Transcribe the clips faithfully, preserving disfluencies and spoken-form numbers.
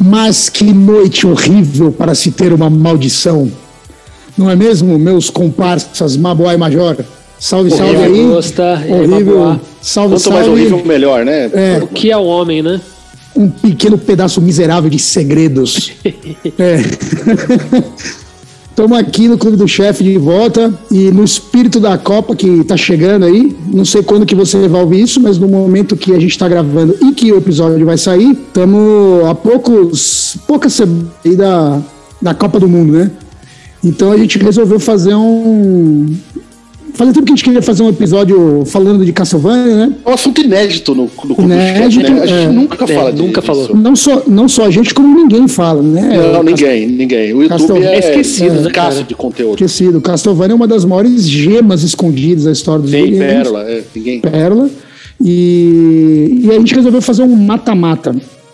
Mas que noite horrível para se ter uma maldição. Não é mesmo, meus comparsas Maboá e Major? Salve, salve aí. Gosta, horrível. Salve, Quanto salve. mais horrível, melhor, né? É, o que é o homem, né? Um pequeno pedaço miserável de segredos. É. Estamos aqui no Clube do Chefe de volta e no espírito da Copa que está chegando aí. Não sei quando que você vai ouvir isso, mas no momento que a gente está gravando e que o episódio vai sair, estamos a poucos, poucas semanas aí da, da Copa do Mundo, né? Então a gente resolveu fazer um... Fazia tempo que a gente queria fazer um episódio falando de Castlevania, né? É um assunto inédito no, no Clube Inédito, do Chefe, né? A gente é, nunca fala é, disso. Nunca falou. Não só, não só a gente, como ninguém fala, né? Não, ninguém, ninguém. O YouTube Castlevania é, é esquecido, é né, escasso cara? de conteúdo. Esquecido. Castlevania é uma das maiores gemas escondidas da história dos Tem videogames. pérola, é, ninguém. Pérola. E, e a gente resolveu fazer um mata-mata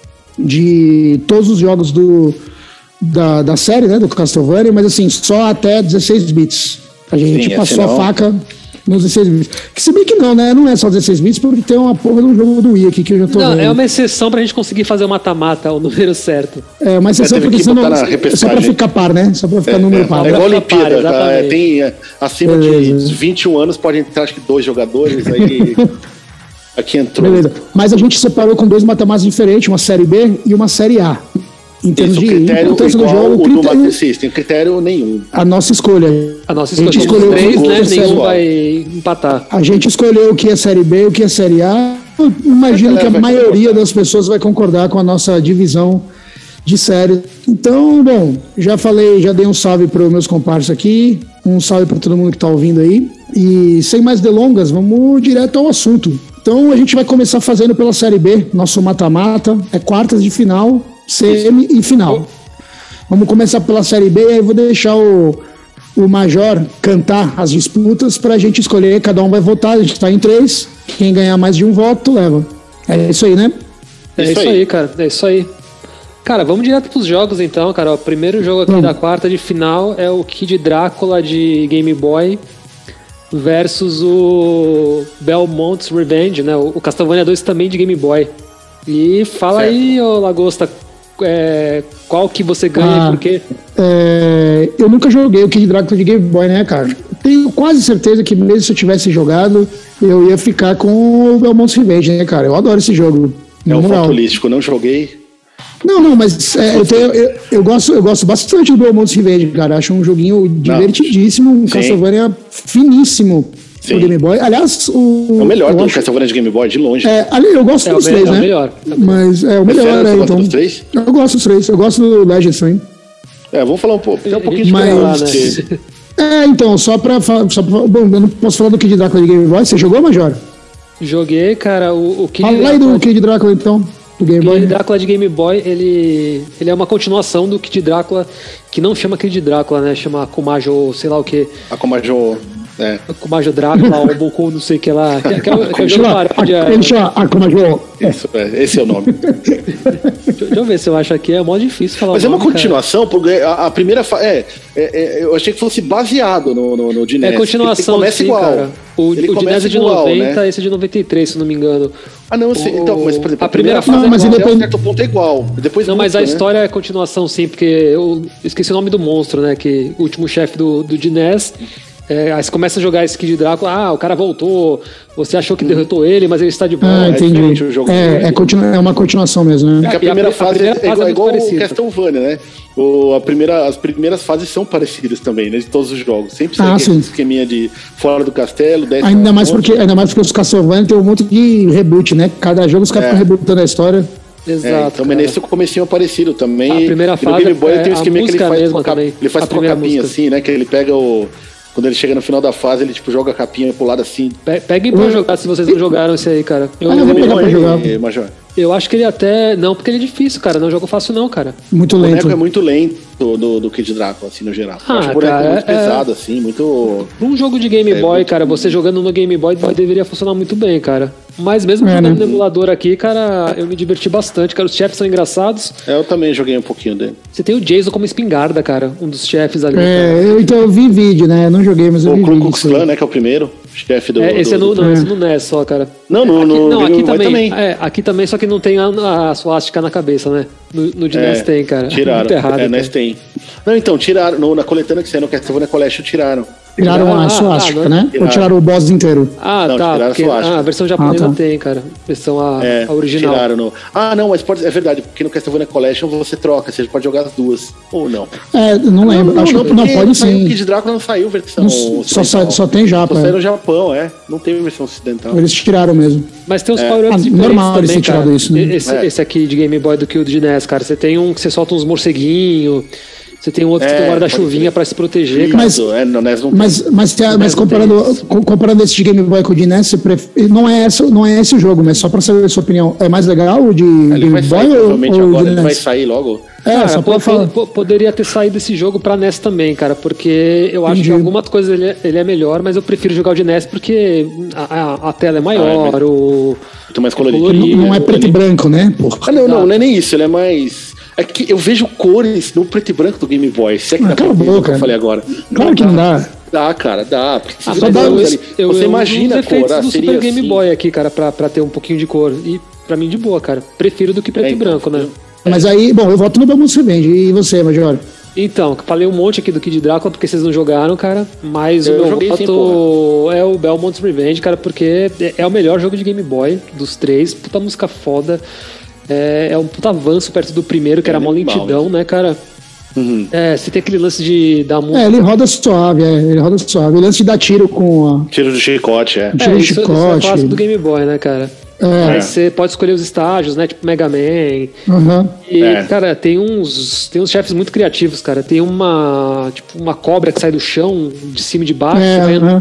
de todos os jogos do, da, da série, né? Do Castlevania, mas assim, só até dezesseis bits. A gente Sim, passou a não. faca nos dezesseis bits. Que se bem que não, né? Não é só dezesseis bits, porque tem uma porra do jogo do Wii aqui que eu já tô Não, vendo. é uma exceção pra gente conseguir fazer o mata-mata, o número certo. É, mas é só teve porque que senão, botar na é só repescagem. pra ficar par, né? Só pra ficar número É, par. é igual a Pra Olimpíada, par, tá? exatamente. Tem é, acima Beleza. de vinte e um anos, pode entrar acho que dois jogadores, aí aqui entrou. Beleza. Mas a gente separou com dois matamatas diferentes, uma série B e uma série A. Em termos Isso, o de critério importância do igual jogo, o o do critério, Master System, critério nenhum. a nossa escolha. A nossa A gente escolha escolheu três, o- né? o- Nenhum o- vai empatar. A gente escolheu o que é série B e o que é série A. Eu imagino que a vai maioria concordar. das pessoas vai concordar com a nossa divisão de série. Então, bom, já falei, já dei um salve para os meus comparsas aqui, um salve para todo mundo que está ouvindo aí. E sem mais delongas, vamos direto ao assunto. Então, a gente vai começar fazendo pela série B, nosso mata-mata, é quartas de final, semi e final. Vamos começar pela série B e aí eu vou deixar o, o Major cantar as disputas para a gente escolher, cada um vai votar, a gente está em três, quem ganhar mais de um voto leva. É isso aí, né? É Isso isso aí. aí, cara. É isso aí. Cara, vamos direto pros jogos então, cara. O primeiro jogo aqui Vamos. da quarta de final é o Kid Drácula de Game Boy versus o Belmont's Revenge, né? O Castlevania dois também de Game Boy. E fala Certo. aí, ô Lagosta, é, qual que você ganha Ah. e por quê? É, eu nunca joguei o Kid Drácula de Game Boy, né, cara? Tenho quase certeza que mesmo se eu tivesse jogado, eu ia ficar com o Belmont's Revenge, né, cara? Eu adoro esse jogo. É na um moral. fato holístico, não joguei. Não, não, mas é, eu, tenho- eu- eu gosto, eu gosto bastante do Belmont's Revenge, cara. Acho um joguinho divertidíssimo, um Sim. Castlevania finíssimo Sim. pro Game Boy. Aliás, o. É o melhor eu do acho- Castlevania de Game Boy, de longe. É, ali, eu gosto É o dos me- três, é o né? melhor. Mas é o melhor, Sério, né? você gosta Então, dos três? eu gosto dos três. Eu gosto do Legends também. É, vamos falar um pouco. Tem um pouquinho de Mas- cada um, né? porque- É, então, só pra falar. Só pra, bom, eu não posso falar do Kid Drácula de Game Boy. Você jogou, Major? Joguei, cara, o, o Kid Fala aí do Kid Drácula, então. Do Game O Kid Boy. Drácula de Game Boy, ele, ele é uma continuação do Kid Drácula, que não chama Kid Drácula, né? Chama Kumajo, sei lá o que. A Komajo, é. Kumajo Drácula, ou Boku, não sei o que lá. Que, que é, o- que é o jogo Chama, paródia. ele chama Akumajo. Isso, é, esse é o nome. Deixa, deixa eu ver se eu acho aqui. É mó difícil falar Mas o é uma nome, cara. continuação, porque a, a primeira. Fa... É, é, é, eu achei que fosse baseado no, no, no Dinés. É continuação, Ele começa sim, igual. cara. O, Ele o começa Dinés é de igual, noventa, né? esse é de noventa e três, se não me engano. Ah, não, eu sei. O- Então, mas, por exemplo, a primeira fase Não, é mas igual. ele até um depende- certo ponto é igual. Depois Não, mas muda, a né? história é continuação, sim, porque eu esqueci o nome do monstro, né? Que o último chefe do, do Dinés. É, aí você começa a jogar esse Kid Drácula, ah, o cara voltou, você achou que derrotou ele, mas ele está de volta. Ah, é entendi. diferente o jogo. É, é, continu- é uma continuação mesmo, né? Porque a E a primeira pri- a fase primeira é fase igual, é igual muito o parecida. Castlevania, né? O, a primeira, as primeiras fases são parecidas também, né? De todos os jogos. Sempre sai Ah, aquele sim. esqueminha de fora do castelo, desce Ainda na mais, ponte. porque, ainda mais porque os Castlevania tem um monte de reboot, né? Cada jogo os caras É. ficam rebootando a história. Exato. É, então, mas cara. nesse comecinho parecido também. A primeira E no fase Game Boy é ele tem um a esqueminha que ele música faz, mesmo com a cap- também. ele faz A com a primeira capinha música. assim, né? Que ele pega o... Quando ele chega no final da fase, ele tipo joga a capinha pro lado assim. Pe- Peguem pra jogar se vocês não jogaram esse aí, cara. Eu, Ah, eu vou eu, pegar pra Ele- jogar. Major. eu acho que ele até. Não, porque ele é difícil, cara. Não é um jogo fácil, não, cara. Muito O lento. boneco é muito lento do, do Kid Drácula, assim, no geral. Eu Ah, acho o boneco cara, muito é- pesado, assim, muito... Pra um jogo de Game É, Boy, muito- cara, você jogando no Game Boy deveria funcionar muito bem, cara. Mas mesmo É, jogando né? no emulador aqui, cara, eu me diverti bastante, cara. Os chefes são engraçados. É, eu também joguei um pouquinho dele. Você tem o Jason como espingarda, cara. Um dos chefes ali. cara. É, eu, então eu vi vídeo, né? Eu não joguei, mas eu O vi Ku vídeo. Klux disso. Klan, né, que é o primeiro chefe do... É, esse do, é no, do- não, esse no N E S só, cara. Não, no- aqui, no não, Game aqui Boy também. também. É, aqui também, só que não tem a, a suástica na cabeça, né? No, no de é, N E S tem, cara. Tiraram. Muito errado, é, N E S tem. Não, então, tiraram. No, na coletânea que saiu no Castlevania Collection, tiraram. Tiraram a suástica, ah, né? Tiraram. Ou tiraram o boss inteiro? Ah, não, tá. Porque, a, ah, a versão japonesa ah, tá. tem, cara. A versão a, é, a original. Tiraram no... Ah, não, mas pode... é verdade, porque no Castlevania Collection você troca, você pode jogar as duas. Ou não. É, não lembro. Não, não, Acho não, que não pode sim. O Kid Drácula não saiu versão. Não, só, só, só tem Japa. Só saiu no Japão, é. Não tem versão ocidental. Eles tiraram mesmo. Mas tem uns é. power-ups ah, diferentes normal também, eles tirado isso, né? Esse, é. esse aqui de Game Boy do que o de N E S, cara. Você tem um que você solta uns morceguinhos. Você tem um outro é, que tem um guarda-chuvinha pra se proteger. Mas, é, no N E S não mas, tem. mas, mas, mas comparando, comparando esse de Game Boy com o de N E S, pref... não, é esse, não é esse o jogo, mas só pra saber a sua opinião. É mais legal o de ele Game vai Boy sair, ou, provavelmente ou agora de ele vai sair logo. É, cara, só pode falar. Poderia ter saído esse jogo pra N E S também, cara, porque eu acho Entendi. que algumas coisas ele é, ele é melhor, mas eu prefiro jogar o de N E S porque a, a, a tela é maior, ah, é o... Muito mais colorido. colorido. Não, não é preto e branco, né? Porra. Ah, não, não, não é nem isso, ele é mais... É que eu vejo cores no preto e branco do Game Boy. Se é que ah, dá pra ver o que eu falei agora. Claro não, que não dá. Dá, cara, dá. Ah, só dá eu, ali. Eu, Você eu imagina a cor. Ah, do seria Super Game assim. Boy aqui, cara, pra, pra ter um pouquinho de cor. E pra mim, de boa, cara. Prefiro do que preto é, e branco, então, né? Mas aí, bom, eu voto no Belmonts Revenge. E você, Major? Então, falei um monte aqui do Kid Drácula porque vocês não jogaram, cara. Mas eu o meu voto sim, é o Belmont's Revenge, cara, porque é o melhor jogo de Game Boy dos três. Puta música foda. É, é um puta avanço perto do primeiro, que é era mó lentidão, né, cara? Uhum. É, você tem aquele lance de dar música. É, ele roda suave, é, ele roda suave. O lance de dar tiro com a. Tiro de chicote, é. Tiro é, de isso, chicote. Isso é clássico do Game Boy, né, cara? É. Aí você pode escolher os estágios, né? Tipo Mega Man. Uhum. E, é. cara, tem uns, tem uns chefes muito criativos, cara. Tem uma, tipo, uma cobra que sai do chão, de cima e de baixo, é, uhum.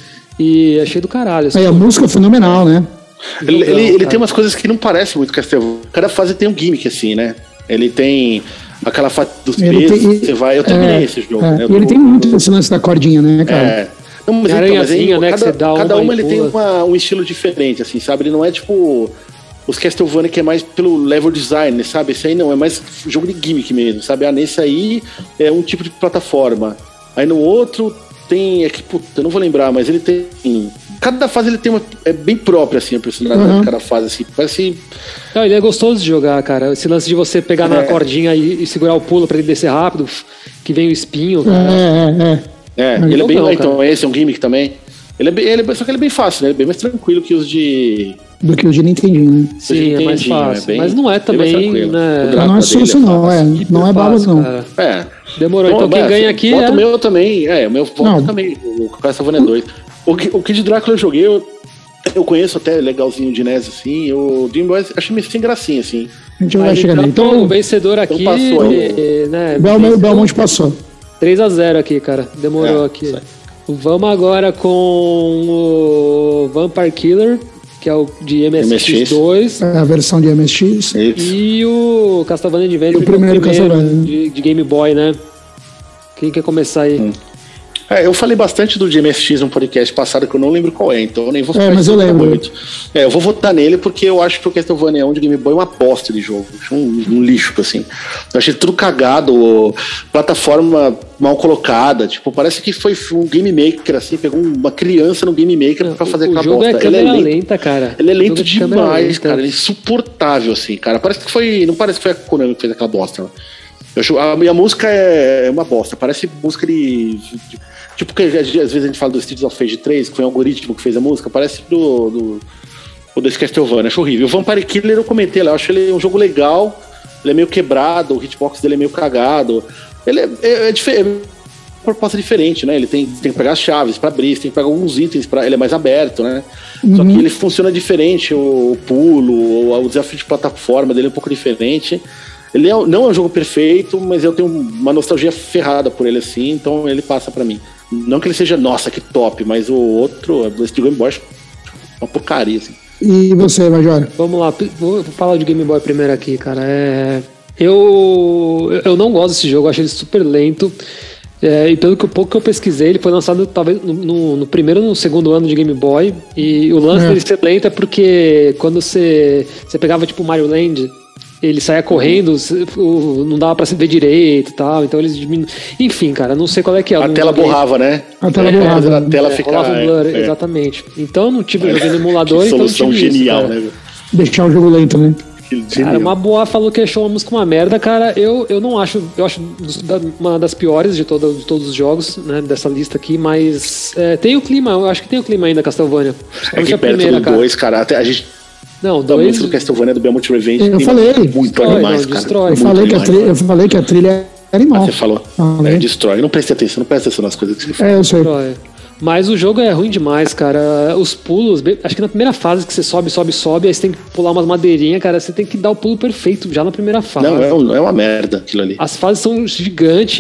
E é cheio do caralho. Assim, aí a música é fenomenal, né? Ele, ele, ele tem umas coisas que não parecem muito Castlevania. Cada fase tem um gimmick, assim, né? Ele tem aquela fase dos ele pesos, tem, você vai... Eu terminei é, esse jogo, é, né? E ele tem muito esse lance da cordinha, né, cara? É. Não, mas então, mas aí, né, cada, cada uma, uma ele tem uma, um estilo diferente, assim, sabe? Ele não é tipo os Castlevania que é mais pelo level design, sabe? Esse aí não, é mais jogo de gimmick mesmo, sabe? Ah, nesse aí é um tipo de plataforma. Aí no outro tem... É que, puta, eu não vou lembrar, mas ele tem... Cada fase ele tem uma... É bem própria, assim, a personalidade uhum. de cada fase, assim. Parece... Não, ele é gostoso de jogar, cara. Esse lance de você pegar é. na cordinha e, e segurar o pulo pra ele descer rápido, que vem o espinho, cara. É, é, é. É, ele é bem... Não, então, esse é um gimmick também. Ele é bem... Ele é, só que ele é bem fácil, né? Ele é bem mais tranquilo que os de... Do que os de Nintendinho, né? Sim, Nintendinho, é mais fácil. É bem, mas não é também, né? Não é susto, não. É, não é babas, não. Cara. É. Demorou. Então, então quem ganha aqui voto é... o meu também. É, o meu voto não. também. O Castlevania dois. O, o Kid Drácula eu joguei, eu, eu conheço até legalzinho de N E S, assim. O Dream Boy achei meio sem gracinha, assim. A gente vai chegar nele. Então, o vencedor aqui... Então passou, e, né, o Belmonte passou. três a zero aqui, cara. Demorou é, aqui. Sai. Vamos agora com o Vampire Killer, que é o de M S X dois. É a versão de M S X. E o Castlevania Adventure, o primeiro, que é o primeiro Castlevania de, de Game Boy, né? Quem quer começar aí? Hum. É, eu falei bastante do de M S X no podcast passado, que eu não lembro qual é, então eu nem vou É, mas eu lembro. Muito. É, eu vou votar nele porque eu acho que o Castlevania um de Game Boy é uma bosta de jogo. Um, um lixo, assim. Eu achei tudo cagado, plataforma mal colocada, tipo, parece que foi um Game Maker, assim, pegou uma criança no Game Maker pra fazer aquela bosta. O jogo é câmera ele é lento, lenta, cara. Ele é lento é demais, cara. Ele é insuportável, assim, cara. Parece que foi... Não parece que foi a Konami que fez aquela bosta, né? Eu acho, a minha música é uma bosta, parece música de... de tipo, que às vezes a gente fala do Streets of Rage três, que foi um algoritmo que fez a música, parece do... do o desse Castlevania, acho horrível. O Vampire Killer eu comentei lá, eu acho ele um jogo legal, ele é meio quebrado, o hitbox dele é meio cagado. Ele é, é, é diferente, é uma proposta diferente, né? Ele tem, tem que pegar as chaves pra abrir, tem que pegar alguns itens, pra, ele é mais aberto, né? Uhum. Só que ele funciona diferente, o, o pulo, o, o desafio de plataforma dele é um pouco diferente. Ele é, não é um jogo perfeito, mas eu tenho uma nostalgia ferrada por ele assim, então ele passa pra mim. Não que ele seja, nossa, que top, mas o outro, esse de Game Boy, é uma porcaria, assim. E você, Major? Vamos lá, vou falar de Game Boy primeiro aqui, cara. É... Eu, eu não gosto desse jogo, eu acho ele super lento. É, e pelo que pouco que eu pesquisei, ele foi lançado talvez no, no, no primeiro ou no segundo ano de Game Boy. E o lance é. dele ser lento é porque quando você, você pegava tipo Mario Land, ele saía correndo, não dava pra se ver direito e tal, então eles diminuem. Enfim, cara, não sei qual é que é. A tela borrava, né? A tela borrava. A tela é, ficava. Rolava um blur, exatamente. Então eu não tive jogando no emulador. Que solução então genial, isso, né? Deixar o jogo lento, né? Cara, uma boa falou que achou a música uma merda, cara. Eu, eu não acho. Eu acho uma das piores de, toda, de todos os jogos, né? Dessa lista aqui, mas é, tem o clima, eu acho que tem o clima ainda, Castlevania. É que perto do dois, cara, até a gente. Não, dois. Do Castlevania do Belmont Revenge. Eu falei. Muito animais, cara. Destrói. Eu falei, que a trilha, eu falei que a trilha é animal. Ah, você falou. Ah, é, destrói. Não preste atenção, não presta atenção nas coisas que você fala. É, eu sei. Destrói. Mas o jogo é ruim demais, cara. Os pulos, acho que na primeira fase que você sobe, sobe, sobe, aí você tem que pular umas madeirinhas, cara. Você tem que dar o pulo perfeito já na primeira fase. Não, é, um, é uma merda aquilo ali. As fases são gigantes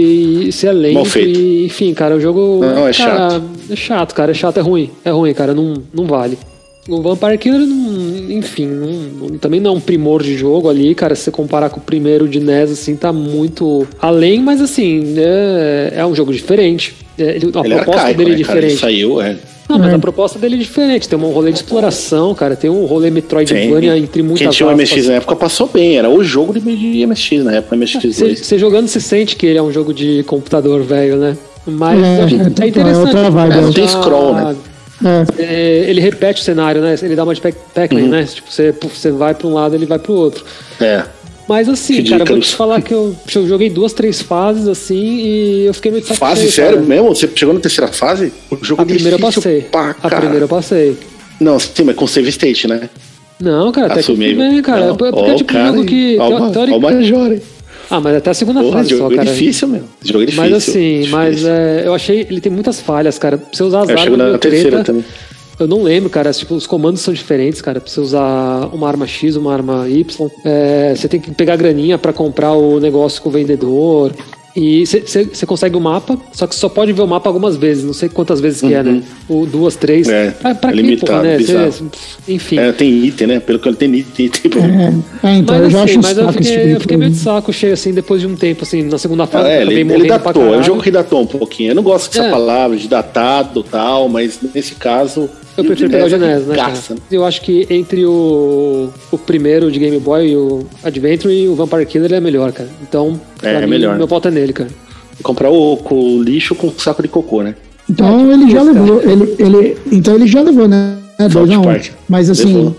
e você é lento. Mal feito. E, enfim, cara, o jogo. Não, é cara, chato. É chato, cara. É chato, é ruim. É ruim, cara. Não, não vale. O Vampire Killer, não, enfim, não, não, também não é um primor de jogo ali, cara. Se você comparar com o primeiro de N E S, assim, tá muito além, mas assim, é, é um jogo diferente. É, ele, a ele proposta arcaico, dele é né, diferente. Cara, ele saiu, é. Não, mas É. a proposta dele é diferente. Tem um rolê de exploração, cara. Tem um rolê Metroidvania Tem. entre muitas Quem tinha o M X aspas. na época passou bem. Era o jogo de M X na época, M X dois. Você jogando, você sente que ele é um jogo de computador velho, né? Mas É, eu acho- é, é, é interessante. outra vibe, É, não é. tem scroll, né? É. É, ele repete o cenário, né? Ele dá uma de pac- Pac-Man, Uhum. né? Tipo, você, você vai pra um lado, ele vai pro outro. É. Mas assim, Que cara, eu vou Icarus. te falar que eu, eu joguei duas, três fases assim e eu fiquei meio de saco Fase, cheio, sério cara. mesmo? Você chegou na terceira fase? O jogo A primeira eu difícil passei. pra A caralho. primeira eu passei. Não, sim, mas com save state, né? Não, cara, até que eu fui Assumível. bem, cara. Não. Porque Ó, é tipo um cara, jogo que. ó, teo- ó, teoric- ó o Major, hein? Ah, mas até a segunda Porra, fase só, jogo é cara. difícil, meu. Esse jogo é difícil. Mas assim, difícil. mas é, eu achei ele tem muitas falhas, cara. Pra você usar as Eu armas. chego na meio terceira treta, também. Eu não lembro, cara. Tipo, os comandos são diferentes, cara. Pra você usar uma arma X, uma arma Y. É, você tem que pegar graninha pra comprar o negócio com o vendedor. E você consegue o mapa, só que só pode ver o mapa algumas vezes. Não sei quantas vezes que é, né? Ou duas, três. É, pra pra é quê, limitado, porra, né? bizarro. Cê- enfim. É, tem item, né? Pelo que ele tem item. item pra... É, é, então Mas eu já assim, acho um mas eu saco esse fiquei, tipo de eu fiquei meio de coisa. saco cheio, assim, depois de um tempo, assim, na segunda fase. É, eu ele, acabei ele morrendo pra datou, é um caralho. jogo que datou um pouquinho. Eu não gosto dessa É. palavra de datado e tal, mas nesse caso. Eu prefiro pegar o Genesis, né, cara? Gaça, né? Eu acho que entre o, o primeiro de Game Boy e o Adventure e o Vampire Killer ele é melhor, cara. Então, pra É, é mim, melhor. meu voto é nele, cara. Comprar o, o lixo com saco de cocô, né? Então ele já Isso, cara. levou, ele, ele, então ele já levou, né? É, dois a um. Park. Mas assim, Levou.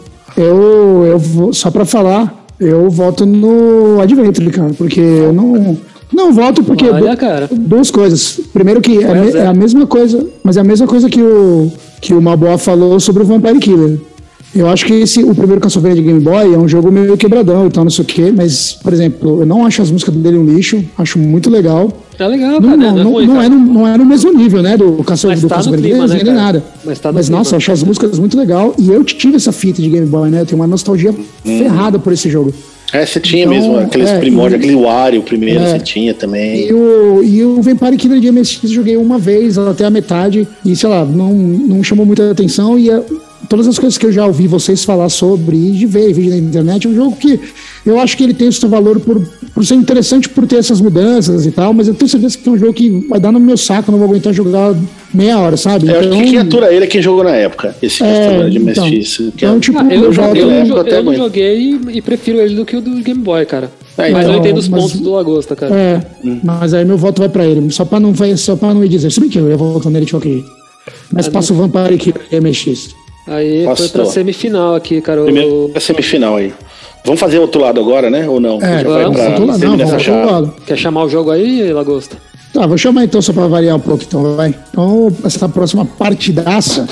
eu, eu vou, só pra falar, eu voto no Adventure, cara, porque eu não, não voto porque Olha, du- cara. duas coisas. Primeiro que é, Pois me- é. é a mesma coisa, mas é a mesma coisa que o que o Malboa falou sobre o Vampire Killer. Eu acho que esse, o primeiro Castlevania de Game Boy é um jogo meio quebradão e tal, não sei o quê, mas, por exemplo, eu não acho as músicas dele um lixo, acho muito legal. É legal, Não, cara. não, é não, ruim, não, cara. é no, não é no mesmo nível, né, do Castlevania Mas do tá no Castlevania clima, três, né, nem cara? nada. Mas tá no Mas, clima. nossa, eu acho as músicas muito legal e eu tive essa fita de Game Boy, né, eu tenho uma nostalgia ferrada por esse jogo. É, você tinha Então, mesmo aqueles é, primórdios, e- aquele Wario, o primeiro É. você tinha também. E o, e o Vampire Killer de M S X eu joguei uma vez, até a metade, e sei lá, não, não chamou muita atenção. E a- todas as coisas que eu já ouvi vocês falar sobre, e de ver vídeo na internet, é um jogo que eu acho que ele tem o seu valor por, por ser interessante, por ter essas mudanças e tal, mas eu tenho certeza que é um jogo que vai dar no meu saco, eu não vou aguentar jogar meia hora, sabe? Eu acho que quem atura ele é quem jogou na época, esse É, Castlevania de então, M S X. que é- então, tipo, Ah, eu, eu já, jogo- eu, na não, época jo- até eu não aguento. joguei e, e prefiro ele do que o do Game Boy, cara. É, mas então, eu entendo os mas- pontos do Lagosta, cara. É, mas aí meu voto vai pra ele, só pra não, vai- só pra não ir dizer, se bem que eu ia votar nele de qualquer jeito. Mas Ah, passa o Vampire Killer de M S X. Aí foi Pastor. pra semifinal aqui, cara. Primeiro O... a semifinal aí. Vamos fazer outro lado agora, né? Ou não? É, Já vai vamos, pra outro lado, não, semi vamos dessa pro chave. lado. Quer chamar o jogo aí, Lagosta? Tá, vou chamar então só pra variar um pouco, então, vai. Então, essa próxima partidaça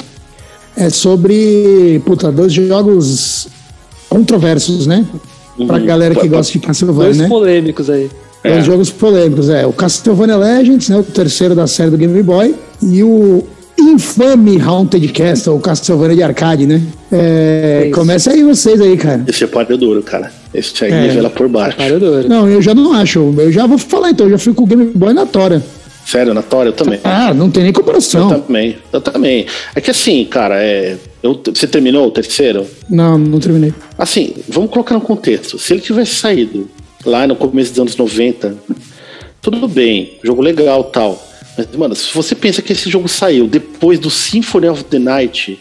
é sobre, puta, dois jogos controversos, né? Pra galera que gosta de Castlevania, Dois né? polêmicos aí. Dois É. jogos polêmicos, é. O Castlevania Legends, né? O terceiro da série do Game Boy. E o infame Haunted Castle, o Castlevania de arcade, né? É, Isso. começa aí vocês aí, cara. Esse é páreo duro, cara. Esse aí É. nivela por baixo. Parador. Não, eu já não acho. Eu já vou falar então, eu já fui com o Game Boy na tora. Sério, na Tora eu também. Ah, não tem nem comparação. Eu também, eu também. É que assim, cara, é, eu, você terminou o terceiro? Não, não terminei. Assim, vamos colocar no contexto. Se ele tivesse saído lá no começo dos anos noventa, tudo bem, jogo legal e tal. Mas, mano, se você pensa que esse jogo saiu depois do Symphony of the Night,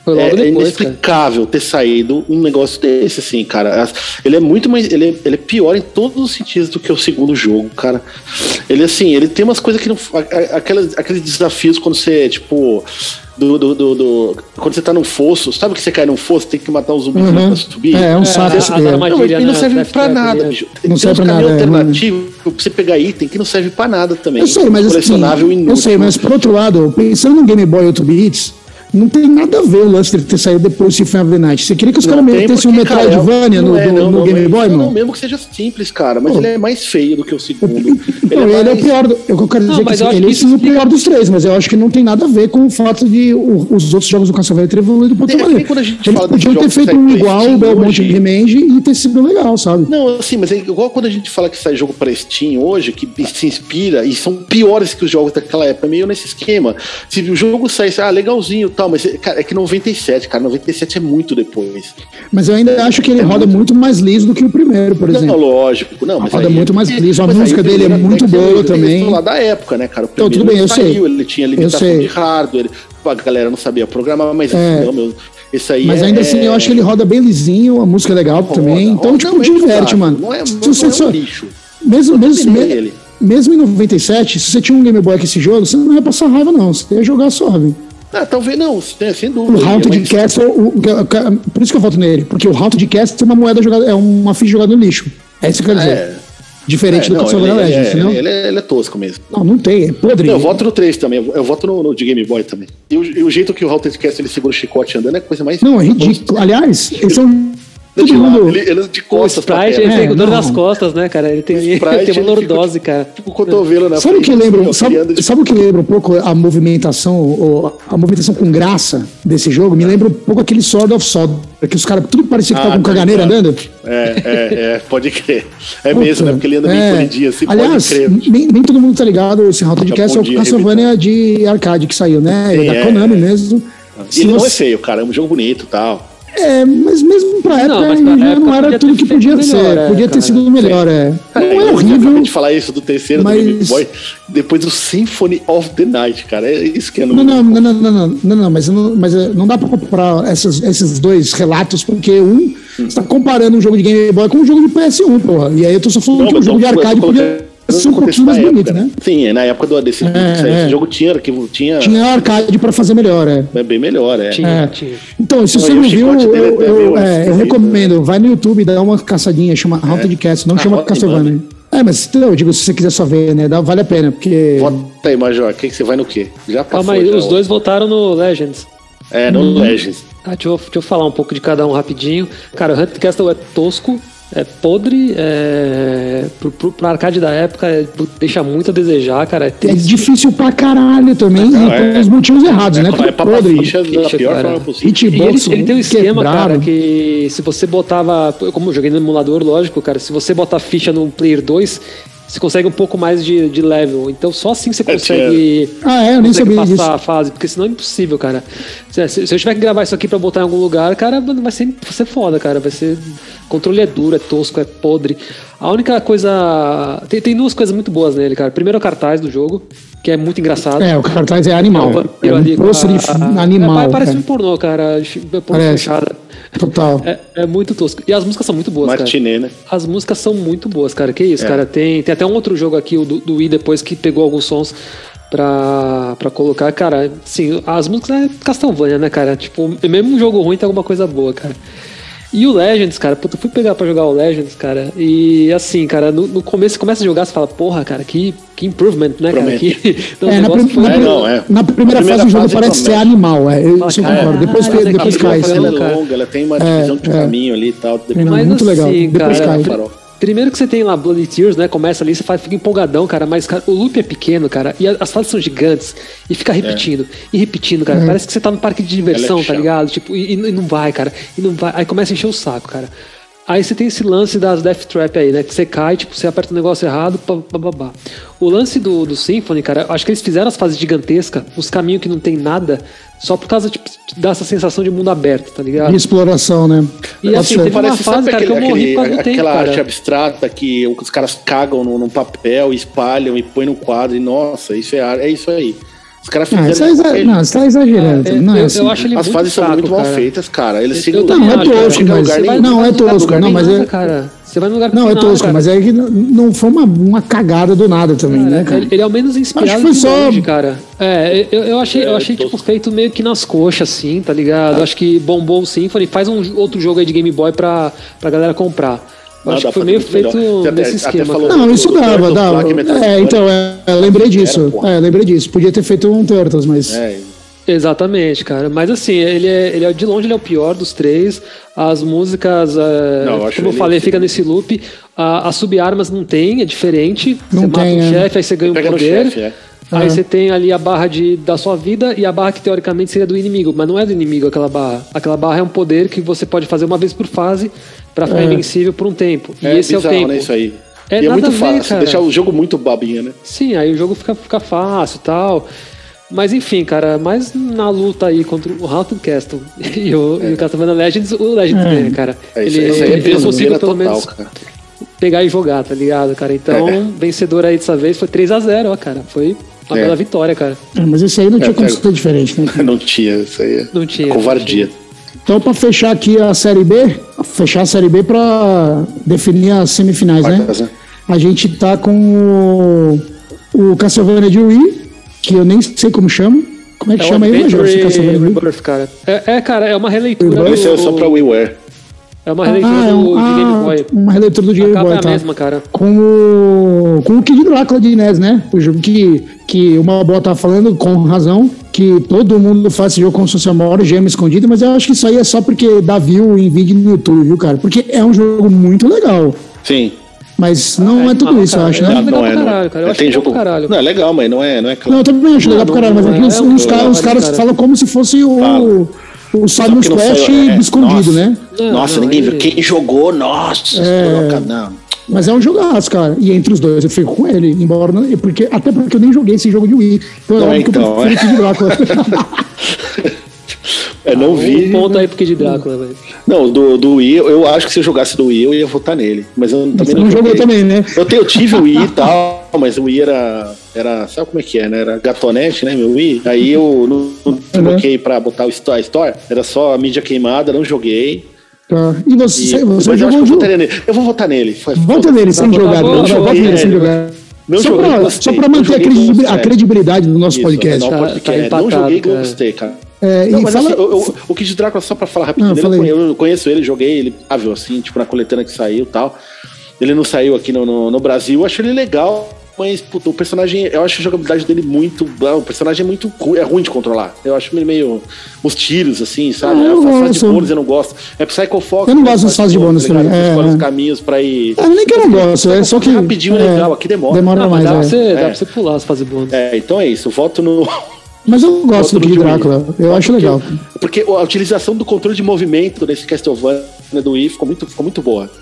Foi logo é, depois, é inexplicável cara. ter saído um negócio desse, assim, cara. Ele é muito mais. Ele é, ele é pior em todos os sentidos do que o segundo jogo, cara. Ele, assim, ele tem umas coisas que não. Aquelas, aqueles desafios quando você, tipo. Do, do, do, do, quando você tá num fosso, sabe que você cai num fosso, tem que matar um zumbi uhum. pra subir? É, é um saco. É, é, não, ele não serve pra nada, bicho. Não serve pra nada. Tem um caminho alternativo pra você pegar item que não serve pra nada também. Eu sei, mas colecionável assim, inútil. Eu sei, mas por outro lado, pensando no Game Boy oito bits, não tem nada a ver o lance de ter saído depois do Symphony of the Night. Você queria que os caras metessem um Metroidvania no, é, no, não, no não, Game Boy, mano? Não, mesmo que seja simples, cara, mas oh. ele é mais feio do que o segundo. Então, ele é, ele mais... é o pior. Do, eu quero dizer não, que assim, ele é o pior dos três, mas eu acho que não tem nada a ver com o fato de o, os outros jogos do Castlevania terem evoluído por outra maneira. Eles podiam ter feito um igual, o Belmont Revenge, e ter sido legal, sabe? Não, assim, mas é igual quando a gente fala que sai jogo pra Steam hoje, que se inspira, e são piores que os jogos daquela época, meio nesse esquema. Se o jogo saísse, ah, legalzinho e tal, mas, cara, é que noventa e sete, cara, noventa e sete é muito depois. Mas eu ainda acho que ele é roda muito mais liso do que o primeiro, por exemplo. Não, lógico. Não, mas roda aí, muito mais liso. A música dele é muito boa também. Lá da época, né, cara? O então, tudo bem, eu saiu, sei. Ele tinha limitação de hardware, a galera não sabia programar, mas é. não, meu, esse aí Mas ainda é, assim, eu acho que ele roda bem lisinho, a música é legal roda, também. Então, roda, tipo, não, diverte, mano. Não é, se não você é um só, lixo. Mesmo, mesmo, mesmo, mesmo em noventa e sete, se você tinha um Game Boy com esse jogo, você não ia passar raiva, não. Você ia jogar suave. Ah, talvez não, sem dúvida. O Haunted mas... Castle, o, o, por isso que eu voto nele, porque o Haunted Castle é uma moeda jogada, é uma ficha jogada no lixo. É isso que eu quero dizer. É. Diferente é, do Castlevania Legends, é, entendeu? Ele é, ele é tosco mesmo. Não, não tem, é podre. Não, eu voto no três também, eu, eu voto no, no de Game Boy também. E o, e o jeito que o Haunted Castle ele segura o chicote andando é a coisa mais... Não, é ridículo. Aliás, eles são... Todo mundo... ele, ele de costas. O Sprite, ele é, tem dor nas costas, né, cara? Ele tem, Sprite, tem uma lordose, fica, cara. Tipo o cotovelo na sabe frente. O que lembra, sabe, de... sabe o que lembra um pouco a movimentação, a movimentação com graça desse jogo? Me lembra um pouco aquele Sword of Sword, que os caras, tudo parecia que ah, tava com caganeira andando. É, é, é, pode crer. É Puta, mesmo, né? Porque ele anda meio é. corridinho assim, aliás, pode crer. Nem, nem todo mundo tá ligado, esse Haunted Castle é o Castlevania de arcade que saiu, né? Sim, é da Konami é. mesmo. E ele não é feio, cara, é um jogo bonito e tal. É, mas mesmo pra época, não, pra já época não era tudo que podia melhor, ser. É, podia ter cara. sido melhor, é. Cara, não é horrível. Eu acabei de falar isso do terceiro mas... do Game Boy, depois do Symphony of the Night, cara. É isso que é no. Não, não, não, não, não, não, não, não, mas, não, mas não dá pra comparar essas, esses dois relatos, porque um, hum. você tá comparando um jogo de Game Boy com um jogo de P S um, porra. E aí eu tô só falando não, que um jogo de arcade podia ser um pouquinho mais bonito, época, né? Sim, na época do desse, é, é. Esse jogo tinha, que tinha. Tinha arcade pra fazer melhor, é. É bem melhor, é. Tinha, é. Tinha. Então, se você não viu, eu, eu, eu, é, eu recomendo. Vai no YouTube e dá uma caçadinha, chama é. Haunted Castle, não ah, chama Castlevania. É, mas eu digo, se você quiser só ver, né? Dá, vale a pena, porque. Vota aí, Major, que, que você vai no quê? Já passou. Calma aí, já, os ó. dois votaram no Legends. É, no hum. Legends. Ah, deixa, eu, deixa eu falar um pouco de cada um rapidinho. Cara, o Haunted Castle é tosco. É podre, é... Pro, pro, pro arcade da época é... deixa muito a desejar, cara. É, é difícil pra caralho também, não, e é, pelos motivos errados, é, né? É, é podre, ficha da pior cara. forma possível. E ele, ele tem um esquema, quebrado. cara, que se você botava, como eu joguei no emulador, lógico, cara, se você botar ficha no Player dois, você consegue um pouco mais de, de level. Então só assim você consegue, é, ah, é, eu nem sabia passar disso. a fase, porque senão é impossível, cara. Se, se, se eu tiver que gravar isso aqui pra botar em algum lugar, cara, vai ser, vai ser foda, cara. Vai ser... O controle é duro, é tosco, é podre. A única coisa... Tem, tem duas coisas muito boas nele, cara. Primeiro é o cartaz do jogo, que é muito engraçado. É, o cartaz é animal. É, é um pôster animal. É, parece um pornô, cara. Pornô fechada. Total. É, é muito tosco. E as músicas são muito boas, Martinet, cara. né? As músicas são muito boas, cara. Que isso, é. cara. Tem, tem até um outro jogo aqui, o do, do Wii, depois, que pegou alguns sons pra, pra colocar. Cara, sim, as músicas é Castlevania, né, cara? Tipo, mesmo um jogo ruim tem alguma coisa boa, cara. E o Legends, cara, puta, eu fui pegar pra jogar o Legends, cara, e assim, cara, no, no começo você começa a jogar, você fala, porra, cara, que, que improvement, né, cara? Que, então, é, na, prim foi... na, não, é. na primeira, primeira fase do jogo parece ser animal, é, eu ah, isso cara, concordo, depois, ah, depois, depois cai. Ela é longa, ela tem uma divisão é, de é. caminho ali e tal. Depois... Mas, muito assim, legal, depois cara, cai. Primeiro que você tem lá Bloody Tears, né? Começa ali, você faz, fica empolgadão, cara. Mas cara, o loop é pequeno, cara. E as fases são gigantes. E fica repetindo. É. E repetindo, cara. É. Parece que você tá no parque de diversão, é tá ligado? Tipo, e, e não vai, cara. E não vai. Aí começa a encher o saco, cara. Aí você tem esse lance das Death Trap aí, né? Que você cai, tipo, você aperta o negócio errado, bababá. O lance do, do Symphony, cara, acho que eles fizeram as fases gigantescas, os caminhos que não tem nada, só por causa, tipo, dessa sensação de mundo aberto, tá ligado? De exploração, né? E assim, teve uma fase, cara, que eu morri quase no tempo, aquela cara. arte abstrata que os caras cagam no, no papel, espalham e põem no quadro, e nossa, isso é, é isso aí. Os caras Não, fizeram. você tá exa- não, você tá exagerando. É, não é eu, assim. eu acho ele As muito fases são fraco, muito mal cara. feitas, cara. Eles Eu seguem também Não, é acho, cara. tosco, chega a mas. lugar nenhum. Não, é Lugar tosco, não, nenhum, mas nada, é. cara. Você vai no lugar que Não, tem é nada, tosco, cara. mas é que não- não foi uma, uma cagada do nada também, Cara, né, cara? ele, ele é o menos inspirado Acho que foi de só- longe, cara. É, eu, eu achei, eu É, achei tô- tipo, feito meio que nas coxas, assim, tá ligado? Acho que bombou o Symphony, faz um outro jogo aí de Game Boy pra, pra galera comprar. Eu Não, acho dá que foi pra meio fazer muito feito melhor. Você até- nesse até esquema. falou- cara. Não, isso o dava, Turtles lá, dava. que metade É, do então, é, é, lembrei disso. Era, pô. É, lembrei disso. Podia ter feito um Turtles, mas. É, Exatamente, cara. Mas assim, ele é, ele é de longe ele é o pior dos três. As músicas, é, Não, eu acho como eu ele- falei, fica nesse loop. A- As sub-armas não tem, é diferente. Não você mata tem, um é. chefe, aí você ganha um Pega no poder. chefe, é. Aí É. você tem ali a barra de, da sua vida e a barra que teoricamente seria do inimigo, mas não é do inimigo aquela barra. Aquela barra é um poder que você pode fazer uma vez por fase pra ficar É. invencível por um tempo. E é esse bizarro, é o tempo. né, isso aí. É e é nada muito a ver, fácil, cara. deixar o jogo muito babinha, né? Sim, aí o jogo fica, fica fácil e tal. Mas enfim, cara, mas na luta aí contra o Haunted Castle e o, e o Castlevania Legends, o Legends É. ganha, cara. É, isso, ele isso aí é ele é possível pena pelo total, menos cara. pegar e jogar, tá ligado, cara? Então, É. vencedor aí dessa vez foi três a zero, ó, cara. Foi uma É. bela vitória, cara. É, mas esse aí não tinha É, como pega. ser diferente, né? Não tinha, isso aí é Não tinha, covardia. Então, pra fechar aqui a Série B, fechar a Série B pra definir as semifinais, né? Quartas, né? A gente tá com o, o Castlevania de Wii, que eu nem sei como chama. Como é que É o chama aí, Major? Adventure Esse Castlevania Wii? Rebirth, cara. É, é, cara, é uma releitura Esse é só do... pra WiiWare. É uma releitura Ah, é um- do, de Game ah, Boy. uma releitura do A Game capa Boy, é a tá? mesma, cara. Com o, com o Kid Drácula de N E S, né? O jogo que, que o Malboa tá falando, com razão, que todo mundo faz esse jogo como se fosse a maior gema escondida, mas eu acho que isso aí é só porque dá view em vídeo no YouTube, viu, cara? Porque é um jogo muito legal, Sim. mas não é, é tudo legal, isso, eu cara. acho, É né? legal não pra é, não caralho, é. cara. Eu É, acho tem bom jogo. pra caralho. Não, é legal, mas não é, não é Não, eu também acho legal Não, pra caralho, mas não, é que é os, um os, caras, os jogo, caras cara. falam como se fosse o, Fala. o Só Simon's porque não Quest saiu, é, escondido, nossa. né? Não, Nossa, não, ninguém ele- viu. Quem jogou, nossa, É. não. Mas é um jogaço, cara. E entre os dois eu fico com ele, embora não, porque, até porque eu nem joguei esse jogo de Wii. Então Não, é óbvio que então, eu prefiro é. Kid Drácula. Eu não vi. Um ponto aí pro Kid Drácula, velho. Não, do, do Wii, eu acho que se eu jogasse do Wii, eu ia votar nele. Mas eu também Você não, não jogou joguei. também, né? Eu, te- eu tive o Wii e tal, mas o Wii era, era. Sabe como é que é, né? Era gatonete, né, meu Wii? Aí eu não, não desbloqueei pra botar o Store, a Store. Era só a mídia queimada, não joguei. Tá. E você, E, você mas eu acho jogou que um eu jogo? votaria nele. Eu vou votar nele. Foi- Volta nele sem Tá bom, jogar. tá bom, Não, tá volta bom, nele é, sem é. jogar. Não Só joguei, pra, gostei. só pra Não manter a, joguei, credibil- gostei. a credibilidade do nosso Isso, podcast. não, Tá- podcast. tá não empatado, joguei, cara. gostei, cara. É, Não, e mas fala... assim, eu- eu- o Kid Drácula, só pra falar rapidinho, Não, dele, fala aí. eu, eu conheço ele, joguei ele, ah, viu, assim, tipo, na coletânea que saiu e tal. Ele não saiu aqui no, no, no Brasil, eu acho ele legal, mas puta, o personagem, eu acho a jogabilidade dele muito. ah, O personagem é muito ru- é ruim de controlar. Eu acho ele meio. Os tiros, assim, sabe? Ah, eu a fase de gosto. bônus eu não gosto. É Psycho Fox. Eu não gosto fase das fases de bônus tá ligado? também, Você é, escolhe é. os caminhos pra ir. É, nem que eu não gosto, é só que... Rapidinho é legal, aqui demora. Demora Não, mas mais, dá, pra é. você, dá É. pra você pular as fases bônus. É, então é isso. Eu voto no. Mas eu gosto do voto no Kid Wii. Drácula. Eu acho Porque- legal. Porque a utilização do controle de movimento desse Castlevania do Wii ficou muito, ficou muito boa.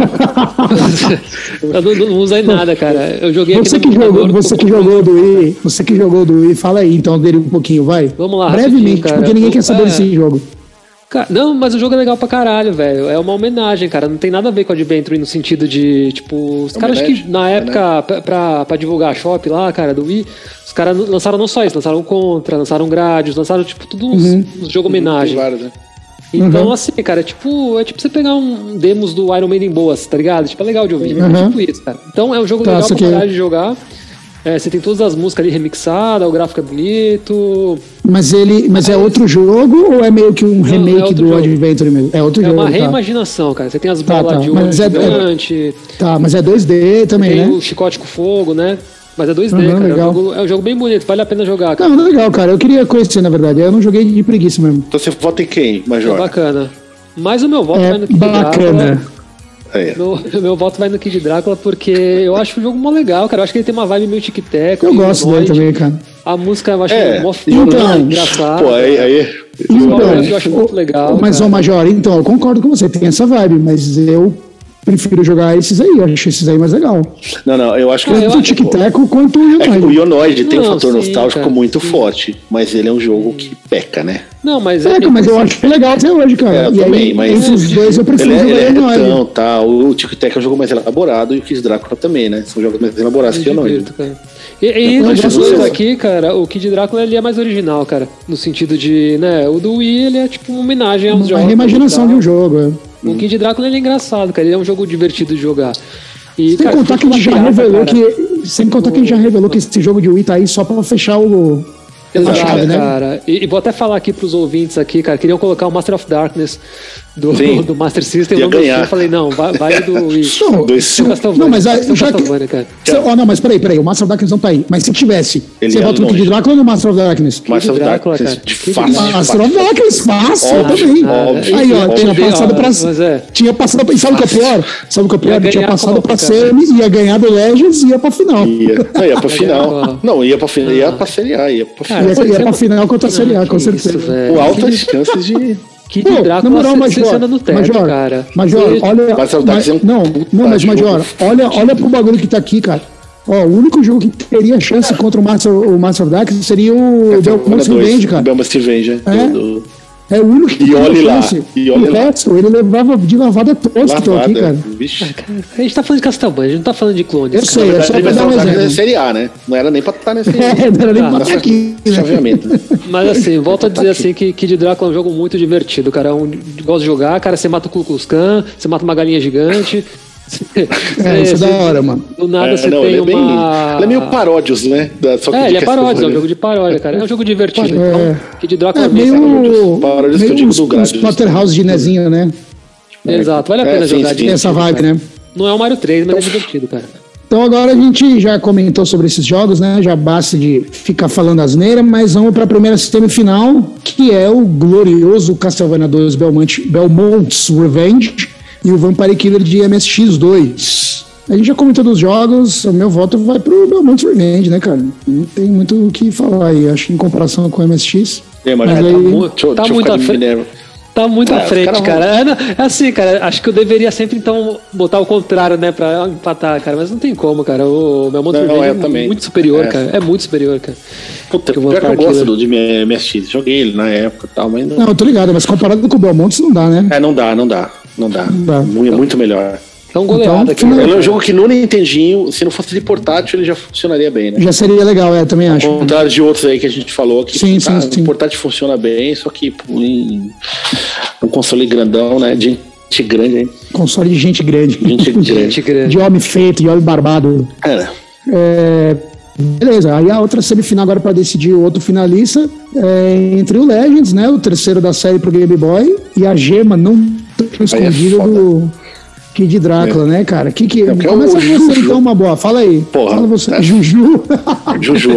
Eu não, não usei nada, cara. Eu joguei aqui Você no que jogou, computador, você com- que jogou do Wii, você que jogou do Wii, fala aí então dele um pouquinho, vai. Vamos lá, Brevemente, rapidinho, cara. porque ninguém quer saber É. desse jogo. Cara, não, mas o jogo é legal pra caralho, velho. É uma homenagem, cara. Não tem nada a ver com Adventure no sentido de, tipo, os caras Homenagem? que na época, pra, pra, pra divulgar a shop lá, cara, do Wii, os caras lançaram não só isso, lançaram Contra, lançaram Gradius, lançaram, tipo, tudo uns, Uhum. uns jogos homenagem. Tem vários, né? Então, Uhum. assim, cara, é tipo, é tipo você pegar um demos do Iron Maiden boas, tá ligado? Tipo, é legal de ouvir. Uhum. É tipo isso, cara. Então é um jogo Tá, legal isso pra aqui- caralho de jogar. É, você tem todas as músicas ali remixadas, o gráfico é bonito. Mas ele, mas é outro jogo ou é meio que um é remake outro do jogo. Adventure mesmo? É outro É jogo, uma tá. reimaginação, cara. Você tem as Tá, bolas tá. de ouro Mas é- gigante, Tá, mas é dois D também, tem né? o chicote com fogo, né? Mas é dois D, Uhum, cara. É um, legal. jogo, é um jogo bem bonito, vale a pena jogar, cara. Não, legal, cara. Eu queria conhecer, na verdade. Eu não joguei de preguiça mesmo. Então você vota em quem, É Major? bacana. Mas o meu voto É vai no Kid bacana. Drácula. É. Meu, meu voto vai no Kid Drácula porque eu acho o jogo mó legal, cara. Eu acho que ele tem uma vibe meio tic-tac. Eu meio gosto dele noite. também, cara. A música eu acho É, mó então, engraçada. Pô, aí. aí Os Então, valores eu acho muito legal. mas, cara. ô Major, então, eu concordo com você. Tem essa vibe, mas eu prefiro jogar esses aí, eu acho esses aí mais legal. Não, não, eu acho que... Tanto eu o Tic-Tac quanto o Ionoid. É que o Ionoid tem Não, um fator sim, nostálgico cara, muito sim. forte, mas ele é um jogo que peca, né? Não, mas É, é, mas eu acho legal até hoje, cara. É, eu e também, aí, mas entre os dois eu prefiro ele é, jogar ele é Ionoid. retão, tá? O Tic-Tac é um jogo mais elaborado e o Kid Drácula também, né? São jogos mais elaborados que o Ionoid. divirto, cara. E, e Eu dos gosto dois disso. aqui, cara, o Kid Drácula ele é mais original, cara. No sentido de, né, o do Wii ele é tipo uma homenagem aos Uma jogos. reimaginação e de tal. um jogo. É. O Kid Drácula ele é engraçado, cara. Ele é um jogo divertido de jogar. E, Sem cara, contar que a gente já pirata, revelou cara. que. Sem contar que a gente já revelou que esse jogo de Wii tá aí só pra fechar o. a Exato, chave, né? cara. E, e vou até falar aqui pros ouvintes aqui, cara. Queriam colocar o Master of Darkness do, Sim. do Master System. Ia no meu ganhar. Eu falei, não, vai, vai do Wii. Não, Dois- se- Do Castlevania, não, mas a- do já que. Castlevania, cara. Se- ó, não, mas peraí, peraí. O Master of Darkness não tá aí. Mas se tivesse, Ele você ia volta no longe. Kid Drácula ou no Master of Darkness? Master of Drácula, Darkness, cara. de Kid fácil, de Master of fácil. Darkness, fácil Óbvio, também. óbvio, Aí, ó, óbvio. tinha Óbvio, passado ó, pra. mas é. Tinha passado pra. Sabe o que é pior? Sabe o que é pior? Ia Tinha ganhar passado como, pra cara? semi, ia ganhar do Legends e ia pra final. Ia, não, ia pra final. Ó. Não, ia pra final, ia pra Série A, ia pra Cara, final. Ia, ia você- pra final contra a Série A, com Que certeza. isso, velho. Com altas chances de... Kid Pô, Drácula, na moral, você- Major, você anda no teto, Major, cara. Major, Você- olha, Master of Darkness mas- é um não, puta não, mas jogo Major, olha, olha pro bagulho que tá aqui, cara. Ó, o único jogo que teria chance contra o Master, o Master of Darkness seria o Belmont's Revenge, cara. Belmont's Revenge, é. É. Do- É o único que E teria olhe lá, chance. e olhe o lá. resto, ele levava de lavada todos que estão aqui, Lavada, cara. bicho. A gente tá falando de Castlevania, a gente não tá falando de clones. Eu cara. sei, é só pra Mas dar um é exemplo. Série A, né? Não era nem pra estar nesse... É, não era nem Ah, pra nossa, estar aqui. né? chaveamento. Mas assim, volto a dizer assim que Kid Drácula é um jogo muito divertido, cara. É um, gosto de jogar, cara. Você mata o Ku Klux Klan, você mata uma galinha gigante. É, isso é da Você- hora, mano. Do nada É, você não, tem ele é bem... uma. Ele é meio paródios, né? Da, só que É, de ele é paródia, é um Castlevania. jogo de paródia, cara. É um jogo divertido. É. Então, Kid Drácula É é bem meio, Paródias que eu meio digo uns, do uns Gradius. Splatterhouse de Nezinho, né? Exato, vale a É, pena sim, jogar. sim. Tem essa vibe, né? Não é o Mario três, mas é divertido, cara. Então agora a gente já comentou sobre esses jogos, né? Já basta de ficar falando asneira, mas vamos para a primeira semifinal, que é o glorioso Castlevania dois Belmont, Belmont's Revenge e o Vampire Killer de M S X dois. A gente já comentou dos jogos, o meu voto vai pro Belmont's Revenge, né, cara? Não tem muito o que falar aí, acho que em comparação com o M S X. É, mas Mas tá aí- muito, deixa eu- tá deixa eu muito ficar à de frente. Minerva. Tá muito É, à os frente, caras cara. É, não, é assim, cara. Acho que eu deveria sempre, então, botar o contrário, né? Pra empatar, cara. Mas não tem como, cara. O Belmont Não, Revenge é, é também. muito superior, É. cara. É muito superior, cara. Puta, Que o pior que eu Vampire gosto Killer. do de M S X. Joguei ele na época e tal, mas não... Não, eu tô ligado, mas comparado com o Belmont não dá, né? É, não dá, não dá. Não dá. dá. Muito, muito melhor. Então, goleada Então, aqui. final- né, Ele é um cara? jogo que no Nintendinho, se não fosse de portátil, ele já funcionaria bem, né? Já seria legal, é, também acho. Ao contrário de outros aí que a gente falou, que Sim, tá, sim, sim. o portátil funciona bem, só que pô, em um console grandão, né? De gente grande, hein? Console de gente grande. Gente grande. Gente grande. De homem feito, de homem barbado. Cara, É, beleza, aí a outra semifinal agora para decidir o outro finalista é entre o Legends, né? O terceiro da série pro Game Boy, e a gema não tão escondida foda. do Kid Drácula, né, cara? Que que, É, porque é começa o você Juju. então, uma boa. Fala aí. Porra. Fala você. É. Juju. Juju,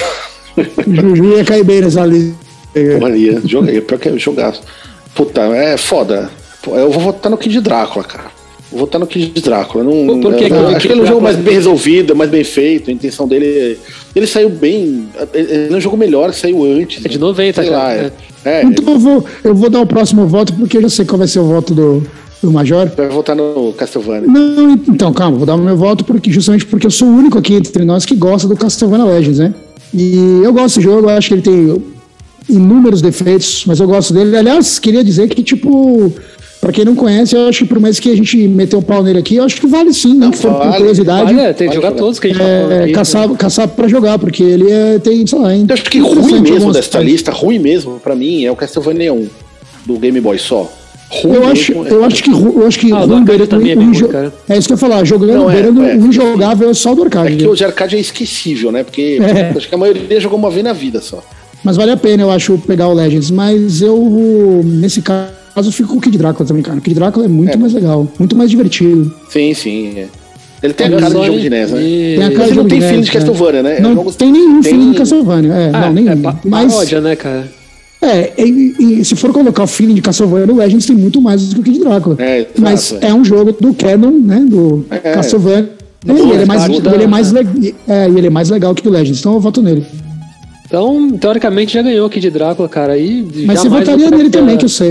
é. Juju ia cair bem nessa lista. Maria, joguei, pior que é jogaço. Puta, é foda. Pô, eu vou votar no Kid Drácula, cara. Vou votar no Kid Drácula. Não, Por que eu, que o acho Kid que ele é um jogo Drácula- mais bem resolvido, mais bem feito. A intenção dele. Ele saiu bem. Ele é um jogo melhor que saiu antes. É de né? noventa, Sei cara. lá, É. é. É, Então eu vou, eu vou dar o próximo voto, porque eu já sei qual vai ser o voto do, do Major. vai votar no Castlevania. Não, então, calma, vou dar o meu voto porque, justamente porque eu sou o único aqui entre nós que gosta do Castlevania Legends, né? E eu gosto desse jogo, eu acho que ele tem inúmeros defeitos, mas eu gosto dele. Aliás, queria dizer que, tipo, pra quem não conhece, eu acho que por mais que a gente meteu o pau nele aqui, eu acho que vale sim, né? Não, Que for por vale, curiosidade, Olha, tem que Pode jogar jogar. todos que a gente tá falando é, aqui. caçar, caçar pra jogar, porque ele é, tem, sei lá, Eu acho que ruim interessante mesmo algumas dessa coisas. lista, ruim mesmo, pra mim, é o Castlevania um, do Game Boy só. Ruim Eu mesmo acho, é- eu acho que ru- eu acho que Ah, o do ruim arcade beirando também é bem um ruim, jo- cara. é isso que eu ia falar, jogando Não, é, beirando é. um injogável é só o do arcade. É que o de arcade é esquecível, né? Porque É. acho que a maioria jogou uma vez na vida só. Mas vale a pena, eu acho, pegar o Legends. Mas eu, nesse caso, fico com o Kid Drácula também, cara. O Kid Drácula é muito É. mais legal, muito mais divertido. Sim, sim. é. Ele tem Olha a cara só, de jogo hein? de N E S, né? E- Tem a cara Mas de não jogo tem de feeling NES, de Castlevania, né? Não É jogo- tem nenhum tem- feeling de Castlevania. É, Ah, não, nenhum. é pa- mas, paródia, né, cara? é, e, e se for colocar o feeling de Castlevania, o Legends tem muito mais do que o Kid Drácula. É, exato, mas é. é um jogo do canon, né? Do É. Castlevania. Da E ele, é mais, parte ele, da- é mais le- é, e ele é mais legal que o Legends, então eu voto nele. Então, teoricamente, já ganhou o Kid Drácula, cara. E Mas você jamais votaria vou nele trocar- também, que eu sei.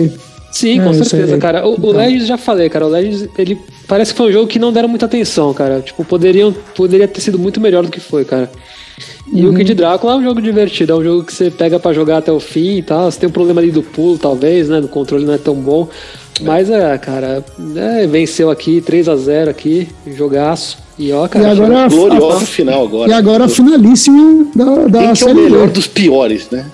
Sim, É, com eu certeza, sei. cara. O, o Então. Legends, já falei, cara. O Legends, ele parece que foi um jogo que não deram muita atenção, cara. Tipo, poderiam, poderia ter sido muito melhor do que foi, cara. E Uhum. o Kid Drácula é um jogo divertido, é um jogo que você pega pra jogar até o fim e tal. Você tem um problema ali do pulo, talvez, né? Do controle não é tão bom. Mas é, cara, é, venceu aqui, três a zero aqui, jogaço. E ó, cara, E agora a- Glorioso a- final agora. E agora a finalíssima da, da Quem que é o Série melhor B. dos piores, né?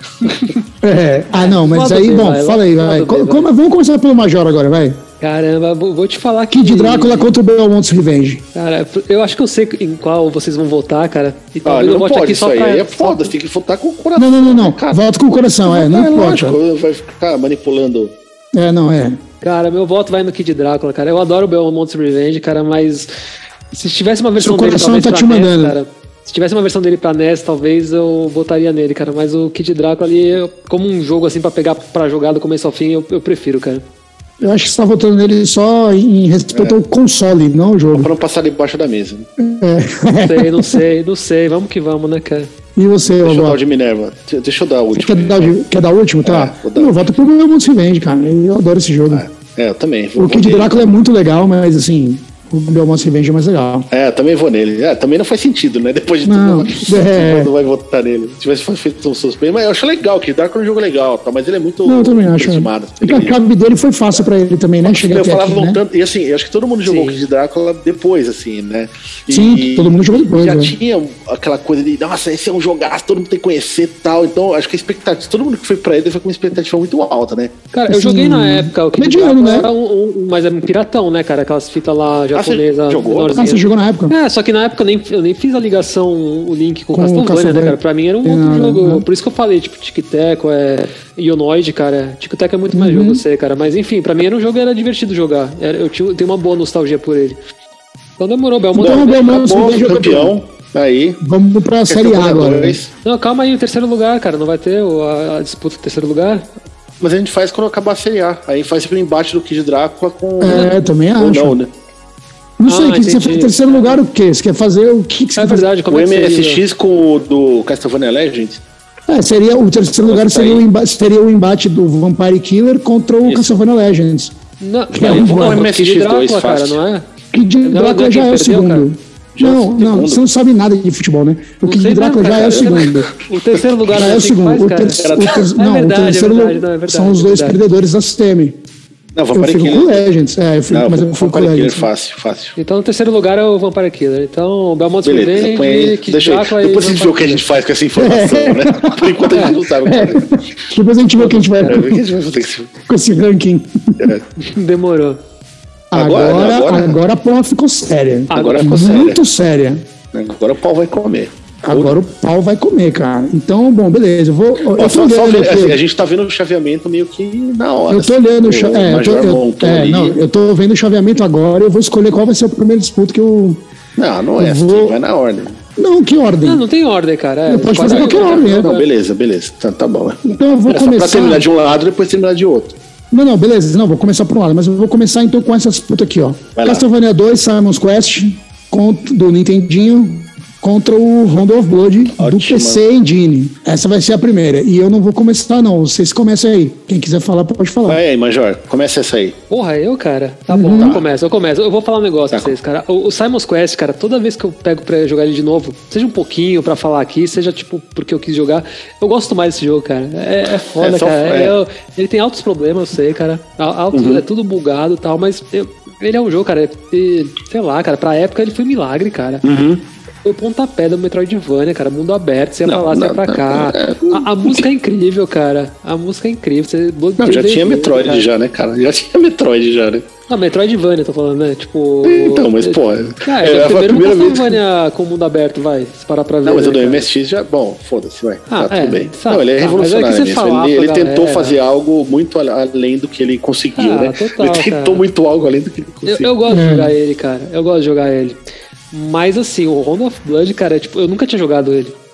É. Ah, não, mas Modo aí, B, bom, vai, fala aí, modo vai. B, Co- vai. como- vamos começar pelo Major agora, vai. caramba, vou, vou te falar que. Kid Drácula contra o Belmont's Revenge. Cara, eu acho que eu sei em qual vocês vão votar, cara. E Ah, talvez eu não vote pode aqui isso só aí. pra. Aí é foda, você tem que votar com o coração. Não, não, não, não. Cara, Volta com o coração, é, não é importa. lógico, vai ficar manipulando. É, não, é. Cara, meu voto vai no Kid Drácula, cara. Eu adoro o Belmont's Revenge, cara, mas se tivesse uma versão Seu dele, coração talvez tá pra te N E S, mandando. cara. Se tivesse uma versão dele pra N E S, talvez eu votaria nele, cara. Mas o Kid Drácula ali, eu- como um jogo assim pra pegar pra jogar do começo ao fim, eu, eu prefiro, cara. Eu acho que você tá votando nele só em respeito ao console, não ao jogo. Pra não passar debaixo da mesa. Né? É. Não sei, não sei, não sei. Vamos que vamos, né, cara? E você, Deixa eu dar o Roberto? de Minerva. Deixa eu dar o último. Quer dar, o- quer dar o último? Tá. É, vou dar. Eu voto pro Belmont's Revenge, cara. Eu adoro esse jogo. É, eu também. Vou, O Kid vou nele. Drácula é muito legal, mas assim, o Belmont's Revenge é mais legal. É, eu também vou nele. É, também não faz sentido, né? Depois de Não, tudo, é. não vai votar nele. Se tivesse feito um suspense, mas eu acho legal, que Dark é um jogo legal, tá? Mas ele é muito Não, eu também acho. estimado. Porque a chave dele foi fácil pra ele também, né? Chegar Eu até falava aqui, né? tanto, e assim, eu acho que todo mundo jogou Sim. o Kid Drácula depois, assim, né? E, Sim, todo mundo jogou depois, Já né? tinha aquela coisa de, nossa, esse é um jogaço, todo mundo tem que conhecer e tal. Então, acho que a expectativa, todo mundo que foi pra ele foi com uma expectativa muito alta, né? Cara, eu Assim, joguei na época o Kid mediano, Drácula, né? era um, um- mas era um piratão, né, cara? Aquelas fitas lá japonesas. jogou? menorzinhas. Ah, você jogou na época? É, só que na época eu nem, eu nem fiz a ligação, o link com, Com o o Castlevania, né, Castlevania. cara? Pra mim era um Tem outro nada, jogo. né? Por isso que eu falei, tipo, Tic-Tac, é Ionoid, cara. Tic-Tac é muito mais Uhum. jogo, eu sei, cara. Mas enfim, pra mim era um jogo, era divertido jogar. Era, eu, tinha, eu tenho uma boa nostalgia por ele. Então demorou, Belmont. Então, Belmont's Acabou, Revenge é o campeão. Aí. Vamos pra Série A agora. Dois. Não, calma aí, o terceiro lugar, cara. Não vai ter o- a, a disputa do terceiro lugar? Mas a gente faz quando acabar a Série A. Aí faz o embate do Kid Drácula com. É, também Ou acho. não, né? Não sei, Ah, o que você entendi. faz em terceiro lugar o quê? Você quer fazer o que, que você É quer fazer? verdade, como O é que seria? M S X com o do Castlevania Legends. É, seria, o terceiro lugar Nossa, seria aí. o, embate, seria o embate do Vampire Killer contra o Isso. Castlevania Legends. Não, é não, um não, bom. é M S X Kid Drácula, dois, cara, fácil. não é? Kid Não, Drácula não, já quem é o perdeu, segundo. cara? Já é o Não, não, segundo. você não sabe nada de futebol, né? O Não Kid sei Drácula mesmo, já cara. é o segundo. O terceiro lugar Já é o assim que segundo. faz, O cara. ter- o ter- É não, o verdade, é terceiro verdade, não, é verdade, são os é dois verdade. perdedores da C M. Não, Eu Vampire fico com o Killer. Legends. É, eu fico, Não, mas eu fico com o Vampire Killer Legends. fácil, fácil. Então, no terceiro lugar é o Vampire Killer. Então, Belmont Beleza, põe aí. Revenge, Kid Deixa aí. Drácula e Depois a gente vê o que a gente faz com essa informação, né? Por enquanto a gente não sabe o que fazer. Depois a gente vê o que a gente vai É, o que a gente vai fazer com esse- com esse ranking. é. Demorou. Agora, Agora, agora- agora a porra ficou séria. Agora ficou Muito séria. Agora o pau vai comer. Agora o pau vai comer, cara. Então, bom, beleza. Eu vou. Eu Ó, tô só, só olhando ver, aqui. assim, a gente tá vendo o chaveamento meio que na hora. Eu tô olhando o cha- O é, eu tô, Major eu, montou é, ali. não, eu tô vendo o chaveamento agora e eu vou escolher qual vai ser o primeiro disputa que eu. Não, não é eu assim, vou- vai na ordem. Não, que ordem? Não, não tem ordem, cara. É, Não, pode quase- fazer qualquer ordem, né? Não, beleza, beleza. Tá, tá bom. Então eu vou Era só pra começar. terminar de um lado e depois terminar de outro. Não, não, beleza. Não, vou começar por um lado, mas eu vou começar então com essa disputa aqui, ó. Vai lá. Castlevania dois, Simon's Quest, contra, do Nintendinho, contra o Rondo of Blood do Ótima. P C Engine. Essa vai ser a primeira. E eu não vou começar, não. Vocês comecem aí. Quem quiser falar, pode falar. Vai aí, Major, começa essa aí. Porra, eu, cara. Tá Uhum. bom, eu começo, eu começo. Eu vou falar um negócio Tá. pra vocês, cara. O, o Simon's Quest, cara, toda vez que eu pego pra jogar ele de novo, seja um pouquinho pra falar aqui, seja tipo porque eu quis jogar, eu gosto mais desse jogo, cara. É, é foda, É só- cara. é. Eu- ele tem altos problemas, eu sei, cara. Al- Alto, Uhum. É tudo bugado e tal, mas eu- ele é um jogo, cara. E, sei lá, cara, pra época ele foi milagre, cara. Uhum. Foi o pontapé do Metroidvania, cara. Mundo aberto, você ia pra Não, lá, você ia não, pra não, cá. não, A, a música é incrível, cara. A música é incrível. Você Não, já tinha Metroid cara. já, né, cara? Já tinha Metroid já, né? Não, Metroidvania, eu tô falando, né? Tipo. Então, mas, pô, Ah, é, é, foi a primeiro primeira primeira vez- Castlevania com o mundo aberto, vai. Se parar pra ver. Não, mas né, o do cara? M S X já. Bom, foda-se, vai. Ah, tá é, tudo bem. sabe, Não, ele é tá, mas é que revolucionário você nisso. falar Ele, ele pra tentou galera- fazer algo muito a- além do que ele conseguiu, Ah, né? total, ele tentou cara. muito algo além do que ele Eu, conseguiu. eu gosto É. de jogar ele, cara. Eu gosto de jogar ele. Mas assim, o Rondo of Blood, cara, tipo, eu nunca tinha jogado ele.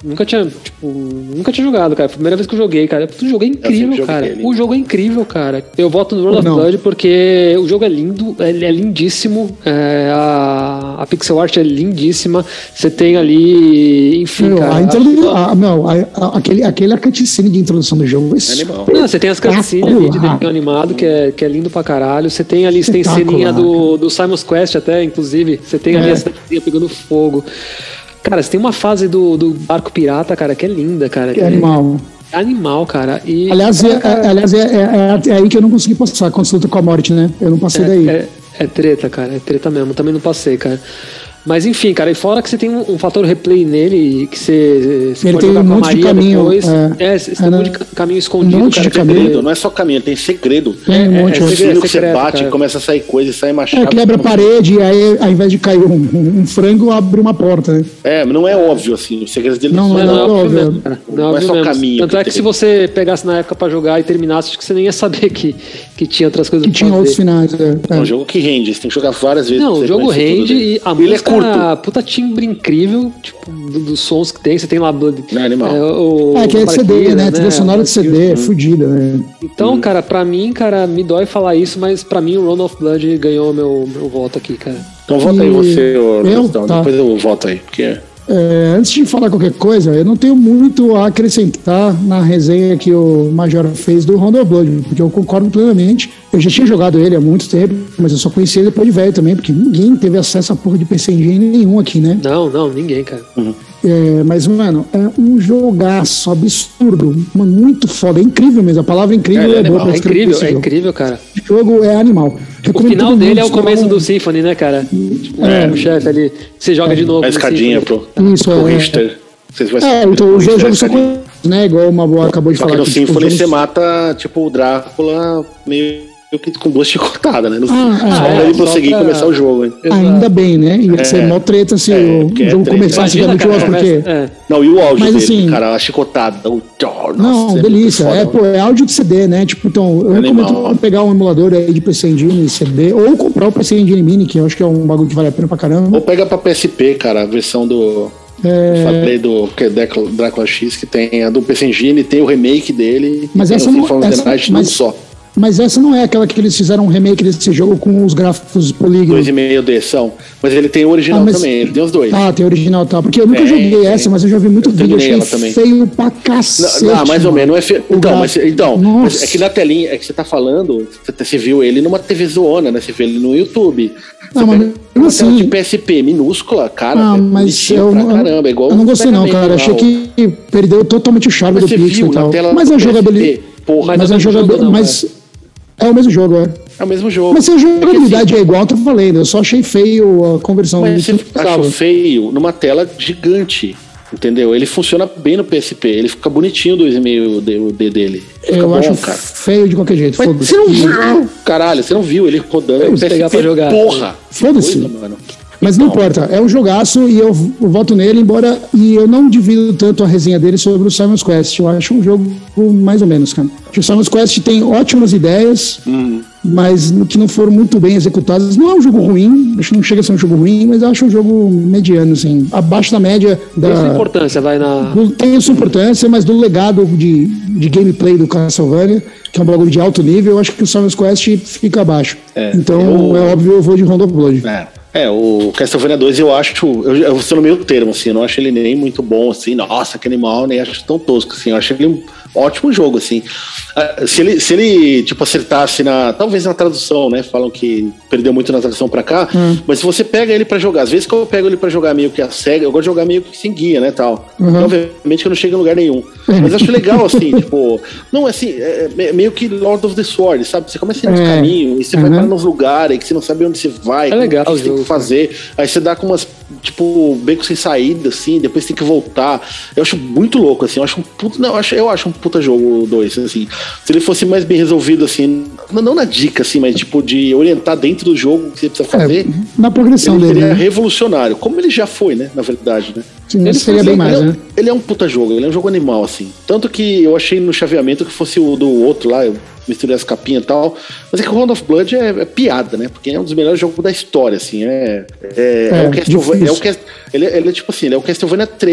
Nunca tinha, tipo, nunca tinha jogado, cara. Primeira vez que eu joguei, cara. O jogo é incrível, cara. Ele. O jogo é incrível, cara. Eu voto no Road of Blood porque o jogo é lindo, ele é lindíssimo. É, a, a pixel art é lindíssima. Você tem ali, enfim, meu, cara. A introdu... a, não, a, a, aquele, aquele cutscene de introdução do jogo é animal. Não, você tem as cutscenes ali de desenho animado, que é, que é lindo pra caralho. Você tem ali, você tem ceninha do, do Simon's Quest até, inclusive. Você tem ali é. a cidadezinha pegando fogo. Cara, você tem uma fase do, do barco pirata, cara, que é linda, cara. Que é animal. É animal, cara. E, aliás, é, cara, é, aliás é, é, é aí que eu não consegui passar quando você luta com a morte, né? Eu não passei é, daí. É, é treta, cara. É treta mesmo. Também não passei, cara. Mas enfim, cara, e fora que você tem um, um fator replay nele, que você, você ele pode tem jogar um com a monte de Maria caminho, depois. É, é você tem um monte de caminho escondido. Um monte cara, de caminho. Segredo, não é só caminho, tem segredo. Tem um monte. É, é, é segredo que você secreto, bate, cara. começa a sair coisa, sai machado. É, quebra a parede e aí, ao invés de cair um, um, um frango, abre uma porta, né? É, mas não é óbvio, assim, o segredo dele não, não, não, não é óbvio. Mesmo, cara. Não, não é só mesmo. caminho. Tanto é que tem. se você pegasse na época pra jogar e terminasse, acho que você nem ia saber que, que tinha outras coisas que pra tinha fazer. outros finais. É, é um jogo que rende, você tem que jogar várias vezes. Não, o jogo rende e a ele música, é curto. Puta timbre incrível, tipo, do, dos sons que tem. Você tem lá Blood. Não é animal. É, o, é que é de C D, né? Trilha sonora de C D, é fodida, né? Então, hum. cara, pra mim, cara, me dói falar isso, mas pra mim o Road of Blood ganhou meu, meu voto aqui, cara. Então vota aí você, eu, então, tá. depois eu voto aí, porque... É, antes de falar qualquer coisa, eu não tenho muito a acrescentar na resenha que o Major fez do Round of Blood, porque eu concordo plenamente. Eu já tinha jogado ele há muito tempo, mas eu só conheci ele depois de velho também, porque ninguém teve acesso a porra de P C Engine nenhum aqui, né? Não, não, ninguém, cara. Uhum. É, mas, mano, é um jogaço absurdo, mano, muito foda, é incrível mesmo. A palavra incrível é, é, é boa pra É incrível, é jogo. incrível, cara. O jogo é animal. O final dele é o começo do Symphony, né, cara? Tipo, é. O chefe ali, você joga é. de novo. A escadinha pro, Isso, pro é. Richter. Vocês vão É, então os jogos são coisas, né? Igual o Maboa acabou de Só falar. que no que, Symphony tipo, jogos... você mata, tipo, o Drácula meio que com duas chicotadas, né? No ah, só ah, pra é, ele conseguir pra... começar o jogo, hein? Ainda bem, né? Ia é. ser mó treta se é, o jogo é começasse já no jogo, porque... É. Não, e o áudio Mas, dele, assim, cara, a chicotada. O... Nossa, não, é delícia. foda, é, pô, é áudio de C D, né? Tipo, então, eu Animal. recomendo pegar um emulador aí de P C Engine C D, ou comprar o P C Engine Mini, que eu acho que é um bagulho que vale a pena pra caramba. Ou pega pra P S P, cara, a versão do... É... Falei do que é Drácula, Drácula X, que tem a do P C Engine, tem o remake dele, mas tem essa o não, Symphony of essa, the Night, mas, não só. Mas essa não é aquela que eles fizeram um remake desse jogo com os gráficos polígonos. Dois e meio D são. Mas ele tem o original ah, mas... também, ele tem os dois. Ah, tem o original, tá. Porque eu nunca tem, joguei tem. essa, mas eu já vi muito eu vídeo, achei ela também. feio pra cacete. Não, não mais ou menos. Não é feio. Então, mas, então Nossa. é que na telinha, é que você tá falando, você, você viu ele numa T V zona, né? Você viu ele no YouTube. Não, mas uma assim, tela de P S P minúscula, cara, ah, é mas eu, pra caramba, é igual eu não gostei não, cara. Achei que perdeu totalmente o charme mas do Pixel e tal. Mas a jogabilidade... Porra, mas a jogabilidade... Mas é o mesmo jogo, é. É o mesmo jogo. Mas se a jogabilidade é, é igual, eu tô falando. Eu só achei feio a conversão. Mas você achou feio numa tela gigante, entendeu? Ele funciona bem no P S P. Ele fica bonitinho o dois e meio D dele. Fica eu bom, acho cara. feio de qualquer jeito. Mas você não viu? Caralho, você não viu ele rodando. Vamos pegar pra jogar. Porra. Foda-se. Mano. Mas não, não importa, é um jogaço e eu, eu voto nele, embora e eu não divido tanto a resenha dele sobre o Simon's Quest. Eu acho um jogo mais ou menos, cara. O Simon's Quest tem ótimas ideias, uhum. mas que não foram muito bem executadas. Não é um jogo ruim, acho que não chega a ser um jogo ruim, mas eu acho um jogo mediano, assim, abaixo da média da... Tem sua importância, vai na... Do, tem sua importância, mas do legado de, de gameplay do Castlevania, que é um bagulho de alto nível, eu acho que o Simon's Quest fica abaixo. É, então, eu... é óbvio, eu vou de Round of Blood. É. É, o Castlevania dois eu acho, eu, eu sou no meio termo, assim, eu não acho ele nem muito bom, assim, nossa, que animal, nem acho tão tosco, assim, eu acho ele um ótimo jogo, assim. Se ele, se ele tipo, acertasse na, talvez na tradução, né, falam que perdeu muito na tradução pra cá, hum. mas se você pega ele pra jogar, às vezes que eu pego ele pra jogar meio que a cega, eu gosto de jogar meio que sem guia, né, tal. Uhum. Então, obviamente que eu não chego em lugar nenhum, mas acho legal, assim, tipo, não, assim, é meio que Lord of the Sword, sabe, você começa a ir nos é. caminhos, e você uhum. vai para nos lugares, que você não sabe onde você vai, é legal, o que você tem que fazer, aí você dá com umas, tipo, beco sem saída, assim, depois tem que voltar, eu acho muito louco, assim, eu acho um puta, não, eu acho, eu acho um puta jogo dois, assim, se ele fosse mais bem resolvido, assim, não, não na dica, assim, mas tipo, de orientar dentro do jogo o que você precisa fazer, é, na progressão ele dele, seria né? revolucionário, como ele já foi, né, na verdade, né? Sim, ele seria bem mais, ele, né? Ele é um puta jogo, ele é um jogo animal, assim, tanto que eu achei no chaveamento que fosse o do outro lá, eu misturei as capinhas e tal, mas é que o Round of Blood é, é piada, né, porque é um dos melhores jogos da história, assim, é, é, é, é o Castlevania, é o Cast, ele, ele é tipo assim, ele é o Castlevania três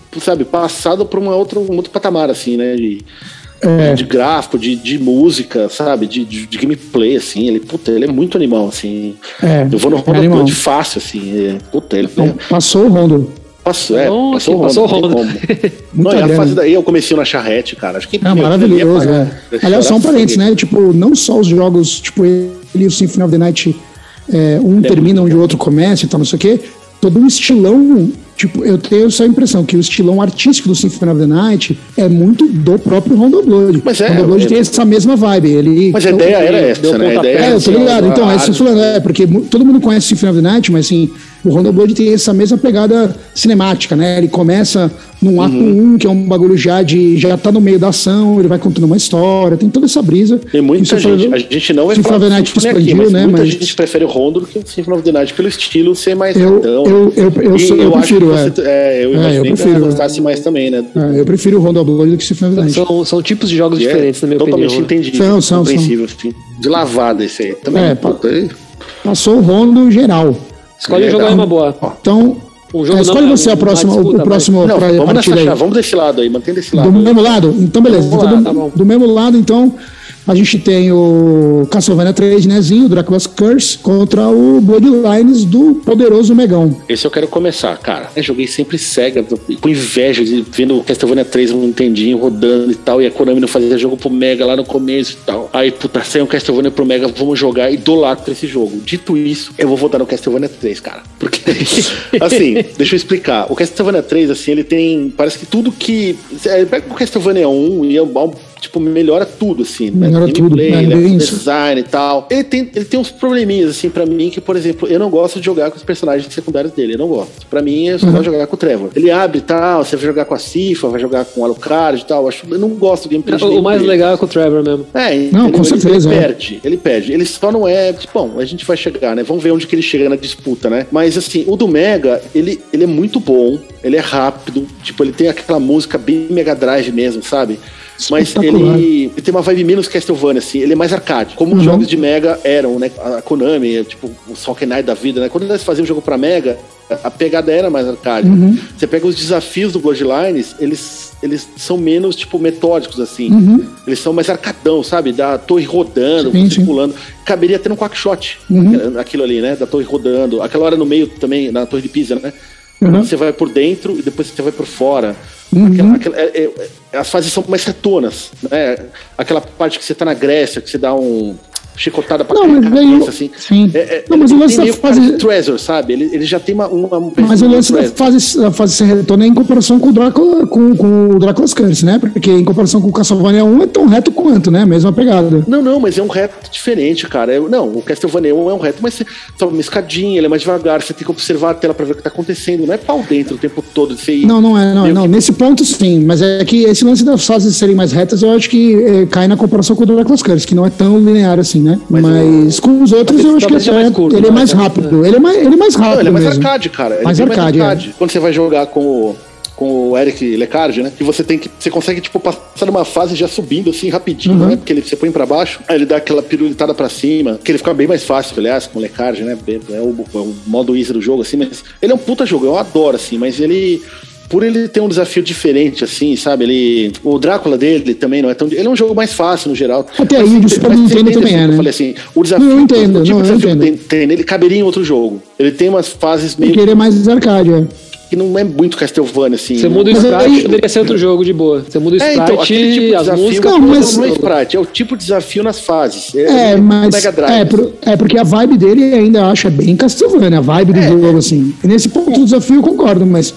sabe, passado por uma outra, um outro patamar, assim, né? De, é. de gráfico, de, de música, sabe? De, de, de gameplay, assim. Ele, puta, ele é muito animal, assim. É, eu vou no Rondo Blood fácil, assim. É, puta, ele é. Passou o Rondo. Passou, é, oh, passou, passou o Rondo. Rondo. Não, e a fase daí eu comecei na charrete, cara. Acho que é maravilhoso, é. Aliás, só um parênteses, né? Tipo, não só os jogos, tipo, ele e o Symphony of the Night, é, um é, termina onde o outro começa e tal, não sei o quê. Todo um estilão, tipo, eu tenho essa impressão que o estilão artístico do Symphony of the Night é muito do próprio Rondo Blood. Mas é, Rondo Bload é, tem essa mesma vibe. Ele, mas a ideia era essa, né? A ideia é, eu tô ligado. Então, é isso que eu tô falando, é, porque todo mundo conhece o Symphony of the Night, mas assim, o Rondo Blood tem essa mesma pegada cinemática, né? Ele começa num ato um, uhum. que é um bagulho já de. Já tá no meio da ação, ele vai contando uma história, tem toda essa brisa. Tem muita gente. Foi, a gente não vai falar. Symphony of the Night expandiu, aqui, né? Muita mas... gente prefere o Rondo do que o Symphony of the Night pelo estilo ser mais. Eu, eu, eu, eu, eu, sou, eu, eu prefiro, acho que você, é. é. Eu é, eu prefiro. Que gostasse mais também, né? É, eu prefiro o Rondo Blood do que o Symphony of the Night. São, são tipos de jogos yeah, diferentes, na minha totalmente opinião. Totalmente entendido. São, são, compreensível, são. Assim. De lavada esse aí. Também. É, puta, aí. Passou o Rondo geral. Escolhe o jogo aí, uma boa. Então, um jogo é, escolhe não, você a próxima, disputa, o próximo. Não, pra vamos, nessa, vamos desse lado aí, mantém desse lado. Do aí. mesmo lado? Então, beleza. Então, lá, do, tá bom. do mesmo lado, então, a gente tem o Castlevania três de Nezinho, Dracula's Curse, contra o Bloodlines do poderoso Megão. Esse eu quero começar, cara. Eu joguei sempre Sega, com inveja de vendo o Castlevania três no Nintendinho rodando e tal, e a Konami não fazia jogo pro Mega lá no começo e tal. Aí, puta, saiu um Castlevania pro Mega, vamos jogar e idolatro esse jogo. Dito isso, eu vou votar no Castlevania três, cara. Porque, assim, deixa eu explicar. O Castlevania três, assim, ele tem, parece que tudo que... Pega o Castlevania um e é um... Tipo, melhora tudo, assim, né? Melhora tudo, né? Design e tal. Ele tem, ele tem uns probleminhas, assim, pra mim, que, por exemplo, eu não gosto de jogar com os personagens secundários dele, eu não gosto. Pra mim, eu só uhum. gosto de jogar com o Trevor. Ele abre e tal, você vai jogar com a Sifa, vai jogar com o Alucard e tal, eu, acho, eu não gosto do gameplay. O mais dele. legal é com o Trevor mesmo. É, não, ele, com ele, certeza. Ele perde, ele perde. Ele só não é... Bom, a gente vai chegar, né? Vamos ver onde que ele chega na disputa, né? Mas, assim, o do Mega, ele, ele é muito bom, ele é rápido, tipo, ele tem aquela música bem Mega Drive mesmo, sabe? Mas ele, ele tem uma vibe menos Castlevania, assim, ele é mais arcade. Como uhum. os jogos de Mega eram, né? A Konami, tipo, o Soul Knight da vida, né? Quando eles faziam um jogo pra Mega, a pegada era mais arcade. Uhum. Você pega os desafios do Bloodlines, eles, eles são menos, tipo, metódicos, assim. Uhum. Eles são mais arcadão, sabe? Da torre rodando, sim, você sim. pulando. Caberia até no Quackshot, uhum. aquilo ali, né? Da torre rodando. Aquela hora no meio também, na torre de Pisa, né? Uhum. Você vai por dentro e depois você vai por fora. Uhum. Aquela, aquela, é, é, as fases são mais retonas, né? Aquela parte que você tá na Grécia, que você dá um chicotada pra não, mas cabeça, eu, assim. Sim. É, é, não, mas o lance da fase... Treasure, sabe? Ele, ele já tem uma... uma, uma mas o lance da fase, da fase ser retona é em comparação com o Drácula, com, com o Dracula's Curse, né? Porque em comparação com o Castlevania um é tão reto quanto, né? Mesma pegada. Não, não, mas é um reto diferente, cara. É, não, o Castlevania um é um reto, mas você sobe uma escadinha, ele é mais devagar, você tem que observar a tela pra ver o que tá acontecendo. Não é pau dentro o tempo todo. Você não, não é, não. não. Que... Nesse ponto, sim. Mas é que esse lance das fases serem mais retas, eu acho que é, cai na comparação com o Dracula's Curse, que não é tão linear assim, né? Mas... mas... Mas com os outros eu acho que até, mais curto, ele é mais rápido. Ele é mais, ele é mais rápido. Não, ele é mais mesmo. arcade, cara. Ele mais arcade, mais arcade. É. Quando você vai jogar com o, com o Eric Lecard, né? Que você tem que. Você consegue, tipo, passar numa fase já subindo assim rapidinho, uhum. né? Porque ele, você põe pra baixo, aí ele dá aquela pirulitada pra cima, que ele fica bem mais fácil, aliás, com o Lecard, né? É o, é o modo easy do jogo, assim, mas ele é um puta jogo, eu adoro, assim, mas ele. Por ele ter um desafio diferente, assim, sabe? Ele, o Drácula dele também não é tão... Ele é um jogo mais fácil, no geral. Até aí, o Super Nintendo também é, né? Eu falei assim, o desafio... Não, eu entendo, o tipo não, de eu desafio entendo. Tem, tem, ele caberia em outro jogo. Ele tem umas fases meio... Porque ele é mais arcade, é. Que não é muito Castlevania, assim. Você né? muda o mas sprite, aí... poderia ser outro jogo de boa. Você muda o sprite, é, então, aquele tipo de as desafio, músicas... Não, mas... não é sprite, é o tipo de desafio nas fases. É, é mas... Mega Drive, é, por, é, porque a vibe dele ainda acha bem Castlevania, a vibe do é, jogo, é. assim. E nesse ponto do desafio eu concordo, mas...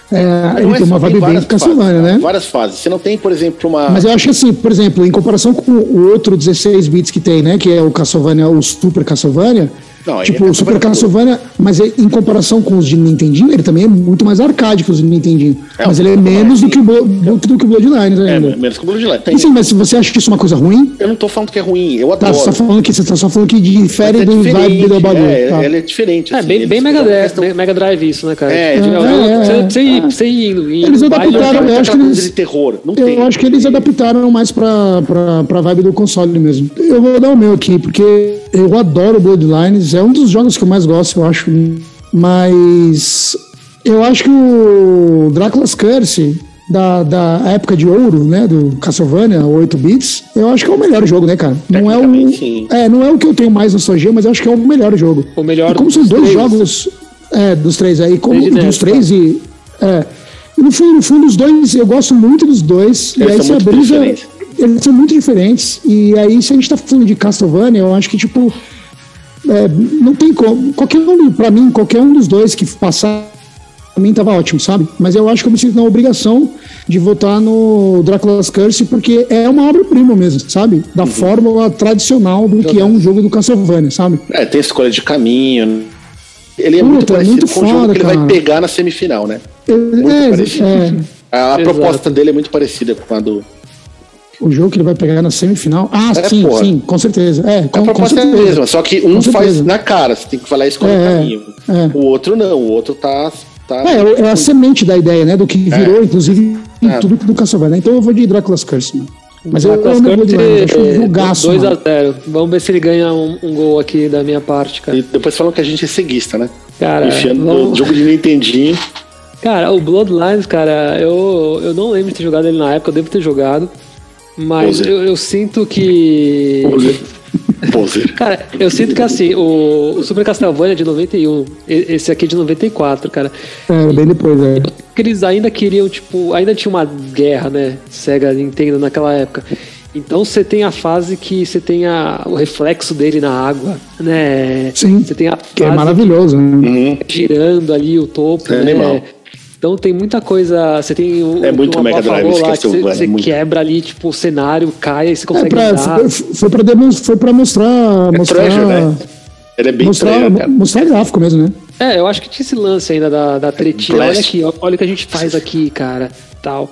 É, ele é tem uma vibe bem Castlevania, né? Várias fases. Você não tem, por exemplo, uma... Mas eu acho assim, por exemplo, em comparação com o outro dezesseis bits que tem, né? Que é o Castlevania, o Super Castlevania... Não, tipo, é o Super Castlevania, mas em comparação com os de Nintendinho, ele também é muito mais arcade que os de Nintendinho. É, mas ele é menos do que, o, do, do que o Bloodlines ainda. É, menos que o Bloodlines. Sim, mas se você acha isso uma coisa ruim... Eu não tô falando que é ruim, eu adoro. Tá, você tá falando que, você tá só falando que difere é do vibe do bagulho. É, tá. Ele é diferente. Assim, é, bem, bem Mega Drive, questão... Mega Drive isso, né, cara? É, é, é, você ir, você indo, indo. Eles adaptaram, eu acho que eles... De terror. Não eu tem. acho que eles adaptaram mais pra, pra, pra vibe do console mesmo. Eu vou dar o meu aqui, porque eu adoro Bloodlines, é um dos jogos que eu mais gosto, eu acho, mas Eu acho que o Dracula's Curse, da, da época de ouro, né, do Castlevania, oito bits, eu acho que é o melhor jogo, né, cara? Não é o, sim. é, não é o que eu tenho mais nostalgia, mas eu acho que é o melhor jogo. O melhor e como são dois três. jogos é, dos três aí, como três dos três tá? e... É, e no fundo, no fundo, os dois, eu gosto muito dos dois. Eles e aí são você muito brisa, diferentes. Eles são muito diferentes. E aí, se a gente tá falando de Castlevania, eu acho que, tipo, é, não tem como. Qualquer um, pra mim, qualquer um dos dois que passar, pra mim tava ótimo, sabe? Mas eu acho que eu me sinto na obrigação de votar no Dracula's Curse, porque é uma obra-prima mesmo, sabe? Da uhum. fórmula tradicional do que é um jogo do Castlevania, sabe? É, tem escolha de caminho. Ele é Puta, muito parecido é muito com o jogo que ele cara. vai pegar na semifinal, né? Muito é, parecido. É, a a proposta dele é muito parecida com a do... O jogo que ele vai pegar na semifinal? Ah, é, sim, porra. sim, com certeza. É, com, a proposta com é a mesma, só que um faz na cara, você tem que falar isso com o é, caminho. É. O outro não, o outro tá... tá é, é a semente da ideia, né? Do que virou, é. inclusive, é. tudo do Castlevania. Então eu vou de Dracula's Curse, né? Mas eu, eu não vou de Dracula's, acho um jogaço. dois a zero. Vamos ver se ele ganha um, um gol aqui da minha parte, cara. E depois falam que a gente é ceguista, né? Cara, enfiando vamos... no jogo de Nintendinho. Cara, o Bloodlines, cara, eu, eu não lembro de ter jogado ele na época, eu devo ter jogado. Mas eu, eu sinto que... Poser. Poser. Cara, eu sinto que assim, o, o Super Castlevania é de noventa e um, esse aqui é de noventa e quatro, cara. É, bem depois, é. Que eles ainda queriam, tipo, ainda tinha uma guerra, né? Sega Nintendo naquela época. Então você tem a fase que você tem a, o reflexo dele na água, né? Sim, você tem a que é maravilhoso, né? Girando ali o topo, é né? Animal. Então tem muita coisa. Você tem o. É muito Mega Drive, lá, que você, você é muito... quebra ali, tipo, o cenário cai e você consegue. É pra, foi, foi, pra demonstrar, foi pra mostrar. É mostrar treasure, né? Ele é bem mostrar, treasure, cara. mostrar gráfico mesmo, né? É, eu acho que tinha esse lance ainda da, da tretinha. Olha aqui, olha o que a gente faz aqui, cara. Tal.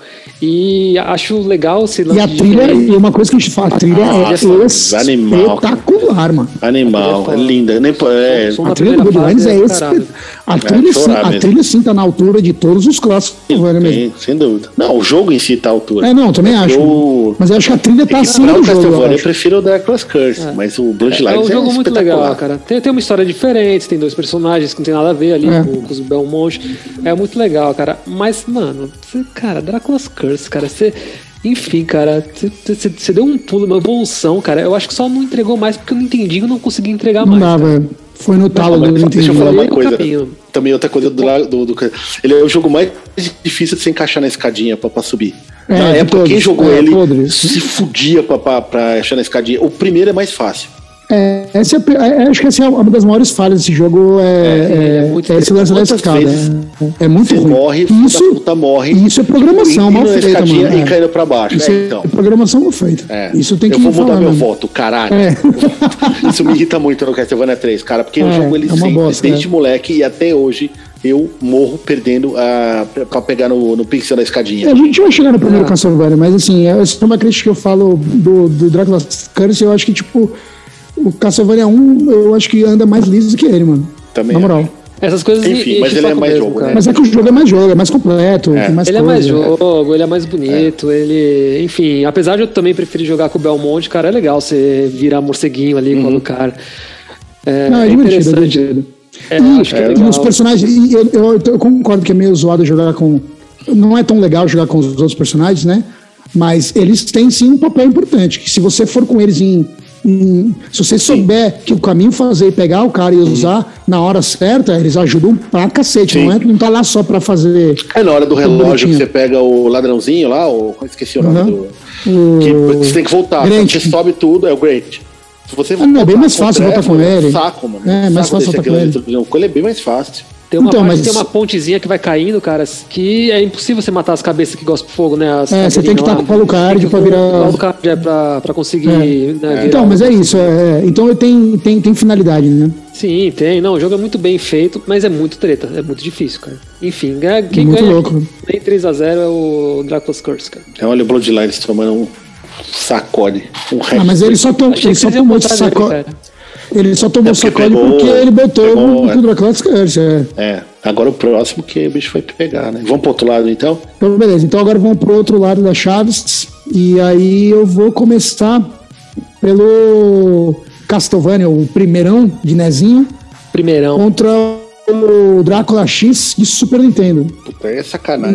E acho legal esse lance. E a trilha, e uma coisa que a gente fala, a trilha ah, é espetacular, mano. Animal, é linda. Nem, é, a trilha do Bloodlines é esse. A trilha, é, sim, a trilha sim tá na altura de todos os clássicos. Sim, sem dúvida. Não, o jogo em si tá à altura. É, não, também acho. Eu... Mas eu acho que a trilha tá é acima do jogo. Eu, eu prefiro o Dracula's Curse, é. mas o Bloodlines é, é um jogo é muito legal, cara. Tem, tem uma história diferente, tem dois personagens que não tem nada a ver ali é. com, com os Belmont. É muito legal, cara. Mas, mano, você, cara, Dracula's Curse, cara, você... Enfim, cara, você deu um pulo, uma evolução, cara. Eu acho que só não entregou mais porque eu não entendi e não consegui entregar não mais. Não dá, velho. Foi no talo do Nintendo. Deixa eu falar uma coisa. Também outra coisa do, do, do... Ele é o jogo mais difícil de se encaixar na escadinha pra, pra subir. É, na época, todos, quem jogou é, ele podre. se fudia pra, pra, pra achar na escadinha. O primeiro é mais fácil. É, essa é, é, acho que essa é uma das maiores falhas desse jogo, é, é, é, é esse lance da escada. É, é muito ruim. Morre, isso, puta morre. Isso é programação mal feita, mano. E caindo pra baixo. Isso é, então. é programação mal feita. É. Isso tem que Eu vou falar, mudar meu mano. voto, caralho. É. Isso me irrita muito no Castlevania três, cara, porque eu é, jogo ele é sempre, bosta, desde é. moleque e até hoje. Eu morro perdendo a, pra pegar no, no pixel da escadinha. É, a gente vai chegar no primeiro ah. Castlevania, mas assim, essa é uma crítica que eu falo do, do Dracula's Curse. Eu acho que, tipo, o Castlevania um, eu acho que anda mais liso do que ele, mano. Também. Na moral. Acho. Essas coisas. Enfim, mas ele é mais mesmo, jogo, cara. né? Mas é que o jogo é mais jogo, é mais completo. É. Tem mais ele coisa. é mais jogo, ele é mais bonito, é. ele. Enfim, apesar de eu também preferir jogar com o Belmont, cara, é legal você virar morceguinho ali uhum. com o cara. É, Não, é, é divertido, é divertido. É, e, acho que é e os personagens, eu, eu, eu concordo que é meio zoado jogar com. Não é tão legal jogar com os outros personagens, né? Mas eles têm sim um papel importante. Que se você for com eles em. em se você souber que o caminho fazer e pegar o cara e usar sim. na hora certa, eles ajudam pra cacete. Não, é, não tá lá só pra fazer. É na hora do relógio que você pega o ladrãozinho lá, ou esqueci o nome uhum. do. O... Que você tem que voltar. Você sobe tudo, é o Great. Se você ah, não, é bem mais fácil voltar com ele. Saco, mano. É, mais fácil voltar com ele. Ele é bem mais fácil. Tem uma, então, parte, mas... tem uma pontezinha que vai caindo, cara, que é impossível você matar as cabeças que gostam de fogo, né? As é, você tem que estar com o Paulo Card pra virar... O Paulo Card é pra, pra conseguir... É. Né, é. Então, mas é isso. É, então tem, tem, tem finalidade, né? Sim, tem. Não, o jogo é muito bem feito, mas é muito treta. É muito difícil, cara. Enfim, quem muito ganha louco. Em três a zero é o Dracula's Curse, cara. É, olha o Bloodlines tomando um sacode. Um ah, mas ele só, tom, ele só tomou esse sacode... Ele só tomou é porque sacode pegou, porque ele botou pegou, o, o Dracula's Curse. É. é, agora o próximo que o bicho vai pegar, né? Vamos pro outro lado, então? Então, beleza. Então agora vamos pro outro lado das chaves. E aí eu vou começar pelo Castlevania, o primeirão de Nezinho. Primeirão. Contra o Drácula X de Super Nintendo. Puta, é sacanagem.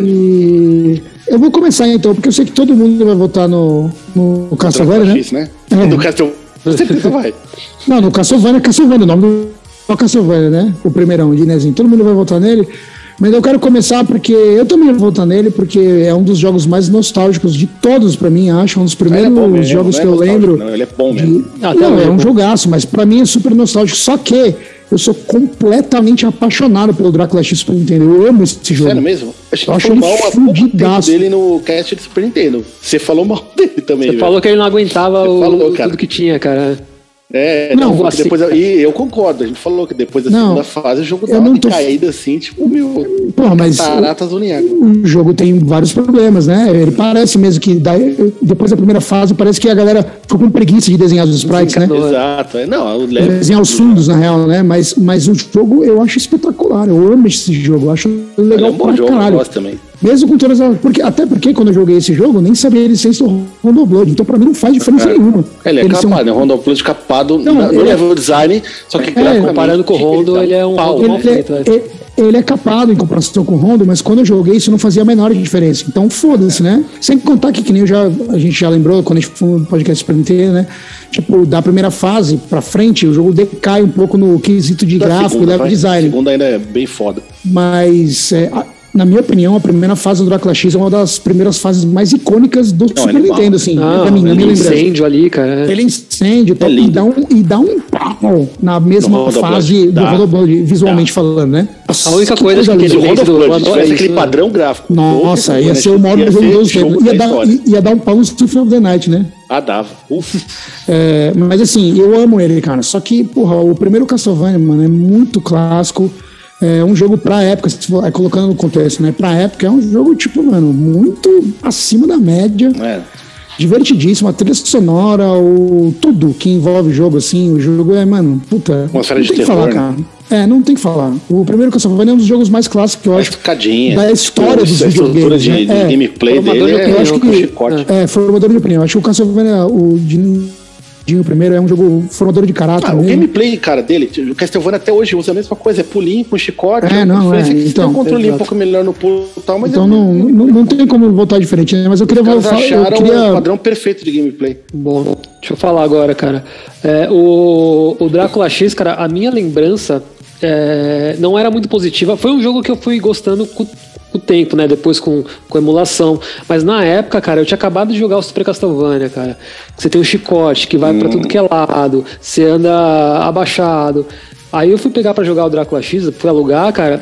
E eu vou começar então, porque eu sei que todo mundo vai votar no, no Castlevania, né? X, né? É. Do Castlevania, certeza vai. Não, no Castlevania, Castlevania, o nome do é o Castlevania, né? O primeirão, de Nezinho. Todo mundo vai votar nele. Mas eu quero começar porque eu também vou votar nele, porque é um dos jogos mais nostálgicos de todos pra mim, acho. Um dos primeiros é mesmo, jogos que eu lembro. Não, ele é bom mesmo. De... Ah, não, é um jogaço, mas pra mim é super nostálgico. Só que eu sou completamente apaixonado pelo Drácula X Super Nintendo. Eu amo esse jogo. Sério mesmo? A gente eu acho ele fudidaço dele no cast de Super Nintendo. Você falou mal dele também. Você velho. falou que ele não aguentava o, falou, tudo que tinha, cara. É, não, não assim, depois, e eu concordo, a gente falou que depois da não, segunda fase o jogo dá uma tô... caída assim, tipo, meu, Porra, mas taratas do o, o jogo tem vários problemas, né? Ele parece mesmo que dá, depois da primeira fase parece que a galera ficou com preguiça de desenhar os sprites, né? Exato, não, o level, desenhar os fundos, na real, né? Mas, mas o jogo eu acho espetacular, eu amo esse jogo, eu acho legal é um bom pra jogo, caralho. Eu gosto também. Mesmo com todas as. Porque, até porque quando eu joguei esse jogo, eu nem sabia a licença do Rondo Blood. Então, pra mim, não faz diferença é. nenhuma. Ele é Eles capado, são... né? O Rondo Blood capado não, no ele level é... design, só que é, comparando com o Rondo, ele, ele é um pau, ele, feito, é, é, ele é capado em comparação com o Rondo, mas quando eu joguei, isso não fazia a menor diferença. Então, foda-se, né? Sem contar que, que nem eu já, a gente já lembrou, quando a gente foi no podcast Super Nintendo, né? Tipo, da primeira fase pra frente, o jogo decai um pouco no quesito de da gráfico segunda, e level design. A segunda ainda é bem foda. Mas. É, na minha opinião, a primeira fase do Drácula X é uma das primeiras fases mais icônicas do não, Super Nintendo, assim. Ah, pra mim, na minha lembrança. Incêndio ali, cara. Ele incêndio tá, é e, dá um, e dá um pau na mesma fase do Rondo Blood, visualmente dá. falando, né? A única que coisa, coisa que ele fez do Rondo Blood, aquele padrão gráfico. Nossa, ia ser o modo do jogo dos tempos. Ia, dar, ia dar um pau no Symphony of the Night, né? Ah, dava. Uf. É, mas assim, eu amo ele, cara. Só que, porra, o primeiro Castlevania, mano, é muito clássico. É um jogo pra época, se for, é, colocando no contexto, né? Pra época é um jogo, tipo, mano, muito acima da média. É. Divertidíssimo, a trilha sonora, o, tudo que envolve o jogo, assim. O jogo é, mano, puta. Uma série de tem que terror, falar, cara. É, não tem que falar. O primeiro Castlevania é um dos jogos mais clássicos que eu acho da história dos videogames. De, né? de é, gameplay dele eu é, acho que, é, é, formador de opinião. Acho que o Castlevania, o de o primeiro é um jogo formador de caráter. Ah, o gameplay, cara, dele, o Castlevania até hoje usa a mesma coisa, é pulinho com chicote. É, não, é. Então, tem um controle um pouco melhor no pulo e tal, mas então é, não, não, não tem como voltar diferente, né? Mas eu queria Os caras acharam eu queria... o padrão perfeito de gameplay. Bom, deixa eu falar agora, cara. É, o, o Drácula X, cara, a minha lembrança é, não era muito positiva. Foi um jogo que eu fui gostando com o tempo, né? Depois com, com emulação. Mas na época, cara, eu tinha acabado de jogar o Super Castlevania, cara. Você tem um chicote que vai hum. pra tudo que é lado, você anda abaixado. Aí eu fui pegar pra jogar o Drácula X, fui alugar, cara,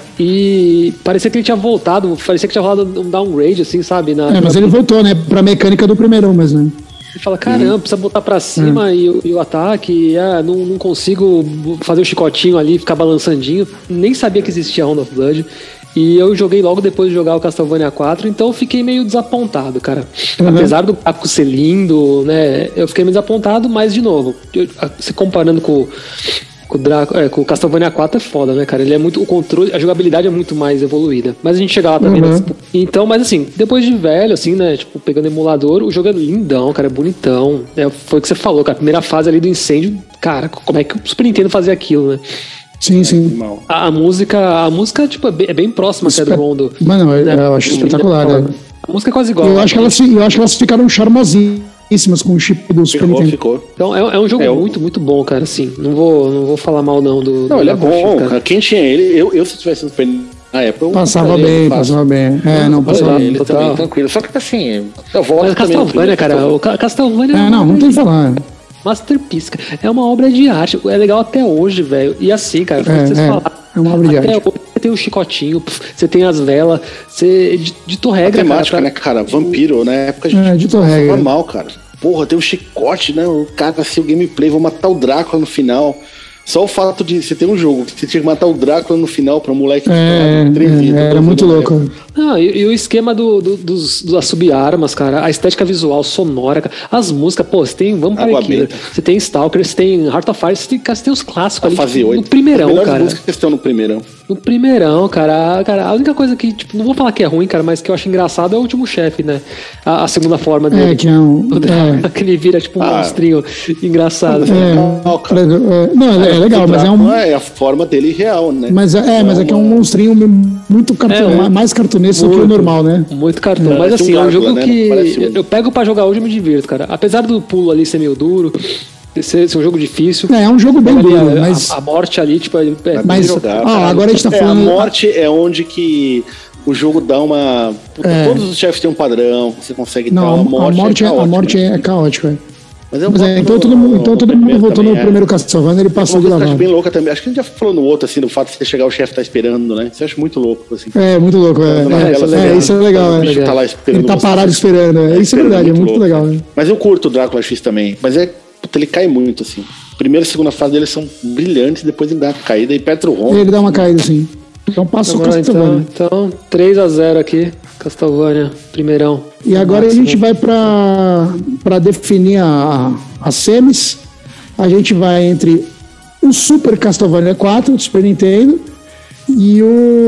e parecia que ele tinha voltado, parecia que tinha rolado um downgrade, assim, sabe? Na, é, mas na... ele voltou, né? Pra mecânica do primeirão, mas né? Ele fala, caramba, precisa botar pra cima é. e, e o ataque, e, ah, não, não consigo fazer o chicotinho ali, ficar balançandinho. Nem sabia que existia Round of Blood. E eu joguei logo depois de jogar o Castlevania quatro, então eu fiquei meio desapontado, cara. Uhum. Apesar do gráfico ser lindo, né, eu fiquei meio desapontado, mas de novo, eu, se comparando com, com, o Draco, é, com o Castlevania quatro é foda, né, cara? Ele é muito, o controle, a jogabilidade é muito mais evoluída. Mas a gente chega lá também, uhum. né? Então, mas assim, depois de velho, assim, né, tipo, pegando emulador, o jogo é lindão, cara, é bonitão. É, foi o que você falou, cara, a primeira fase ali do incêndio, cara, como é que o Super Nintendo fazia aquilo, né? Sim, sim. A, a música, a música tipo, é, bem, é bem próxima até do Rondo. Mano, eu, né? eu acho espetacular. Né? A música é quase igual. Eu acho que elas, eu acho que elas ficaram charmosíssimas com o chip do Super Nintendo. Ficou. Então é, é um jogo é, muito, muito bom, cara. Assim, não vou, não vou falar mal não do. Não, do ele é bom, cara. Quem tinha ele, eu, eu se tivesse no Super na época, eu passava bem, passava bem. É, não, passava bem. Ele também, tranquilo. Só que assim, eu volto. Mas Castlevania, cara, o Castlevania. É, não, não tem que falar. Masterpiece, é uma obra de arte, é legal até hoje, velho. E assim, cara, é, vocês é, falaram, é uma obra de até arte. Hoje você tem o chicotinho, você tem as velas, você ditou regra, a temática, cara, né, cara? Vampiro, na né? época a gente é, ditou regra. Normal, cara. Porra, tem um chicote, né? O cara assim, o gameplay, vou matar o Drácula no final. Só o fato de você ter um jogo que você tinha que matar o Drácula no final pra moleque é, trevido, é, era muito louco. Ah, e, e o esquema do, do, dos, das sub-armas, cara, a estética visual, sonora, cara, as músicas, pô, você tem Vampire Killer, você tem Stalker, você tem Heart of Fire, você tem, você tem os clássicos ali, fase no oito. primeirão, as cara. As músicas que estão no primeirão. No primeirão, cara, cara, a única coisa que, tipo, não vou falar que é ruim, cara, mas que eu acho engraçado é o último chefe, né? A, a segunda forma dele. É, que é um... É. Que ele vira, tipo, um Ah. monstrinho engraçado. É, é, não, é, é legal, mas é um... É a forma dele real, né? Mas é, é mas é que é um monstrinho muito cartun... É, um- mais cartunesco que o normal, né? Muito cartão. É, Mas parece assim, um é um gárgula, jogo né? que Parece um- eu pego pra jogar hoje e me divirto, cara. Apesar do pulo ali ser meio duro, ser, ser um jogo difícil. É, é um jogo bem ali, duro, a, mas... a, a morte ali, tipo, é, é Mas- jogar, ó, cara. agora a gente tá É, falando- a morte é onde que o jogo dá uma... Puta, É. Todos os chefes têm um padrão, você consegue Não, tal. a morte, é, a caótica. morte é caótica. é. Mas, eu Mas é, boto então no- todo mundo, então no todo mundo primeiro voltou no também, é. primeiro Castlevania, ele passou de Uma coisa que eu acho lavado. bem louca também. Acho que a gente já falou no outro, assim, do fato de você chegar, o chefe tá esperando, né? Isso eu acho muito louco, assim. É, muito louco, é. Quando na É, tela, é, você isso é legal, O é. bicho tá lá esperando. Ele tá você. parado esperando, é. Isso é verdade, é muito louco, legal, né? né? Mas eu curto o Drácula X também. Mas é. Puta, ele cai muito, assim. Primeira e segunda fase dele são brilhantes, depois ele dá uma caída e Petro Ron. Ele dá uma caída assim. Então passou o Agora, então, Castlevania. então, três a zero aqui, Castlevania, primeirão. E agora a gente vai pra, pra definir a, as semis. A gente vai entre o Super Castlevania quatro do Super Nintendo e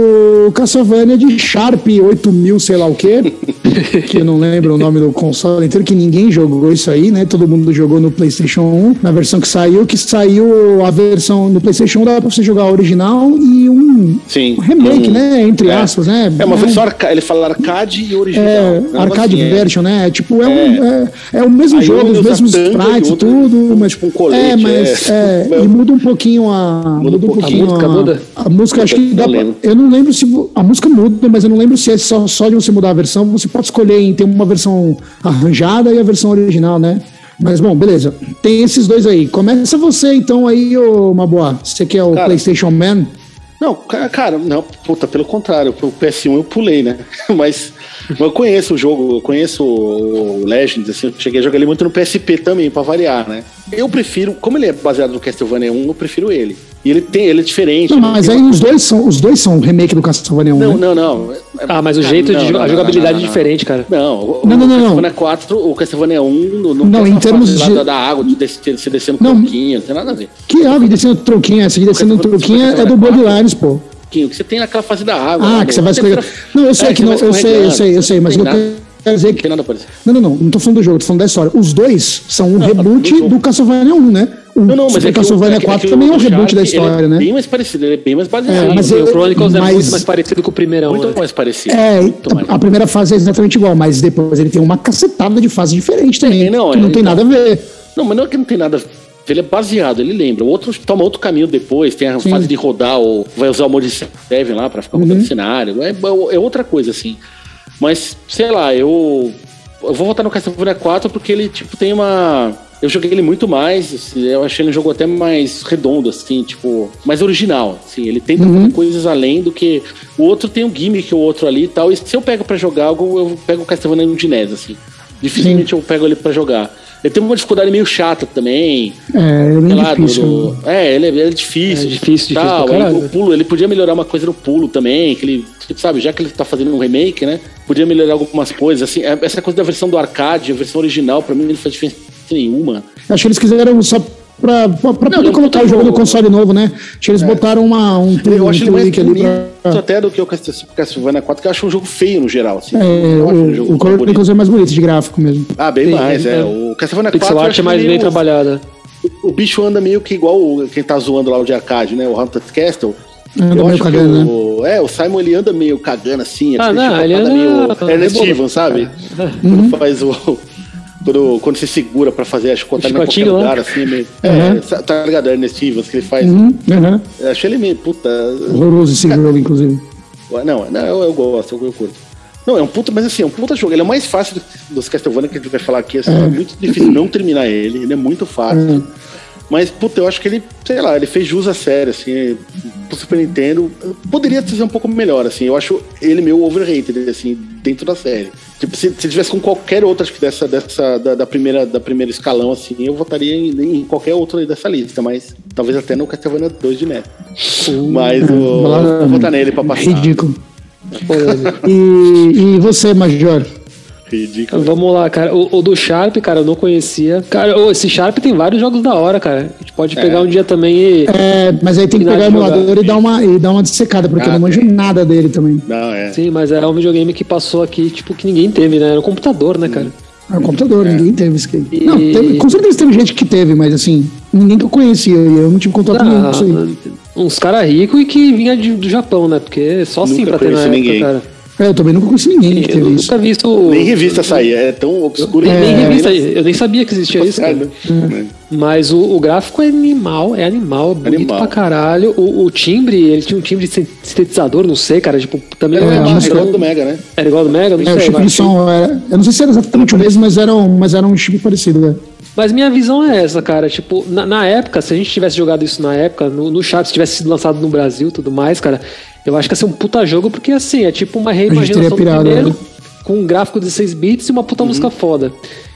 o Castlevania de Sharp oito mil, sei lá o quê, que eu não lembro o nome do console inteiro, que ninguém jogou isso aí, né? Todo mundo jogou no PlayStation um, na versão que saiu, que saiu a versão no PlayStation um, dá pra você jogar a original e um Sim. remake, Um- né? Entre é. aspas, né? É uma um- versão arcade. Ele fala arcade e original. É, Um arcade assim, é. version, né? Tipo, é, Um, é, é o mesmo Aí jogo, um os usa mesmos tanto sprites, e outro tudo, um, mas tipo um colete, é, mas é. é, e muda um pouquinho a muda um pouquinho. pouquinho A música muda? a música acho que Não dá pra, lembro. eu não lembro se vo- a música muda, mas eu não lembro se é só, só de você mudar a versão, você pode escolher em ter uma versão arranjada e a versão original, né? Mas bom, beleza. Tem esses dois aí. Começa você então aí, ô Maboa. Você que é o Cara, PlayStation Man. Não, ca- cara, não, puta, pelo contrário, o P S um eu pulei, né? Mas eu conheço o jogo, eu conheço o Legends, assim, eu cheguei a jogar ele muito no P S P também, pra variar, né? Eu prefiro, como ele é baseado no Castlevania um, eu prefiro ele. E ele tem, ele é diferente. Não, né? mas Tem aí uma- os dois são os dois são remake do Castlevania um, Não, né? não, não. Ah, mas o Cara, jeito não, de não, jogar, a não, jogabilidade não, não, é diferente, cara. Não, o, Não, não, o não, Castlevania quatro, o Castlevania um, no, no Não, tem em essa termos fase lá de- da, da água, de descer, se descendo Não. um pouquinho, não tem nada a ver. Que água, descendo tronquinho, essa aqui descendo Castlevania- tronquinho é do Castlevania Bloodlines, pô. Um pouquinho, que você tem naquela fase da água. Ah, lá, que no- você vai escorregar. Não, eu sei É, que você não, vai eu sei, eu sei, eu sei, mas não não tem quer dizer Não que. tem nada parecido. Não, não, não, não tô falando do jogo, tô falando da história. Os dois são um reboot do jogo. do Castlevania um, né? O Não, não, mas Super é que o- Castlevania é que- quatro é que também é um o reboot Shark, da história, ele é né? bem mais parecido, ele é bem mais baseado. É, mas Sim, eu- o Chronicles é mas- muito mais parecido com o primeirão. muito né? mais parecido. É, muito mais. a, a primeira fase é exatamente igual, mas depois ele tem uma cacetada de fase diferente também, É, não, que é, não tem então- nada a ver. Não, mas não é que não tem nada a ver. Ele é baseado, ele lembra. O outro toma outro caminho depois, tem a Sim. fase de rodar, ou vai usar o mod Seven lá pra ficar rodando Uhum. cenário. É, é outra coisa, assim. Mas, sei lá, eu. Eu vou voltar no Castlevania quatro porque ele, tipo, tem uma. Eu joguei ele muito mais, assim, eu achei ele um jogo até mais redondo, assim, tipo, mais original, assim, ele tenta Uhum. fazer coisas além do que... O outro tem um gimmick, o outro ali e tal, e se eu pego pra jogar algo, eu pego o Castlevania no de NES, assim. Dificilmente eu pego ele pra jogar. Ele tem uma dificuldade meio chata também. É, é bem sei lá, do- difícil. do- é, ele é, ele é difícil. É difícil, difícil tal. pra Aí caralho. o pulo, ele podia melhorar uma coisa no pulo também, que ele, tipo, sabe, já que ele tá fazendo um remake, né? Podia melhorar algumas coisas, assim, é- essa coisa da versão do arcade, a versão original, pra mim não faz diferença nenhuma. Acho que eles quiseram só pra, pra, pra Não, poder não, colocar não, o jogo não. no console novo, né? Acho que eles botaram uma, um, Eu um acho ele mais tweak ali bonito pra. até do que o Castle- Castlevania quatro, que eu acho um jogo feio no geral, assim. É, Eu acho um o, jogo o bonito. Chronicles é mais bonito de gráfico mesmo. Ah, bem Sim, mais, é. é. O Castlevania quatro Pixel eu art acho é mais meio- bem trabalhada. O bicho anda meio que igual o- quem tá zoando lá o de arcade, né? O Haunted Castle. Anda Eu meio acho que cagando, o, é, o Simon ele anda meio cagando assim, Ah, ele não, deixa ele a patada anda- meio Ernest é bobo. Stevens, sabe? Uhum. Quando faz o. Quando, quando você segura pra fazer a chicotada em qualquer chicotinho lá? lugar, assim, meio. Uhum. É, sa- tá ligado? Ernest Stevens, que ele faz. Uhum, uhum. Eu achei ele meio. Puta. Horroroso esse jogo, inclusive. Não, não eu, eu gosto, eu, eu curto. Não, é um puta, mas assim, é um puta jogo. Ele é o mais fácil do- dos Castlevania que a gente vai falar aqui. Assim, é. muito difícil não terminar ele, ele é muito fácil. Mas, puta, eu acho que ele, sei lá, ele fez jus à série, assim, pro Super Nintendo. Poderia ser um pouco melhor, assim. Eu acho ele meio overrated, assim, dentro da série. Tipo, se, se tivesse com qualquer outro, acho que dessa, dessa da, da primeira, da primeira escalão, assim, eu votaria em, em qualquer outro aí dessa lista, mas talvez até no Castlevania dois de N E S. Mas o, Lá- vou votar nele pra passar. Ridículo. E, e você, Major? Ridículo. Vamos lá, cara. O, o do Sharp, cara, eu não conhecia. Cara, oh, esse Sharp tem vários jogos da hora, cara. A gente pode é. pegar um dia também e... É, mas aí tem que pegar o emulador e dar uma, e dar uma dissecada, porque ah, eu não manjo nada dele também. Não, é. Sim, mas é um videogame que passou aqui, tipo, que ninguém teve, né? Era um computador, né, cara? É um computador, é. ninguém teve isso aqui. E... Não, teve, com certeza teve gente que teve, mas assim, ninguém que eu conhecia. Eu não tive contato nenhum com isso aí. Uns caras ricos e que vinha de, do Japão, né? Porque só assim pra ter na época, ninguém. Cara. É, eu também nunca conheci ninguém que teve eu isso. Nunca vi isso. Nem revista saía, é tão obscuro. É, nem revista, eu nem sabia que existia isso, cara. É. Mas o, o gráfico é animal, é animal, é bonito animal. pra caralho. O, o timbre, ele tinha um timbre de sintetizador, não sei, cara. Tipo, também é, era, era igual do Mega, né? Era igual do Mega, não é, sei. O chip de som era, eu não sei se era exatamente o mesmo, mas era um, mas era um chip parecido, né? Mas minha visão é essa, cara. Tipo, na, na época, se a gente tivesse jogado isso na época, no, no Sharp, se tivesse sido lançado no Brasil e tudo mais, cara, eu acho que ia ser um puta jogo, porque assim, é tipo uma reimaginação pirado, do primeiro, né? Com um gráfico de dezesseis bits e uma puta uhum. música foda.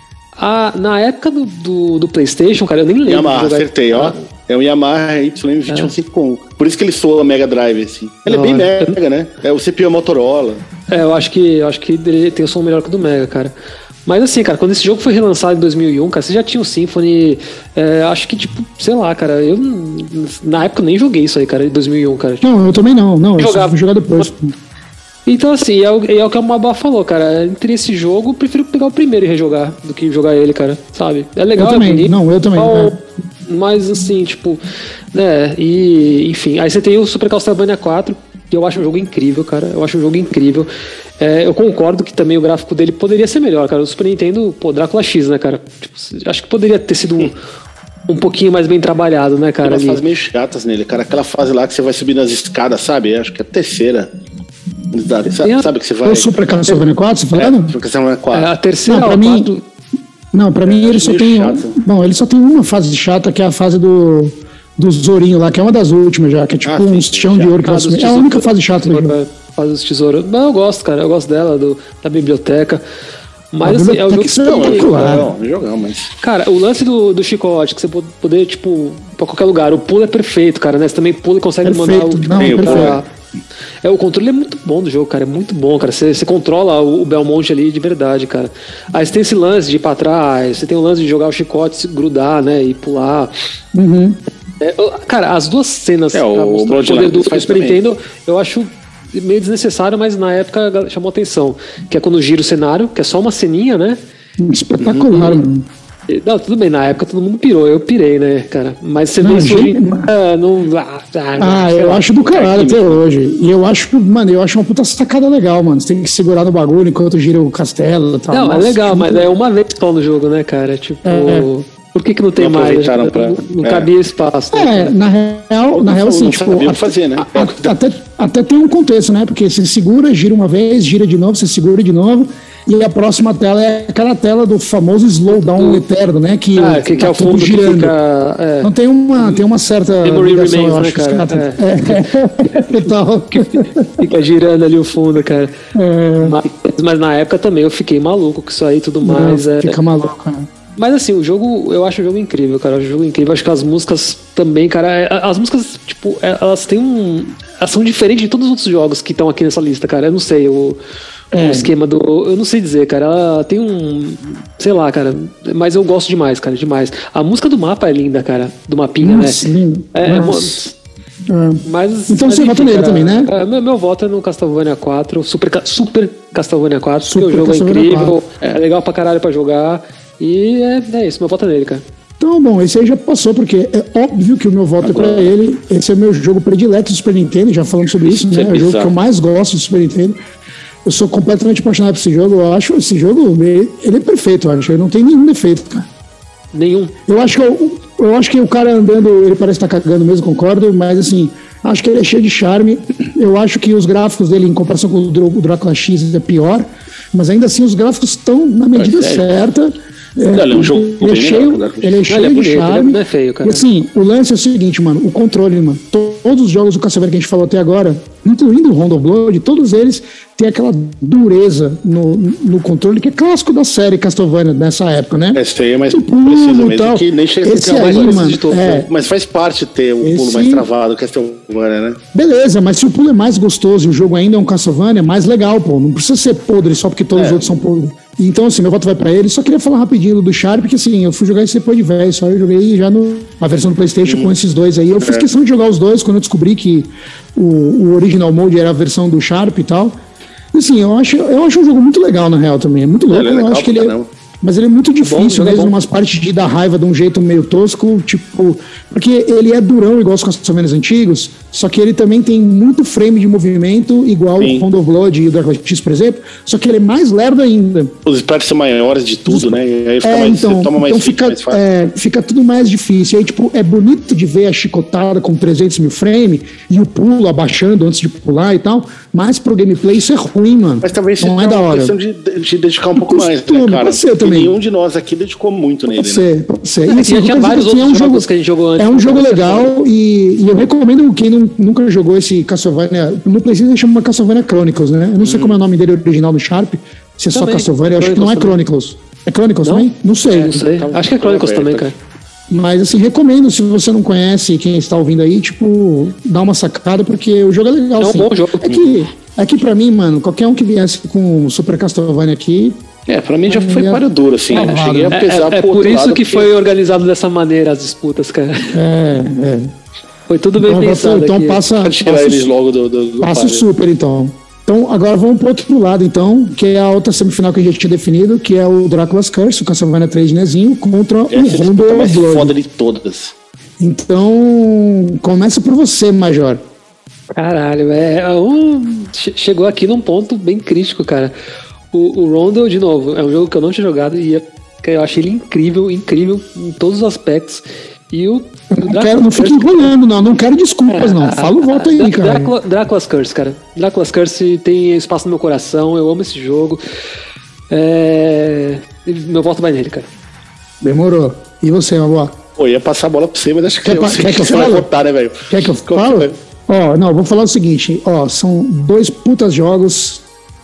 A, na época do, do, do PlayStation, cara, eu nem lembro. Yamaha, acertei, ó. É um Yamaha Y M vinte e um cinquenta e um. Por isso que ele soa Mega Drive, assim. Ele não, é bem é... Mega, né? É o C P U Motorola. É, eu acho que, eu acho que ele tem o som melhor que o do Mega, cara. Mas assim, cara, quando esse jogo foi relançado em dois mil e um, cara, você já tinha o Symphony, é, acho que, tipo, sei lá, cara, eu na época nem joguei isso aí, cara, em dois mil e um, cara. Não, eu também não, não, eu jogava. Fui jogar depois. Então, assim, é o, é o que o Mabá falou, cara, entre esse jogo, eu prefiro pegar o primeiro e rejogar do que jogar ele, cara, sabe? É legal, eu também, é bonito, não, eu também. É. Mas, assim, tipo, né, e, enfim, aí você tem o Super Castlevania quatro, que eu acho um jogo incrível, cara, eu acho um jogo incrível. É, eu concordo que também o gráfico dele poderia ser melhor, cara. O Super Nintendo, pô, Drácula X, né, cara? Tipo, acho que poderia ter sido um, um pouquinho mais bem trabalhado, né, cara? Tem umas fases meio chatas nele, cara. Aquela fase lá que você vai subir nas escadas, sabe? Acho que é a terceira. Sabe, a... sabe que você vai... O Super Castlevania quatro, você falando? É, Super Castlevania quatro. É, a terceira, não, pra mim... Quatro... Não, pra mim é, ele só tem... Um... Bom, ele só tem uma fase chata, que é a fase do... do Zorinho lá, que é uma das últimas já, que é tipo ah, um chão de ouro que ela É a única fase chata do jogo. Faz os tesouros. Não, eu gosto, cara. Eu gosto dela, do, da biblioteca. Mas assim, é o jogo que não, não, não jogão, mas. Cara, o lance do, do chicote, que você pode poder, tipo, pra qualquer lugar. O pulo é perfeito, cara, né? Você também pula e consegue perfeito. mandar o. Não, meio perfeito. Pra... É, o controle é muito bom do jogo, cara. É muito bom, cara. Você, você controla o, o Belmonte ali de verdade, cara. Aí você tem esse lance de ir pra trás, você tem o lance de jogar o chicote, se grudar, né? E pular. Uhum. É, cara, as duas cenas, é, o, o poder do, do Super Nintendo, eu acho meio desnecessário, mas na época chamou atenção. Que é quando gira o cenário, que é só uma ceninha, né? Espetacular, mano. Não, tudo bem, na época todo mundo pirou, eu pirei, né, cara? Mas você não, vê isso hoje. Ah, não, ah, ah eu acho do caralho até hoje. E eu acho, mano, eu acho uma puta sacada legal, mano. Você tem que segurar no bagulho enquanto gira o castelo e tal. Não, Nossa, é legal, tipo... mas é uma vez só no jogo, né, cara? Tipo. É. Por que, que não tem não mais? Pra... Não, não cabia é. espaço. Né, é, na real, na real assim, tipo, a, fazer, né? a, a, até, até tem um contexto, né? Porque você segura, gira uma vez, gira de novo, você segura de novo, e a próxima tela é aquela tela do famoso slowdown eterno, né? Que, ah, que, que é o fundo girando. Fica, é. Então tem uma, tem uma certa Memory ligação, remains, eu acho, né, cara? É. É. Total. Fica girando ali o fundo, cara. É. Mas, mas na época também eu fiquei maluco com isso aí e tudo mais. Não, é. Fica maluco, né? Mas assim, o jogo, eu acho o jogo incrível, cara. Eu acho o jogo incrível. Acho que as músicas também, cara. As músicas, tipo, elas têm um. Elas são diferentes de todos os outros jogos que estão aqui nessa lista, cara. Eu não sei o, é. o esquema do. Eu não sei dizer, cara. Ela tem um. Sei lá, cara. Mas eu gosto demais, cara. Demais. A música do mapa é linda, cara. Do mapinha, Nossa, né? Lindo. É, Nossa. É. Mas, então mas você enfim, vota nele cara, também, né? É, meu, meu voto é no Castlevania quatro, Super, Super Castlevania quatro, Super porque o jogo Castlevania é incrível, quatro. é legal pra caralho pra jogar. E é, é isso, meu voto é nele, cara. Então, bom, esse aí já passou, porque é óbvio que o meu voto Agora. é pra ele. Esse é o meu jogo predileto do Super Nintendo, já falamos sobre isso, né? É o jogo que eu mais gosto do Super Nintendo. Eu sou completamente apaixonado por esse jogo. Eu acho esse jogo, ele é perfeito, eu acho. Ele não tem nenhum defeito, cara. Nenhum. Eu acho que eu, eu acho que o cara andando, ele parece estar cagando mesmo, concordo, mas assim, acho que ele é cheio de charme. Eu acho que os gráficos dele, em comparação com o Drácula X, é pior, mas ainda assim os gráficos estão na medida é certa. É, não, ele é um jogo ele é cheio, ele é cheio ele é bonito, de charme. Não é feio, cara. E assim, o lance é o seguinte, mano, o controle, mano. Todos os jogos do Castlevania que a gente falou até agora, incluindo o Rondo of Blood, todos eles ter aquela dureza no, no controle que é clássico da série Castlevania nessa época, né? Esse aí é mais pulo, preciso mesmo, tal. que nem chega esse a ser aí, mais mano, de todo, é, mas faz parte ter o esse... pulo mais travado, Castlevania, né? Beleza, mas se o pulo é mais gostoso e o jogo ainda é um Castlevania, é mais legal, pô. Não precisa ser podre só porque todos é. os outros são podres. Então, assim, meu voto vai pra ele. Só queria falar rapidinho do Sharp, porque assim, eu fui jogar esse depois de velho, só eu joguei já no, na versão do PlayStation hum. com esses dois aí. Eu fiz é. questão de jogar os dois quando eu descobri que o, o Original Mode era a versão do Sharp e tal. E, assim, eu acho, eu acho um jogo muito legal, na real, também. É muito louco, é, eu acho que ele é... Mas ele é muito difícil, mesmo, umas partes de dar raiva de um jeito meio tosco, tipo... Porque ele é durão, igual os Castlevania antigos, só que ele também tem muito frame de movimento, igual Sim. o Rondo of Blood e o Drácula X, por exemplo, só que ele é mais lerdo ainda. Os sprites são maiores de tudo, os... né? E aí fica é, mais, então, toma mais, então fica, mais fácil. É, fica tudo mais difícil. E aí, tipo, é bonito de ver a chicotada com trezentos mil frame e o pulo abaixando antes de pular e tal, mas pro gameplay isso é ruim, mano. Mas talvez não é da hora. questão de, de dedicar um pouco mais, né, cara? Pode ser também. E nenhum de nós aqui dedicou muito nele, pode ser, né? Pode ser. É, assim, já tinha vários outros é um jogos jogo, que a gente jogou antes. É um jogo legal e, e eu recomendo quem não, nunca jogou esse Castlevania. No PlayStation chama Castlevania Chronicles, né? Eu não sei hum. como é o nome dele original do Sharp. Se é só Castlevania, eu acho que não é Chronicles. É Chronicles não? também? Não sei. É, não sei. Acho que é Chronicles também, cara. Mas assim, recomendo, se você não conhece, quem está ouvindo aí, tipo, dá uma sacada, porque o jogo é legal. É um sim. bom jogo. É que, é que pra mim, mano, qualquer um que viesse com Super Castlevania aqui... É, pra mim já foi páreo duro, assim. É, né? Cheguei a pesar é, é, por é por isso que porque... foi organizado dessa maneira as disputas, cara. É, é. Foi tudo bem então, pensado. Então aqui. passa... tirar passa eles logo do... do, do passa o Super, então. Então, agora vamos pro outro lado, então, que é a outra semifinal que a gente tinha definido, que é o Drácula's Curse, o Castlevania três de Nezinho, contra Essa o Rondo é a mais Blood. foda de todas. Então, começa por você, Major. Caralho, é um, chegou aqui num ponto bem crítico, cara. O, o Rondo, de novo, é um jogo que eu não tinha jogado e eu achei ele incrível, incrível em todos os aspectos. E o, eu não, quero, não fique enrolando, não, não quero desculpas, é, não. Fala o voto aí, Drá, cara. Drácula, Drácula's Curse, cara. Drácula's Curse tem espaço no meu coração, eu amo esse jogo. É... Meu voto vai nele, cara. Demorou. E você, Maboa? Pô, ia passar a bola pra você, mas acho que quer, eu sei quer que, que eu você vai fale? votar, né, velho? Quer que eu fale? Ó, não, vou falar o seguinte, ó, são dois putas jogos,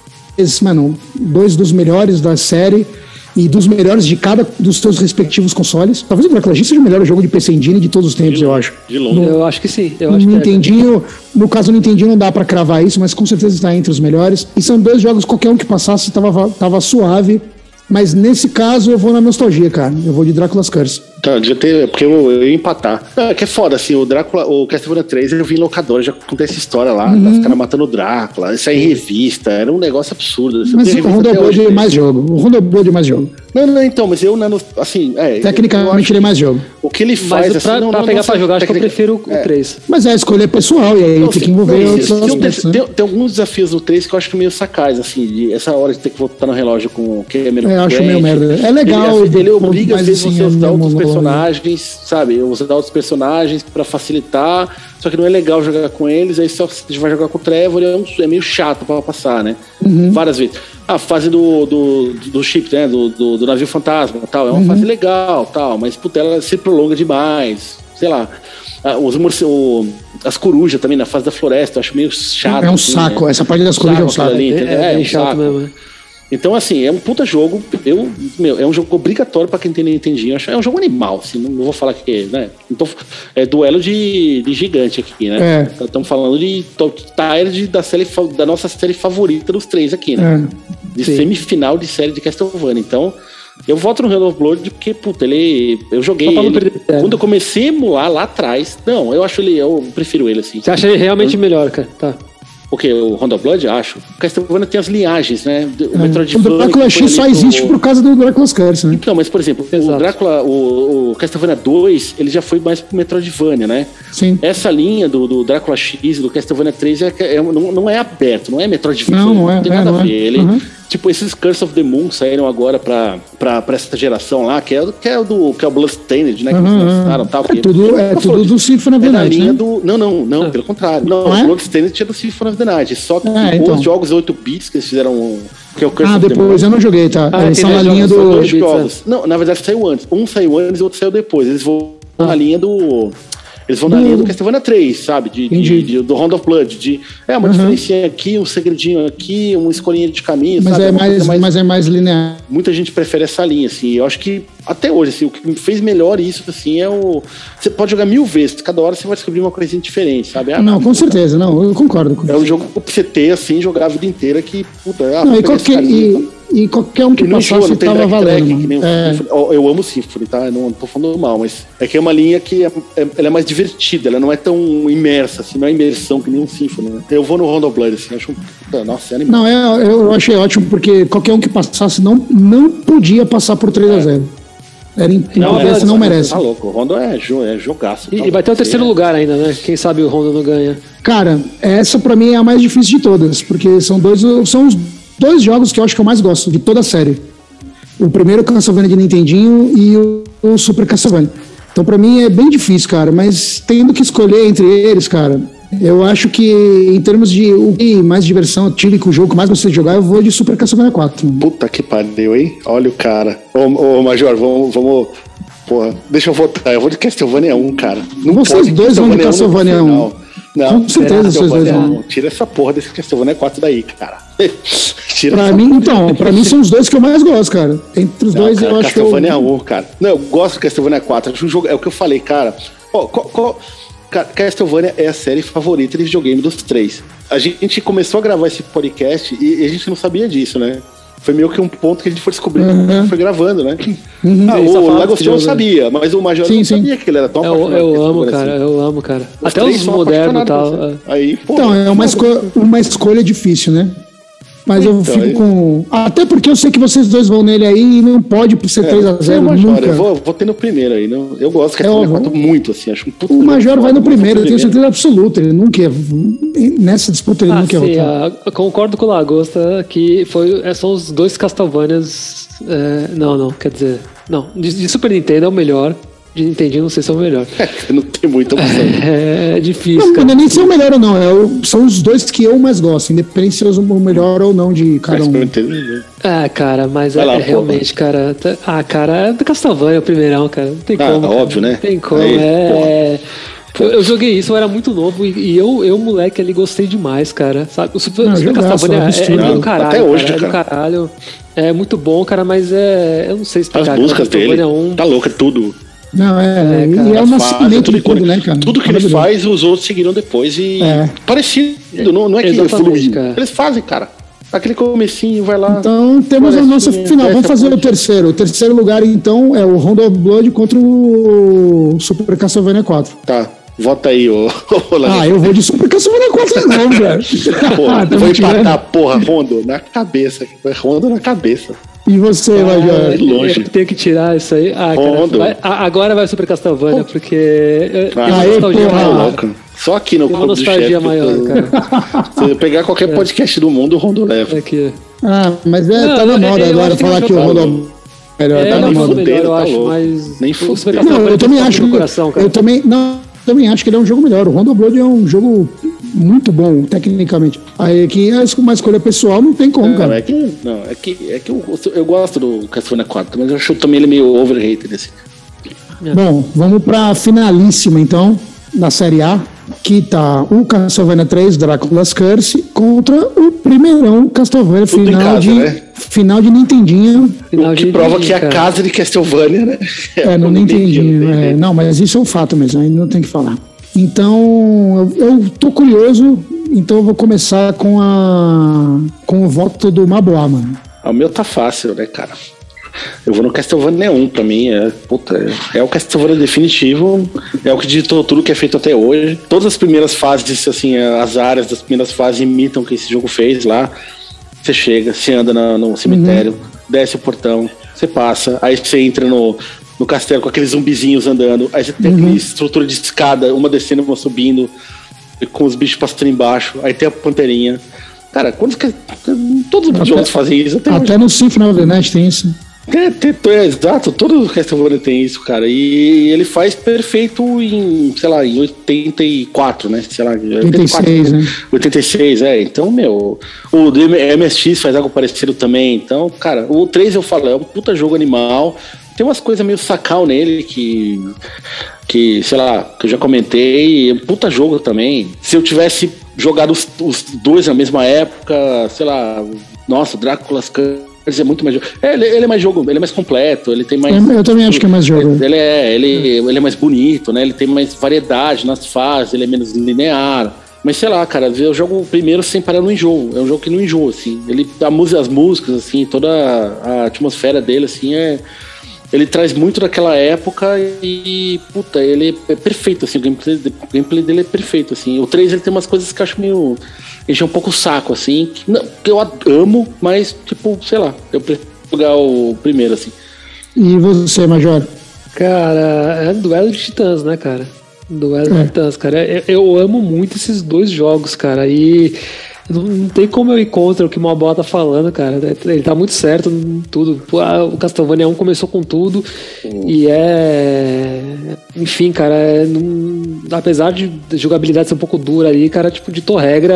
mano, dois dos melhores da série e dos melhores de cada dos seus respectivos consoles. Talvez o Drácula X seja o melhor jogo de P C Engine de todos os tempos, de, eu acho. De longe. No, eu acho que sim. Eu acho no, que Nintendinho, é. no caso do Nintendinho não dá pra cravar isso, mas com certeza está entre os melhores. E são dois jogos, qualquer um que passasse tava, tava suave. Mas nesse caso eu vou na nostalgia, cara. Eu vou de Drácula's Curse. Tá, devia ter, porque eu, eu ia empatar. É, que é foda, assim, o Drácula, o Castlevania três, eu vi em locador, já contei essa história lá, uhum. Os caras matando o Drácula, isso aí em revista, era um negócio absurdo. Mas o Rondo Blood é mais jogo. O Rondo Blood é mais jogo. Não, não, então, mas eu, assim, é... Tecnicamente ele é mais jogo. O que ele faz, mas assim... Pra, não, pra não, pegar não, pra jogar, acho tecnica, que eu prefiro o três. Mas é a escolha é pessoal, e aí não, tem assim, que envolver não, outros tem, aspectos, tem, né? tem, tem alguns desafios do três que eu acho meio sacais, assim, de essa hora de ter que voltar no relógio com o câmera. É, eu acho meio merda. É legal. Ele, ele obriga, às vezes, assim, você a usar é outros personagens, sabe? Usar outros personagens pra facilitar, só que não é legal jogar com eles, aí só você vai jogar com o Trevor, é, um, é meio chato pra passar, né? Uhum. Várias vezes. A fase do, do, do chip, né? Do, do, do navio fantasma, tal, é uma uhum. fase legal, tal, mas puta, ela se prolonga demais, sei lá. Os morcegos, as corujas também na fase da floresta, eu acho meio chato. É um assim, saco, né? Essa parte das corujas é um saco. Ali, é, é, é, é chato saco. mesmo. Então, assim, é um puta jogo. Eu, meu, é um jogo obrigatório pra quem tem Nintendinho. Acho, é um jogo animal, assim, não, não vou falar que é, né? Então, é duelo de, de gigante aqui, né? Estamos é. falando de top tier de, da, série, da nossa série favorita dos três aqui, né? É. De Sim. semifinal de série de Castlevania. Então, eu voto no Rondo of Blood porque, puta, ele. Eu joguei ele. Quando eu comecei a emular lá atrás. Não, eu acho ele. Eu prefiro ele, assim. Você acha ele realmente eu, melhor, cara? Tá. Porque o Rondo of Blood, acho. O Castlevania tem as linhagens, né? O é. Metroidvania. O Drácula X só existe pro... por causa do Drácula's Curse, né? Então, mas por exemplo, Exato. o Drácula, o, o Castlevania dois, ele já foi mais pro Metroidvania, né? Sim. Essa linha do, do Drácula X e do Castlevania três é, é, não, não é aberto, não é Metroidvania. Não, não é. Não tem é, nada não a ver. É. Ele, uhum. Tipo, esses Curse of the Moon saíram agora pra, pra, pra essa geração lá, que é, que é o do que é o Bloodstained, né? Que uhum. eles lançaram tal. É tudo, é tudo do Symphony of the Night, né? Do, não, não, não, ah. pelo contrário. Não, não o Bloodstained tinha do Symphony of the Night. Só que ah, então. os jogos oito bits que eles fizeram... Que é o Curse ah, of depois eu não joguei, tá? Ah, eles são na linha do... Dois jogos. Não, na verdade saiu antes. Um saiu antes e o outro saiu depois. Eles vão ah. na linha do... Eles vão na linha do Castlevania três, sabe? De, de, de, do Round of Blood. De, é, uma uhum. diferencinha aqui, um segredinho aqui, uma escolinha de caminho, mas sabe? É mais, mais, mas é mais linear. Muita gente prefere essa linha, assim. Eu acho que, até hoje, assim, o que me fez melhor isso, assim, é o... Você pode jogar mil vezes, cada hora você vai descobrir uma coisinha diferente, sabe? Ah, não, com certeza, não, eu concordo com É um jogo pra você ter, assim, jogar a vida inteira que, puta... Ah, não, e, qualquer, e, e qualquer um que passasse tava valendo, track, é. Eu, eu amo o Symphony, tá? Eu não tô falando mal, mas é que é uma linha que é, é, ela é mais divertida, ela não é tão imersa, assim, não é imersão que nem um Symphony, né? Eu vou no Round of Blood, assim, acho um... Nossa, é animal. Não, é, eu achei ótimo, porque qualquer um que passasse não, não podia passar por três a zero. Era não, é, não merece. Tá louco, o Rondo é, é jogaço. E, tá e vai ter o terceiro é. lugar ainda, né? Quem sabe o Rondo não ganha. Cara, essa pra mim é a mais difícil de todas, porque são dois, são os dois jogos que eu acho que eu mais gosto de toda a série. O primeiro Castlevania de Nintendinho e o, o Super Castlevania. Então pra mim é bem difícil, cara, mas tendo que escolher entre eles, cara, eu acho que em termos de o que mais diversão eu tive com o jogo que mais gostei de jogar, eu vou de Super Castlevania quatro. Puta que pariu, hein? Olha o cara. Ô, ô Major, vamos, vamos... Porra, deixa eu votar. Eu vou de Castlevania um, cara. Não Vocês dois vão de Castlevania um. Não, com certeza vocês dois vão. Tira essa porra desse Castlevania quatro daí, cara. Tira pra mim, então, pra mim são os dois que eu mais gosto, cara. Entre os não, dois, cara, eu acho que eu... Castlevania um, cara. Não, eu gosto do Castlevania quatro. Acho um jogo... É o que eu falei, cara. Ó, qual... qual... Castlevania é a série favorita de videogame dos três. A gente começou a gravar esse podcast e a gente não sabia disso, né? Foi meio que um ponto que a gente foi descobrindo uhum. foi gravando, né? Uhum. Ah, o Lagostion sabia, mas o Major sim, não sabia sim. que ele era tão apaixonado. Eu, eu amo, cara, assim. eu amo, cara. Os Até os modernos e tal. Aí, pô, então, é uma, esco uma escolha difícil, né? Mas então, eu fico aí... com... Até porque eu sei que vocês dois vão nele aí e não pode ser é, três a zero nunca. Eu vou, vou ter no primeiro aí. Não? Eu gosto que é, eu gosto muito, assim. Acho um puto o Major vai no primeiro, eu tenho certeza absoluta. Ele nunca... Nessa disputa ele ah, nunca sim, votar. Eu concordo com o Lagosta que foi, são os dois Castlevanias... É, não, não, quer dizer... Não, de, de Super Nintendo é o melhor. De Nintendinho não sei se é o melhor. Não tem muita opção. É, é difícil, não, cara. Não é nem se é o melhor ou não. É o, são os dois que eu mais gosto, independente se é o melhor ou não de cada um. Ah, cara, mas é, lá, é realmente, cara... Ah, cara, é do Castlevania o primeirão, cara. Não tem ah, como. Óbvio, cara. né? Não tem como, aí, é... Eu, eu joguei isso, eu era muito novo e, e eu, eu, moleque, ali gostei demais, cara. Sabe? O Super, não, Super Castlevania é, é, é do caralho. Até hoje, cara, cara. É do caralho. É muito bom, cara, mas é... Eu não sei explicar. As músicas dele, um... tá louco, é tudo... Não, é, é cara, e é o nascimento de tudo, né, cara? Tudo que ele faz, os outros seguiram depois e é. parecido, não, não é que Exatamente, cara. Eles fazem, cara. Aquele comecinho, vai lá. Então temos a nossa final. Vamos fazer o terceiro. O terceiro lugar, então, é o Round of Blood contra o Super Castlevania quatro. Tá. Vota aí, ô. Ah, eu vou de Super Castlevania quatro de novo, velho. Porra, ah, vou empatar, porra, Rondo na cabeça. Rondo na cabeça. E você, Major? Ah, longe. Eu tenho que tirar isso aí. Ah, cara, vai, agora vai Super Castlevania, porque. Eu, ah, eu nostalgia maior. Só aqui no Clube do Chefe. Nostalgia maior, cara. Se eu pegar qualquer podcast do mundo, o Rondo leva. Aqui. Ah, mas é, não, tá na moda agora falar que o Rondo. Melhor, é, tá na moda. Melhor, eu acho, mas. Nem fuder. Não, eu também acho. Coração, cara. Eu também. Não. Também acho que ele é um jogo melhor. O Round of Blood é um jogo muito bom, tecnicamente. Aí aqui é uma escolha pessoal, não tem como, não, cara. É que, não, é que, é que eu, eu gosto do Castlevania quatro, mas eu acho também ele meio overrated. Assim. É. Bom, vamos pra finalíssima, então, da Série A, que tá o Castlevania três, Drácula's Curse, contra o primeirão Castlevania, final, casa, de, né? final de Nintendinho. Final o que de prova que é a casa de Castlevania, né? É, é no Nintendinho. É, não, mas isso é um fato mesmo, aí não tem que falar. Então, eu, eu tô curioso, então eu vou começar com a com o voto do Maboá, mano. O meu tá fácil, né, cara? Eu vou no Castlevania um, pra mim, é, puta, é o Castlevania definitivo, é o que digitou tudo que é feito até hoje. Todas as primeiras fases, assim, as áreas das primeiras fases imitam o que esse jogo fez lá. Você chega, você anda na, no cemitério, uhum. desce o portão, você passa, aí você entra no, no castelo com aqueles zumbizinhos andando, aí você tem uhum. aquela estrutura de escada, uma descendo, uma subindo, com os bichos passando embaixo, aí tem a panteirinha. Cara, quantos que... todos os até, jogos fazem isso até, até no Symphony of the Night tem isso. É, tem, é, exato, todo o Castlevania tem isso, cara. E ele faz perfeito em, sei lá, em oitenta e quatro, né? Sei lá, oitenta e seis, né? oitenta e seis, é. Então, meu, o M S X faz algo parecido também. Então, cara, o três eu falo, é um puta jogo animal. Tem umas coisas meio sacal nele que que, sei lá, que eu já comentei, é um puta jogo também. Se eu tivesse jogado os, os dois na mesma época, sei lá, nossa, Drácula's Curse é muito mais jogo. É, ele, ele é mais jogo, ele é mais completo, ele tem mais... Eu também acho que é mais jogo. Ele é, ele, ele é mais bonito, né? Ele tem mais variedade nas fases, ele é menos linear. Mas sei lá, cara, eu jogo o primeiro sem parar no enjoo. É um jogo que não enjoa, assim. Ele, a música, as músicas, assim, toda a atmosfera dele, assim, é... Ele traz muito daquela época e, puta, ele é perfeito, assim, o gameplay, o gameplay dele é perfeito, assim. O três, ele tem umas coisas que eu acho meio... Enche um pouco o saco, assim, que, não, que eu amo, mas, tipo, sei lá, eu prefiro jogar o primeiro, assim. E você, Major? Cara, é duelo de titãs, né, cara? Duelo de É. titãs, cara. Eu, eu amo muito esses dois jogos, cara, e... Não, não tem como eu encontrar o que o Malboa tá falando, cara. Ele tá muito certo em tudo. Pô, o Castlevania um começou com tudo. Sim. E é... Enfim, cara, é... Não... apesar de jogabilidade ser um pouco dura ali, cara, tipo, ditou regra.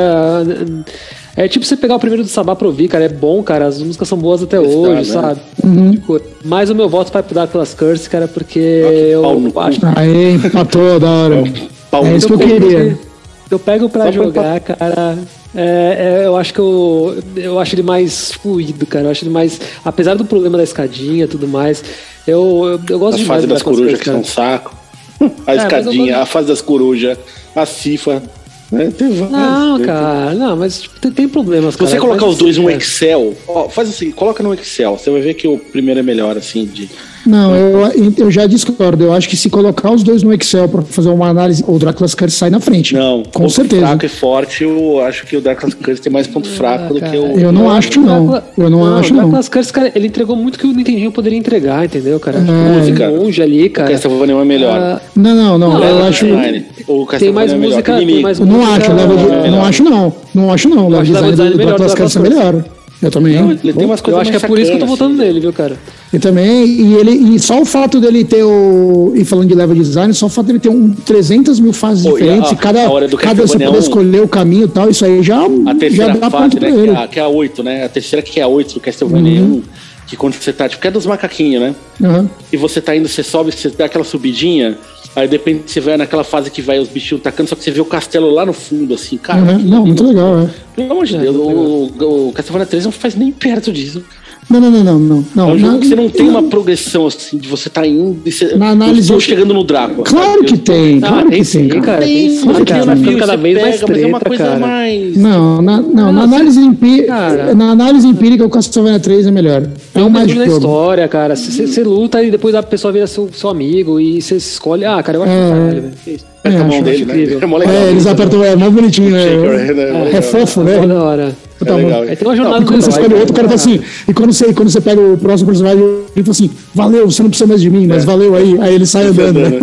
É tipo você pegar o primeiro do Sabá pra ouvir, cara. É bom, cara. As músicas são boas até Está, hoje, né? Sabe? Uhum. Mas o meu voto vai pro Drácula's Curse, cara, porque ah, eu, eu acho... Aí, empatou, da hora. Pau é isso que eu queria. Eu pego pra Só jogar, pra... cara... É, é, eu acho que eu, eu acho ele mais fluido, cara. Eu acho ele mais. Apesar do problema da escadinha e tudo mais, eu, eu, eu gosto a demais. A fase das corujas que são um saco. A é, escadinha, gosto... a fase das corujas, a cifa. Né? Tem várias, não, né? Cara, não, mas tipo, tem, tem problemas. Se você cara, colocar os dois no Excel, ó, faz assim, coloca no Excel, você vai ver que o primeiro é melhor, assim, de. Não, eu, eu já discordo. Eu acho que se colocar os dois no Excel para fazer uma análise, o Drácula's Curse sai na frente. Não, com certeza. Fraco e forte, eu acho que o Drácula's Curse tem mais ponto fraco ah, do que o. Eu não acho, não. Eu não, não acho, não. O Drácula's Curse, cara, ele entregou muito que o Nintendinho poderia entregar, entendeu, cara? É. Música longe ali, cara. O Castlevania é melhor. Ah, não, não, não. não eu é acho. O tem mais é música. Tem mais eu não música, acho, leva de, é não acho, não. Não acho, não. O design do Drácula's Curse é melhor. Eu também. Não, ele tem umas coisas eu acho que é por isso que eu tô votando assim. nele, viu, cara? E também, e ele, e só o fato dele ter o. E falando de level design, só o fato dele ter um trezentas mil fases Pô, diferentes, e, a, e cada, a cada você poder escolher o caminho e tal, isso aí já, a terceira já dá fase, ponto né, pra ele. Que é, a, que é a oito, né? A terceira que é a oito do Castlevania uhum. um, que quando você tá, tipo, que é dos macaquinhos, né? Uhum. E você tá indo, você sobe, você dá aquela subidinha. Aí depende, você vai naquela fase que vai os bichinhos tacando, só que você vê o castelo lá no fundo, assim, cara. Uhum. Não, muito legal, é. Pelo amor de Deus, o, o, o Castlevania três não faz nem perto disso. Não, não, não, não, não. não. É um jogo na, que você não tem uma progressão assim, de você tá indo e você. Na análise. Eu estou chegando no Drácula. Claro que tem, ah, claro que sim, tem, cara. Tem, sim, cara. Tem, vai cada vez pega, mais treta, mas é uma coisa cara. mais. Não, na, não, não na, análise empírica, na análise empírica, o Castlevania três é melhor. É um mais na história, cara. Você luta e depois a pessoa vira seu, seu amigo e você escolhe. Ah, cara, eu acho é, que caralho, velho. É, a mão dele, né? É, mó legal, é, eles apertam, é mó bonitinho, né? É, é fofo, né? É da hora. Tá legal. Aí tem uma jornada não, e quando você escolhe o outro, o cara fala assim. E quando você, quando você pega o próximo personagem, ele fala assim: valeu, você não precisa mais de mim, mas é. valeu aí. Aí ele sai andando. Né?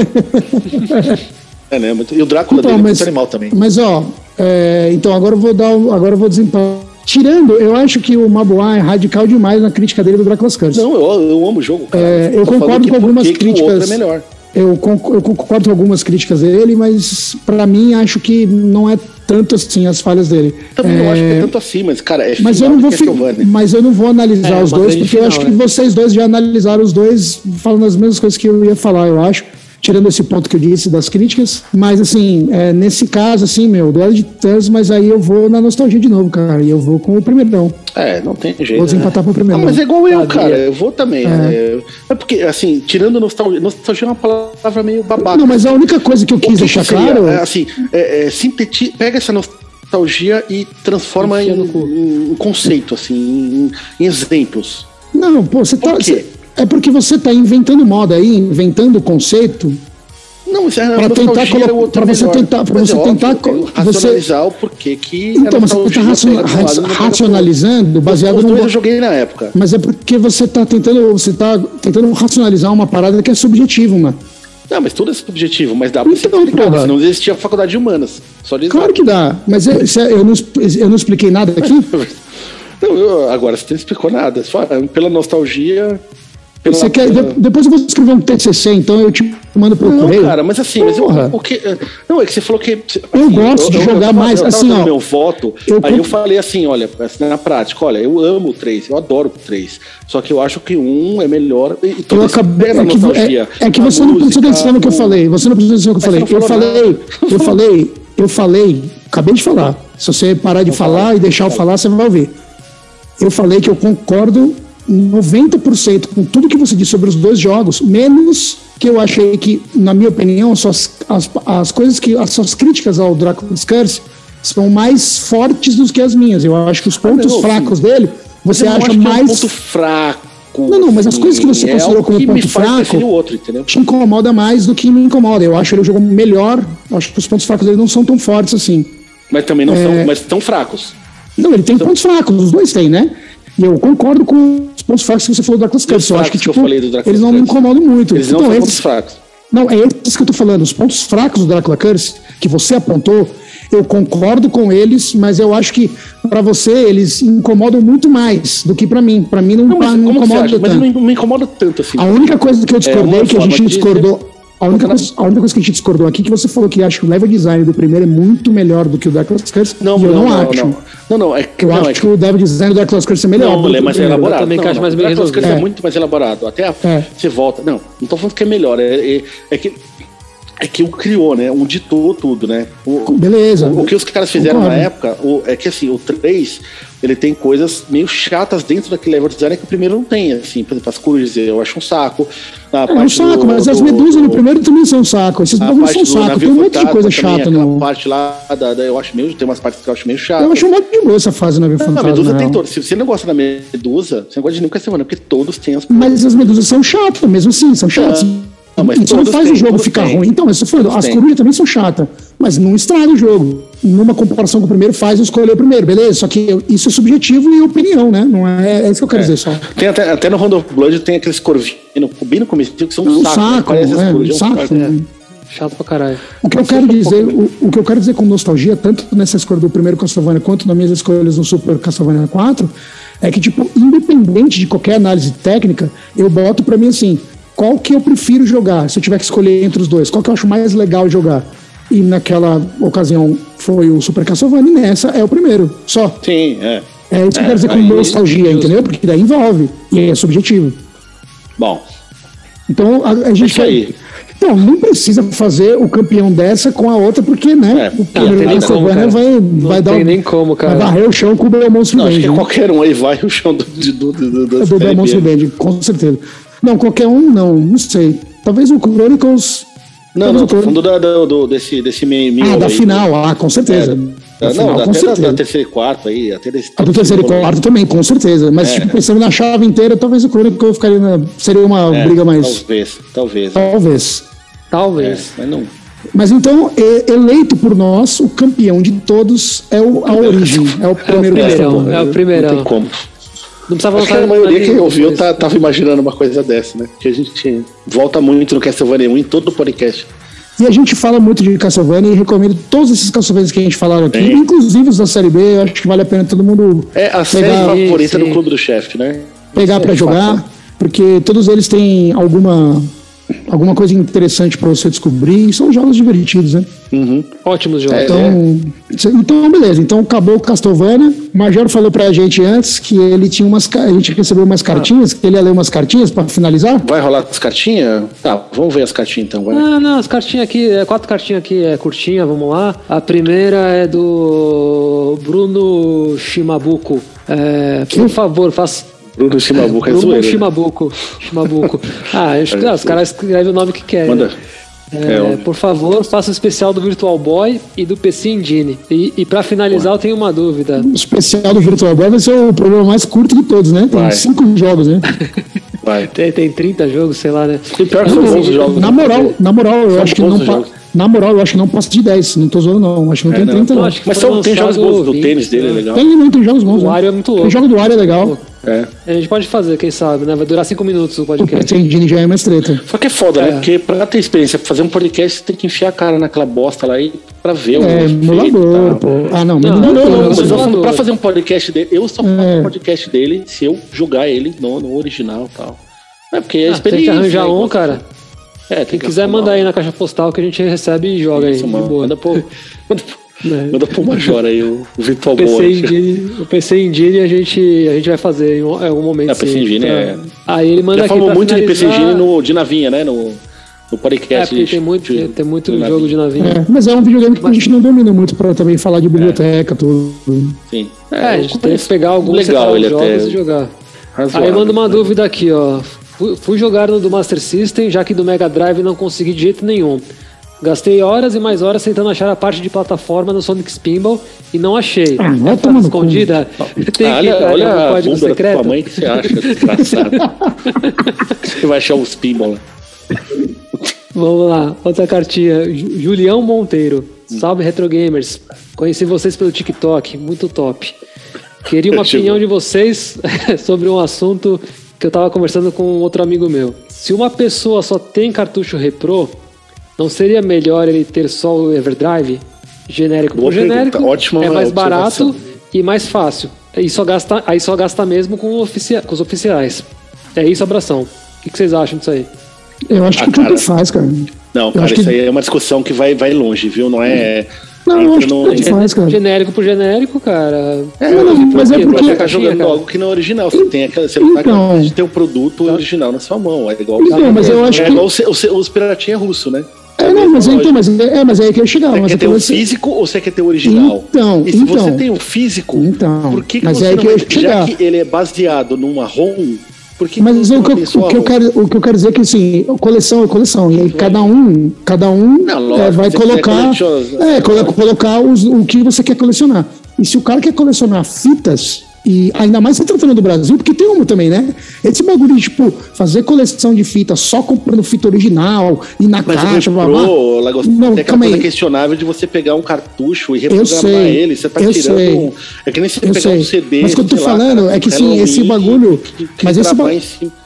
É, né? E o Drácula então, dele mas, é muito animal também. Mas, ó, é, então agora eu vou dar. Agora eu vou desempatar. Tirando, eu acho que o Mabuá é radical demais na crítica dele do Drácula's Curse. Não, eu, eu amo o jogo, cara. É, eu concordo com algumas críticas. Que o é melhor. Eu concordo com algumas críticas dele, mas pra mim acho que não é tanto assim as falhas dele. Também é... não acho que é tanto assim, mas cara, é mas eu não vou fi... Mas eu não vou analisar é, os dois, porque final, eu acho que é. vocês dois já analisaram os dois falando as mesmas coisas que eu ia falar, eu acho. Tirando esse ponto que eu disse das críticas. Mas, assim, é, nesse caso, assim, meu, duelo de titãs, mas aí eu vou na nostalgia de novo, cara. E eu vou com o primeirão. É, não tem jeito. Vou desempatar né? pro primeirão. Ah, mas é igual eu, cara. Eu vou também. É, é, é porque, assim, tirando nostalgia, nostalgia é uma palavra meio babaca. Não, mas a única coisa que eu quis deixar claro... É, assim, é, é, sinteti... pega essa nostalgia e transforma em, em, em conceito, assim, em, em exemplos. Não, pô, você tá... Cê... É porque você está inventando moda aí, inventando conceito. Não, isso é para tentar colocar, para você tentar, para você tentar racionalizar o porquê que. Então, você está racion, racionalizando baseado no. Eu joguei na época. Mas é porque você está tentando, você está tentando racionalizar uma parada que é subjetiva, mano. Não, mas tudo é subjetivo, mas dá para então, explicar. Não existia faculdade de humanas. Só de claro que dá, mas eu, eu, não, eu não expliquei nada aqui. Não, eu, agora você não explicou nada. Só, pela nostalgia. Você quer, depois eu vou escrever um T C C, então eu te mando pro não, correio. Cara, mas assim, mas eu, o que, não, é que você falou que... Assim, eu gosto eu, de jogar eu, eu, mais, eu assim, ó... meu voto, eu, aí eu falei assim, olha, assim, na prática, olha, eu amo o três, eu adoro o três, só que eu acho que um é melhor... E eu acabei, é, que, é, é que você música, não prestou atenção no que eu falei, você não prestou atenção no que eu falei. Eu falei, eu falei, eu falei, acabei de falar. Se você parar de falar falar e deixar eu falar, você vai ouvir. Eu falei que eu concordo noventa por cento com tudo que você disse sobre os dois jogos, menos que eu achei que, na minha opinião, suas, as, as coisas que, as suas críticas ao Dracula's Curse são mais fortes do que as minhas. Eu acho que os pontos ah, fracos sim. dele, você acha mais... É um ponto fraco. Não, não, mas as coisas que você é considerou como ponto fraco o outro, entendeu? te incomoda mais do que me incomoda. Eu acho ele um jogo melhor, eu acho que os pontos fracos dele não são tão fortes assim. Mas também não é... são, mas tão fracos. Não, ele tem então... pontos fracos, os dois têm, né? E eu concordo com os pontos fracos que você falou do Dracula's Curse. Eu acho que, tipo, que eu eles não me incomodam muito. Eles não então, são esses... pontos fracos. Não, é esses que eu tô falando. Os pontos fracos do Dracula's Curse, que você apontou, eu concordo com eles, mas eu acho que pra você eles incomodam muito mais do que pra mim. Pra mim não, não, mas, não incomoda tanto. Mas não me incomoda tanto assim. A única coisa que eu discordei, é que a gente discordou... De... A única, coisa, a única coisa que a gente discordou aqui é que você falou que acha que o level design do primeiro é muito melhor do que o Dracula's Curse. Não, e eu não, não, não acho. Não, não, não é que, eu não, acho é que o level design do Dracula's Curse é melhor. Não, ele é mais elaborado. Eu também não, acho mais não, bem resolvido. O Dracula's Curse é. é muito mais elaborado. Até a, é. você volta. Não, não tô falando que é melhor. É, é, é que é que o criou, né? Um ditou tudo, né? O, Beleza. O, o que os caras fizeram Concordo. na época o, é que assim, o três ele tem coisas meio chatas dentro daquele level design que o primeiro não tem, assim, por exemplo, as corujas eu acho um saco. É um saco, do, mas do, as medusas do, no primeiro também são um saco. Esses bagulhos são um saco, tem um monte de coisa chata no... parte lá, da, da, eu acho meio, tem umas partes que eu acho meio chatas. Eu acho um monte de boa essa fase na Navio Fantasma. A medusa tem todas. Se você não gosta da medusa, você não gosta de nenhum Castlevania, porque todos têm as... Mas as medusas são chatas, mesmo assim, são chatas. Não, mas isso não faz tem, o jogo ficar tem. ruim. Então, mas você falou, as corujas também são chatas, mas não estraga o jogo. Numa comparação com o primeiro, faz eu escolher o primeiro, beleza? Só que eu, isso é subjetivo e opinião, né? Não é, é isso que eu quero é. dizer só. Tem até, até no Round of Blood tem aqueles corvinhos bem no começo que são um saco. saco né? é, um saco. É. Chato pra caralho. O que eu quero dizer, o, o que eu quero dizer com nostalgia, tanto nessa escolha do primeiro Castlevania quanto nas minhas escolhas no Super Castlevania quatro, é que, tipo, independente de qualquer análise técnica, eu boto pra mim assim, qual que eu prefiro jogar, se eu tiver que escolher entre os dois, qual que eu acho mais legal de jogar. E naquela ocasião foi o Super Castlevania, e nessa é o primeiro, só. Sim, é. É isso que eu quero dizer com nostalgia, justo. Entendeu? Porque daí envolve, e é subjetivo. Bom. Então a, a gente... Isso aí. Então, não precisa fazer o campeão dessa com a outra, porque, né? É, o primeiro Castlevania vai, não vai dar. Não tem nem como, cara. Vai varrer o chão com o Belmont Band. Acho que qualquer um aí vai o chão do, do, do, do, do Belmont Band, com certeza. Não, qualquer um, não, não sei. Talvez o Chronicles. Não, não, tô falando da, do, do, desse, desse meio. meio ah, da aí, final, né? ah, com certeza. É, da, final, não, com até certeza. Da, da terceira e quarta aí, até desse. A do terceiro e quarto também, com certeza. Mas, é. tipo, pensando na chave inteira, talvez o Chronicles ficaria na, seria uma é, briga mais. Talvez, talvez. Talvez. Talvez. É, mas não. Mas então, eleito por nós, o campeão de todos é o, a origem. É o primeiro primeirão. É o primeirão. Não tem como. Não precisava Acho que a maioria que ouviu tá, tava imaginando uma coisa dessa, né? Porque a gente volta muito no Castlevania um em todo o podcast. E a gente fala muito de Castlevania e recomendo todos esses Castlevania que a gente falaram aqui, é. inclusive os da série B. Eu acho que vale a pena todo mundo. É a série pegar, favorita sim. do Clube do Chefe, né? Pegar pra jogar, porque todos eles têm alguma. Alguma coisa interessante para você descobrir. São jogos divertidos, né? Uhum. Ótimos jogos. Então, é. então, beleza. Então, acabou o Castlevania. O Major falou pra gente antes que ele tinha umas... A gente recebeu umas cartinhas, que ele ia ler umas cartinhas para finalizar. Vai rolar as cartinhas? Tá, vamos ver as cartinhas então. Vai. Ah, não, as cartinhas aqui, é, quatro cartinhas aqui, é curtinha, vamos lá. A primeira é do Bruno Shimabuko. É, por favor, faça... Bruno Shimabuko é Bruno zoeira. Shimabuko. Shimabuko. Ah, acho que, ah, os caras escrevem o nome que querem. Manda. Né? É, é, por favor, faça o especial do Virtual Boy e do P C Engine. E, e pra finalizar, eu tenho uma dúvida. O especial do Virtual Boy vai ser o programa mais curto de todos, né? Tem vai. cinco jogos, né? Vai. Tem, tem trinta jogos, sei lá, né? E pior que são bons jogos. Na moral, na moral, eu acho que não passa. Na moral, eu acho que não passa de dez. Não tô zoando, não. Acho que não é, tem trinta, não. não. Mas só, tem jogos bons do tênis dele, é legal. Tem, não, tem jogos bons. O Wario é muito louco. Tem jogo do Wario, é legal. É. A gente pode fazer, quem sabe, né? Vai durar cinco minutos o podcast. O Engine já é mais treta. Só que é foda, é. né? Porque pra ter experiência, pra fazer um podcast, você tem que enfiar a cara naquela bosta lá e pra ver o É, emulador, pô. Ah, não, não, não, não, não, mas eu falando, pra fazer um podcast dele, eu só faço um podcast dele se eu jogar ele no, no original e tal. É porque é ah, tem que arranjar né, um, cara. É, quem quiser mandar aí na caixa postal que a gente recebe e joga Isso, aí. Mano. Boa. Manda pro, manda, é. manda pro Major aí, o, o Virtual Boy. O P C Engine a gente, a gente vai fazer em algum momento. É, P C Engine é. Aí ele manda Já aqui. falou muito finalizar... de P C Engine no, de navinha, né? No, no podcast. É, porque tem muito, de, tem muito de jogo de navinha. É, mas é um videogame que mas... a gente não domina muito pra também falar de biblioteca, é. tudo. Sim. É, é a gente tem que pegar alguns legal, ele jogos até... e jogar. Razoável, aí manda uma né? dúvida aqui, ó. Fui jogar no do Master System, já que do Mega Drive não consegui de jeito nenhum. Gastei horas e mais horas tentando achar a parte de plataforma no Sonic Spinball e não achei. Ah, não é tá escondida. Tem ah, que olha, olha o código a bunda secreto. da tua mãe que você acha desgraçado. Você vai achar o Spinball. Vamos lá, outra cartinha. Julião Monteiro. Salve Retro Gamers. Conheci vocês pelo TikTok, muito top. Queria uma opinião de vocês sobre um assunto que eu tava conversando com outro amigo meu. Se uma pessoa só tem cartucho repro, não seria melhor ele ter só o Everdrive? Genérico por genérico, ótima é mais observação. barato e mais fácil. E só gasta, aí só gasta mesmo com, oficia, com os oficiais. É isso, abração. O que, que vocês acham disso aí? Eu acho que ah, tanto faz, cara. Não, cara, isso que... aí é uma discussão que vai, vai longe, viu? Não é... Não, eu acho que no... faz, cara. Genérico por genérico, cara. É, não, não, mas é porque... Você tá jogando algo que não é original. Você tem aquela... Você não tá então... de ter um produto original na sua mão. É igual... Então, mas eu acho é que... igual os, os, os piratinha russo, né? É, não, mas, então, mas, é, mas aí que eu chegar. Você mas quer ter o físico ou você quer ter o original? Então, e se então, você tem o físico, então, por que, que mas você aí não... Que eu já chegar. que ele é baseado numa ROM... Porque mas o que, eu, o, que eu quero, o que eu quero dizer é que assim, coleção é coleção. E aí cada um, cada um não, lógico, é, vai colocar, é, colo colocar os, o que você quer colecionar. E se o cara quer colecionar fitas, e ainda mais se tratando do Brasil, porque tem uma também, né? Esse bagulho de, tipo, fazer coleção de fita só comprando fita original e na mas caixa, blá, blá. Lagos, não, tem aquela coisa questionável de você pegar um cartucho e reprogramar ele. Você tá tirando. Um, é que nem você eu pegar sei. um C D. Mas o que eu tô falando lá, cara, é que sim, esse bagulho. Que, que mas esse bagulho.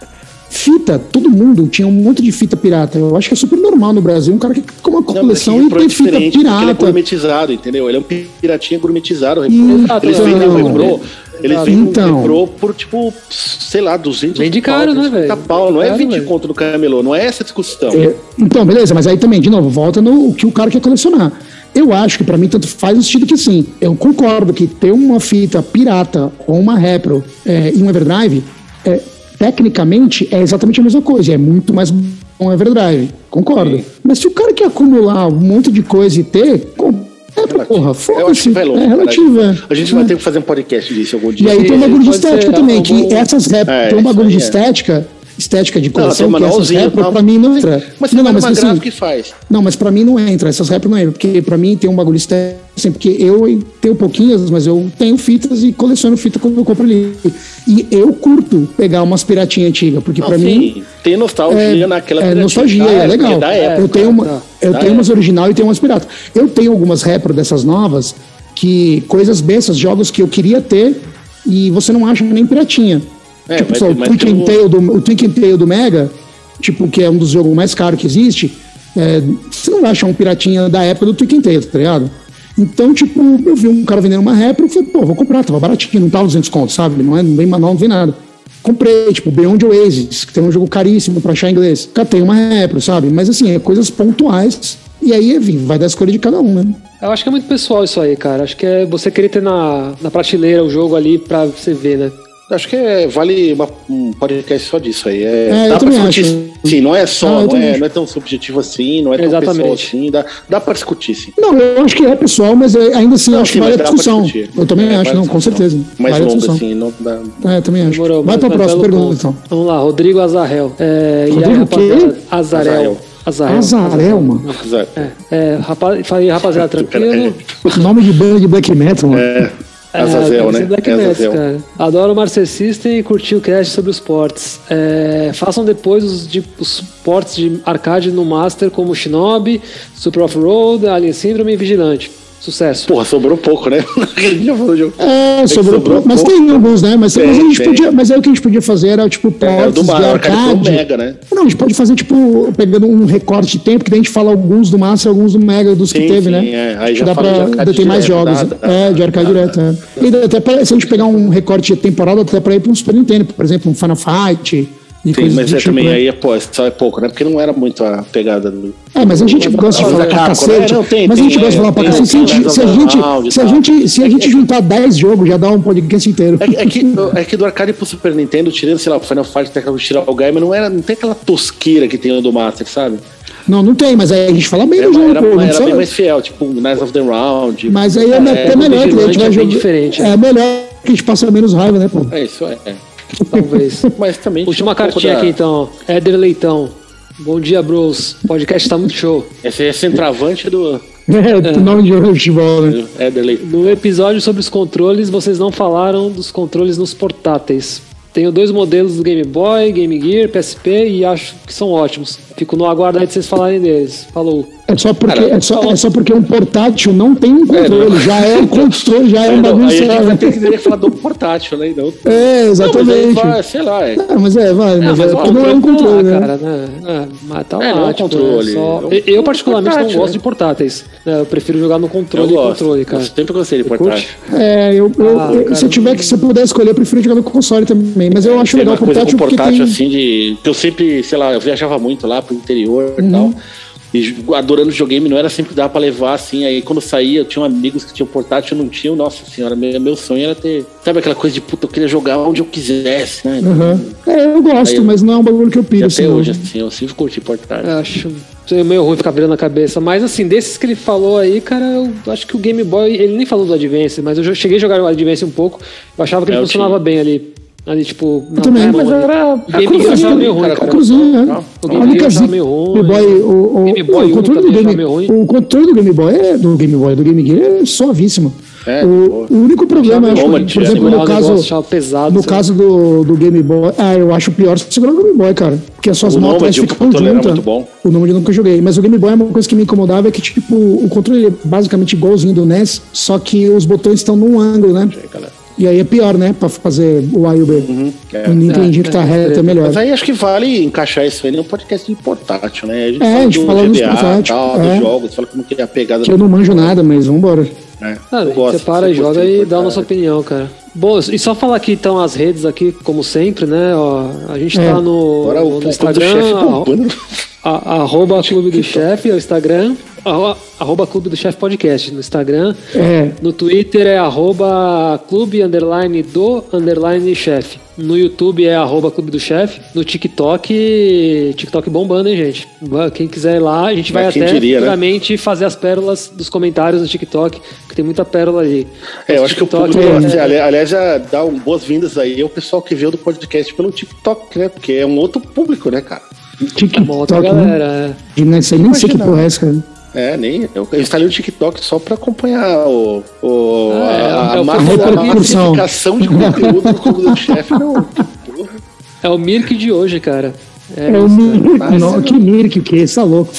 Fita, todo mundo tinha um monte de fita pirata. Eu acho que é super normal no Brasil um cara que com uma coleção não, e tem fita pirata. Ele é gourmetizado, entendeu? Ele é um piratinha gourmetizado. Exato, eles vendem o reprô. Eles vendem então, um reprô por, tipo, sei lá, duzentos vende caro, pau, né, velho? Pau, não é caro, vinte véio. Conto no camelô, não é essa a discussão. É, então, beleza, mas aí também, de novo, volta no que o cara quer colecionar. Eu acho que pra mim tanto faz no sentido que sim, eu concordo que ter uma fita pirata ou uma repro é, em um Everdrive, é, tecnicamente é exatamente a mesma coisa, é muito mais bom um Everdrive, concordo. Sim. Mas se o cara quer acumular um monte de coisa e ter, é pra porra, foda-se, é relativa. A gente vai ter que fazer um podcast disso algum dia. E aí tem um bagulho de estética também, algum... que essas réplicas, é, tem um bagulho de estética... estética de coleção, não, que essas réplicas, pra mim não entra. Mas você não, não, mas assim, gráfico que faz. Não, mas pra mim não entra, essas réplicas não entram, porque pra mim tem um bagulho estético, assim, porque eu tenho pouquinhas, mas eu tenho fitas e coleciono fita quando eu compro ali. E eu curto pegar umas piratinhas antigas, porque não, pra sim, mim... tem nostalgia é, naquela É, nostalgia, é, é legal. Da época, eu tenho, uma, tá, eu tenho umas original e tenho umas piratas. Eu tenho algumas réplicas dessas novas, que coisas bestas, jogos que eu queria ter, e você não acha nem piratinha. É, tipo, só, o, Twink eu... do, o Twink and Tail do Mega, tipo, que é um dos jogos mais caros que existe, é, você não vai achar um piratinha da época do Twink and Tail, tá ligado? Então, tipo, eu vi um cara vendendo uma réplica, eu falei, pô, vou comprar, tava baratinho, não tava duzentos contos, sabe? Não, é, não vem manual, não vem nada. Comprei, tipo, Beyond Oasis, que tem um jogo caríssimo pra achar em inglês. Catei uma réplica, sabe? Mas assim, é coisas pontuais, e aí, enfim, vai dar a escolha de cada um, né? Eu acho que é muito pessoal isso aí, cara. Acho que é você querer ter na, na prateleira o jogo ali pra você ver, né? Acho que é, vale uma, um podcast só disso aí. É, é, dá eu pra discutir, acho. Sim, não é só, ah, não, é, não é tão subjetivo assim, não é tão Exatamente. pessoal assim, dá, dá pra discutir, sim. Não, eu acho que é pessoal, mas ainda assim, não, acho sim, que vale a discussão. Eu também é, acho, não, com certeza. Mais vale longo assim, não dá... É, também acho. Demorou, vai pra próxima pergunta, então. Vamos lá, Rodrigo Azarel. É, Rodrigo e aí, rapaziada, Azarel. Azarel. Azarel, mano. É, é rapaz, falei, rapaziada, tranquilo. Nome de banda de black metal, mano. É. Azazel, é, né? Black é Mets, cara. Adoro o Master System e curti o cast sobre os ports. É, façam depois os, de, os ports de arcade no Master, como Shinobi, Super Off-Road, Alien Syndrome e Vigilante. Sucesso. Porra, sobrou pouco, né? É, sobrou, sobrou pouco. Mas tem alguns, né? Mas, tem, mas, a gente podia, mas aí o que a gente podia fazer era, tipo, ports é, de arcade. Mega, né? Não, a gente pode fazer, tipo, pegando um recorte de tempo, que daí a gente fala alguns do Master e alguns do Mega, dos sim, que teve, sim, né? É. Aí já dá pra ter mais jogos. Dá, dá, é, de arcade dá, direto. Dá, é. E até pra, se a gente pegar um recorte de temporada, até pra ir pra um Super Nintendo, por exemplo, um Final Fight, E Sim, mas é tipo, também né? aí, pô, só é pouco, né? Porque não era muito a pegada do. Ah, mas a gente gosta de falar pra cacete. Mas a gente gosta de falar pra cacete. Se a gente, se a gente, se a gente, se a gente juntar dez jogos, já dá um podcast inteiro. É, é, que, é que do arcade pro Super Nintendo, tirando, sei lá, o Final Fight, tem tirar o Gamer, não, era, não tem aquela tosqueira que tem no do Master, sabe? Não, não tem, mas aí a gente fala bem Era, do jogo. era, pô, era só... bem mais fiel, tipo Knights of the Round. Mas aí é, é, é melhor, que a gente vai é jogar. diferente. É melhor que a gente passa menos raiva, né, pô? É isso, é. Talvez. Mas também. Última um cartinha da... aqui então. Éder Leitão. Bom dia, bros. O podcast tá muito show. Esse é centroavante do. É, nome de jogo de futebol, né? Éder. No episódio sobre os controles, vocês não falaram dos controles nos portáteis. Tenho dois modelos do Game Boy, Game Gear, P S P e acho que são ótimos. Fico no aguardo aí de vocês falarem deles. Falou. É só porque, Cara, é só, é só porque um portátil não tem um controle. É, já é um controle, já é um bagulho. Aí a gente vai ter que ter que falar do portátil, né? Não. É, exatamente. Não, mas vai, sei lá. É. Ah, mas é, vai, mas, mas é, ó, não é um controle, né? Cara, né? É, mas tá É, lá, não é um tipo, controle. é só... É um- Eu, particularmente, portátil, não gosto né? de portáteis. Né? Eu prefiro jogar no Eu controle e gosto. controle, cara. Eu sempre gostei de Você portátil. curte? É, eu, eu- Ah, eu- cara, se eu tiver que, se eu puder escolher, eu prefiro jogar no console também. Mas eu acho Tem legal uma coisa portátil com porque portátil tem... assim de. Que eu sempre, sei lá, eu viajava muito lá pro interior Uhum. e tal. E adorando videogame, não era sempre dar pra levar assim. Aí quando eu saía, eu tinha amigos que tinham portátil, eu não tinha. Nossa senhora, meu, meu sonho era ter. Sabe aquela coisa de puta, eu queria jogar onde eu quisesse, né? Uhum. É, eu gosto, Aí eu- mas não é um bagulho que eu E piro. até assim, não. hoje, assim, eu sempre curti portátil. Eu acho é meio ruim ficar virando a cabeça. Mas assim, desses que ele falou aí, cara, eu acho que o Game Boy, ele nem falou do Advance, mas eu já cheguei a jogar o Advance um pouco. Eu achava que ele É, eu funcionava tinha. bem ali. Ali, tipo, Eu também, na mas mão ali. era- O Game Gear eu achava meio ruim, cara, A cara. cruzinha, né? O A Game única Gear eu achava zica meio do ruim. Game Boy, o, o, Game Boy o controle um do também Game, achava meio ruim. o controle do Game Boy é do Game Boy, do Game Gear é suavíssimo. É, o, o único problema, eu acho, bom, por exemplo, Segurar no o caso, negócio, achava pesado. no sei lá. caso do, do Game Boy, ah, eu acho pior segurar o Game Boy, cara, porque as suas O mãos Nomad, o ficam controle era juntas. muito bom. O Nomad eu nunca joguei, mas o Game Boy é uma coisa que me incomodava, é que tipo, o controle é basicamente igualzinho do N E S, só que os botões estão num ângulo, né? E aí é pior, né? Pra fazer o A e o B. Uhum, é. O Nintendinho que tá É, reto é melhor. Mas aí acho que vale encaixar isso aí num podcast de portátil, né? A gente É, fala a gente do fala dos G B A, portátil, tal, é. dos jogos, fala como que é a pegada Que eu não manjo nada, mas vambora. né? Ah, Eu você gosto, para e sempre joga gostei de e dá a nossa portátil. opinião, cara. Bom, e só falar aqui então as redes aqui, como sempre, né? Ó, a gente É. tá no, Agora o no Clube do Instagram, Chefe a- bombando. a- arroba Clube do Chefe, é o Instagram, arroba, arroba Clube do Chefe Podcast no Instagram. É. No Twitter é arroba clube underline do underline chefe. No YouTube é arroba clube do chefe. No TikTok, TikTok bombando, hein, gente? Quem quiser ir lá, a gente vai Mas quem até diria, né? futuramente fazer as pérolas dos comentários no TikTok, que tem muita pérola ali. É, eu Nosso acho que o TikTok público, é- assim, ali- aliás, já dá um boas-vindas aí ao pessoal que veio do podcast pelo TikTok, né? Porque é um outro público, né, cara? uma outra TikTok, né? galera. é. E nem sei, nem sei que Imagina. porra é essa, cara. É, nem. Eu, eu instalei o TikTok só pra acompanhar o, o, Ah, é, a, é a, o massa- a repercussão. massificação de conteúdo do Clube do Chefe. Não, porra. É o Mirk de hoje, cara. É, o isso, Mirk, cara. não, que Mirk, o que? Você tá louco.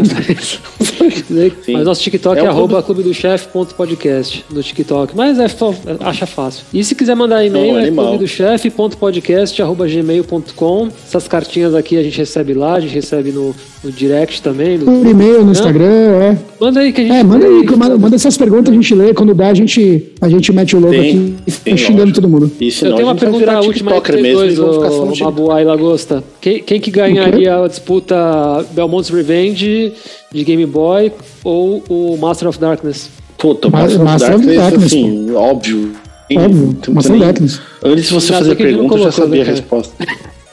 Mas nosso TikTok é, É o arroba clube do chefe ponto podcast no TikTok. Mas é só, acha fácil. E se quiser mandar e-mail, Não, é animal. clube do chefe ponto podcast arroba gmail ponto com. Essas cartinhas aqui a gente recebe lá, a gente recebe no, no direct também. no- Por e-mail no Instagram, é. Manda aí que a gente. É, manda aí, lê. manda, manda essas perguntas, a gente lê, quando dá, a gente, a gente mete o louco Tem, aqui e fica tem, xingando lógico. todo mundo. E se Eu não, tenho a uma gente vai pergunta virar última aí TikToker pra mesmo dois, e vamos ficar o falando de Mabuá e Lagosta. Quem, quem que ganharia a disputa Belmont's Revenge de Game Boy ou o Master of Darkness? Puta, Mas- Master of Master of Darkness, Darkness, assim, óbvio. Óbvio, Tem Master of nem- Darkness. Antes de você Nada fazer que a gente não pergunta, eu já colocou, sabia né, a cara? resposta.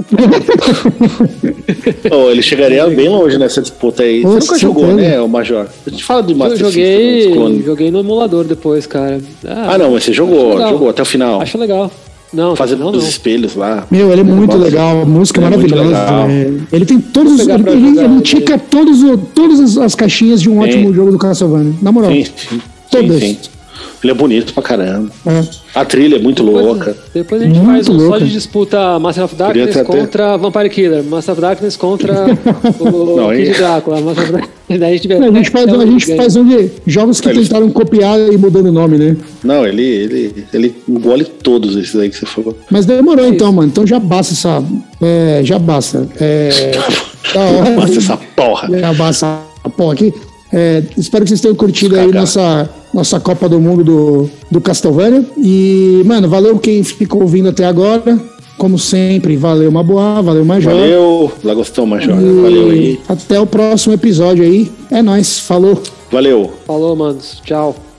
Oh, ele chegaria bem longe nessa disputa aí. Pô, Você nunca jogou, certeza. né, o Major? A gente fala de Eu Master joguei, System, os clones. joguei no emulador depois, cara. Ah, não, mas você acho jogou, legal. jogou até o final. Acho legal. Não, Fazendo não, os não. espelhos lá. Meu, ele é muito Nossa. legal, a música é Ele é muito maravilhosa. legal. é. Ele tem todos os. Vou pegar Ele, pra ele, jogar ele ele. tica todos o- todas as, as caixinhas de um Sim. ótimo jogo do Castlevania. Na moral. Sim, sim. Todas. Sim, sim. Ele é bonito pra caramba. É. A trilha é muito Depois- louca. Depois a gente Muito faz um só louca. de disputa Master of Queria Darkness ter até- contra Vampire Killer, Master of Darkness contra o Não, Kid aí- Drácula. Master of Darkness. Daí a gente, vê- A gente faz, é um a gente ganho. faz um de jogos que Eles- tentaram copiar e mudando o nome, né? Não, ele, ele, ele engole todos esses aí que você falou. Mas demorou então, mano. Então já basta essa. É, já basta. É, da hora. Nossa, essa porra. Já basta a porra aqui. É, espero que vocês tenham curtido aí Cagar. nossa, nossa Copa do Mundo do, do Castlevania. E, mano, valeu quem ficou ouvindo até agora. como sempre, valeu Maboá, valeu Major. Valeu, Lagostão Major. Valeu aí. Até o próximo episódio aí. É nóis, falou. Valeu. Falou, manos. Tchau.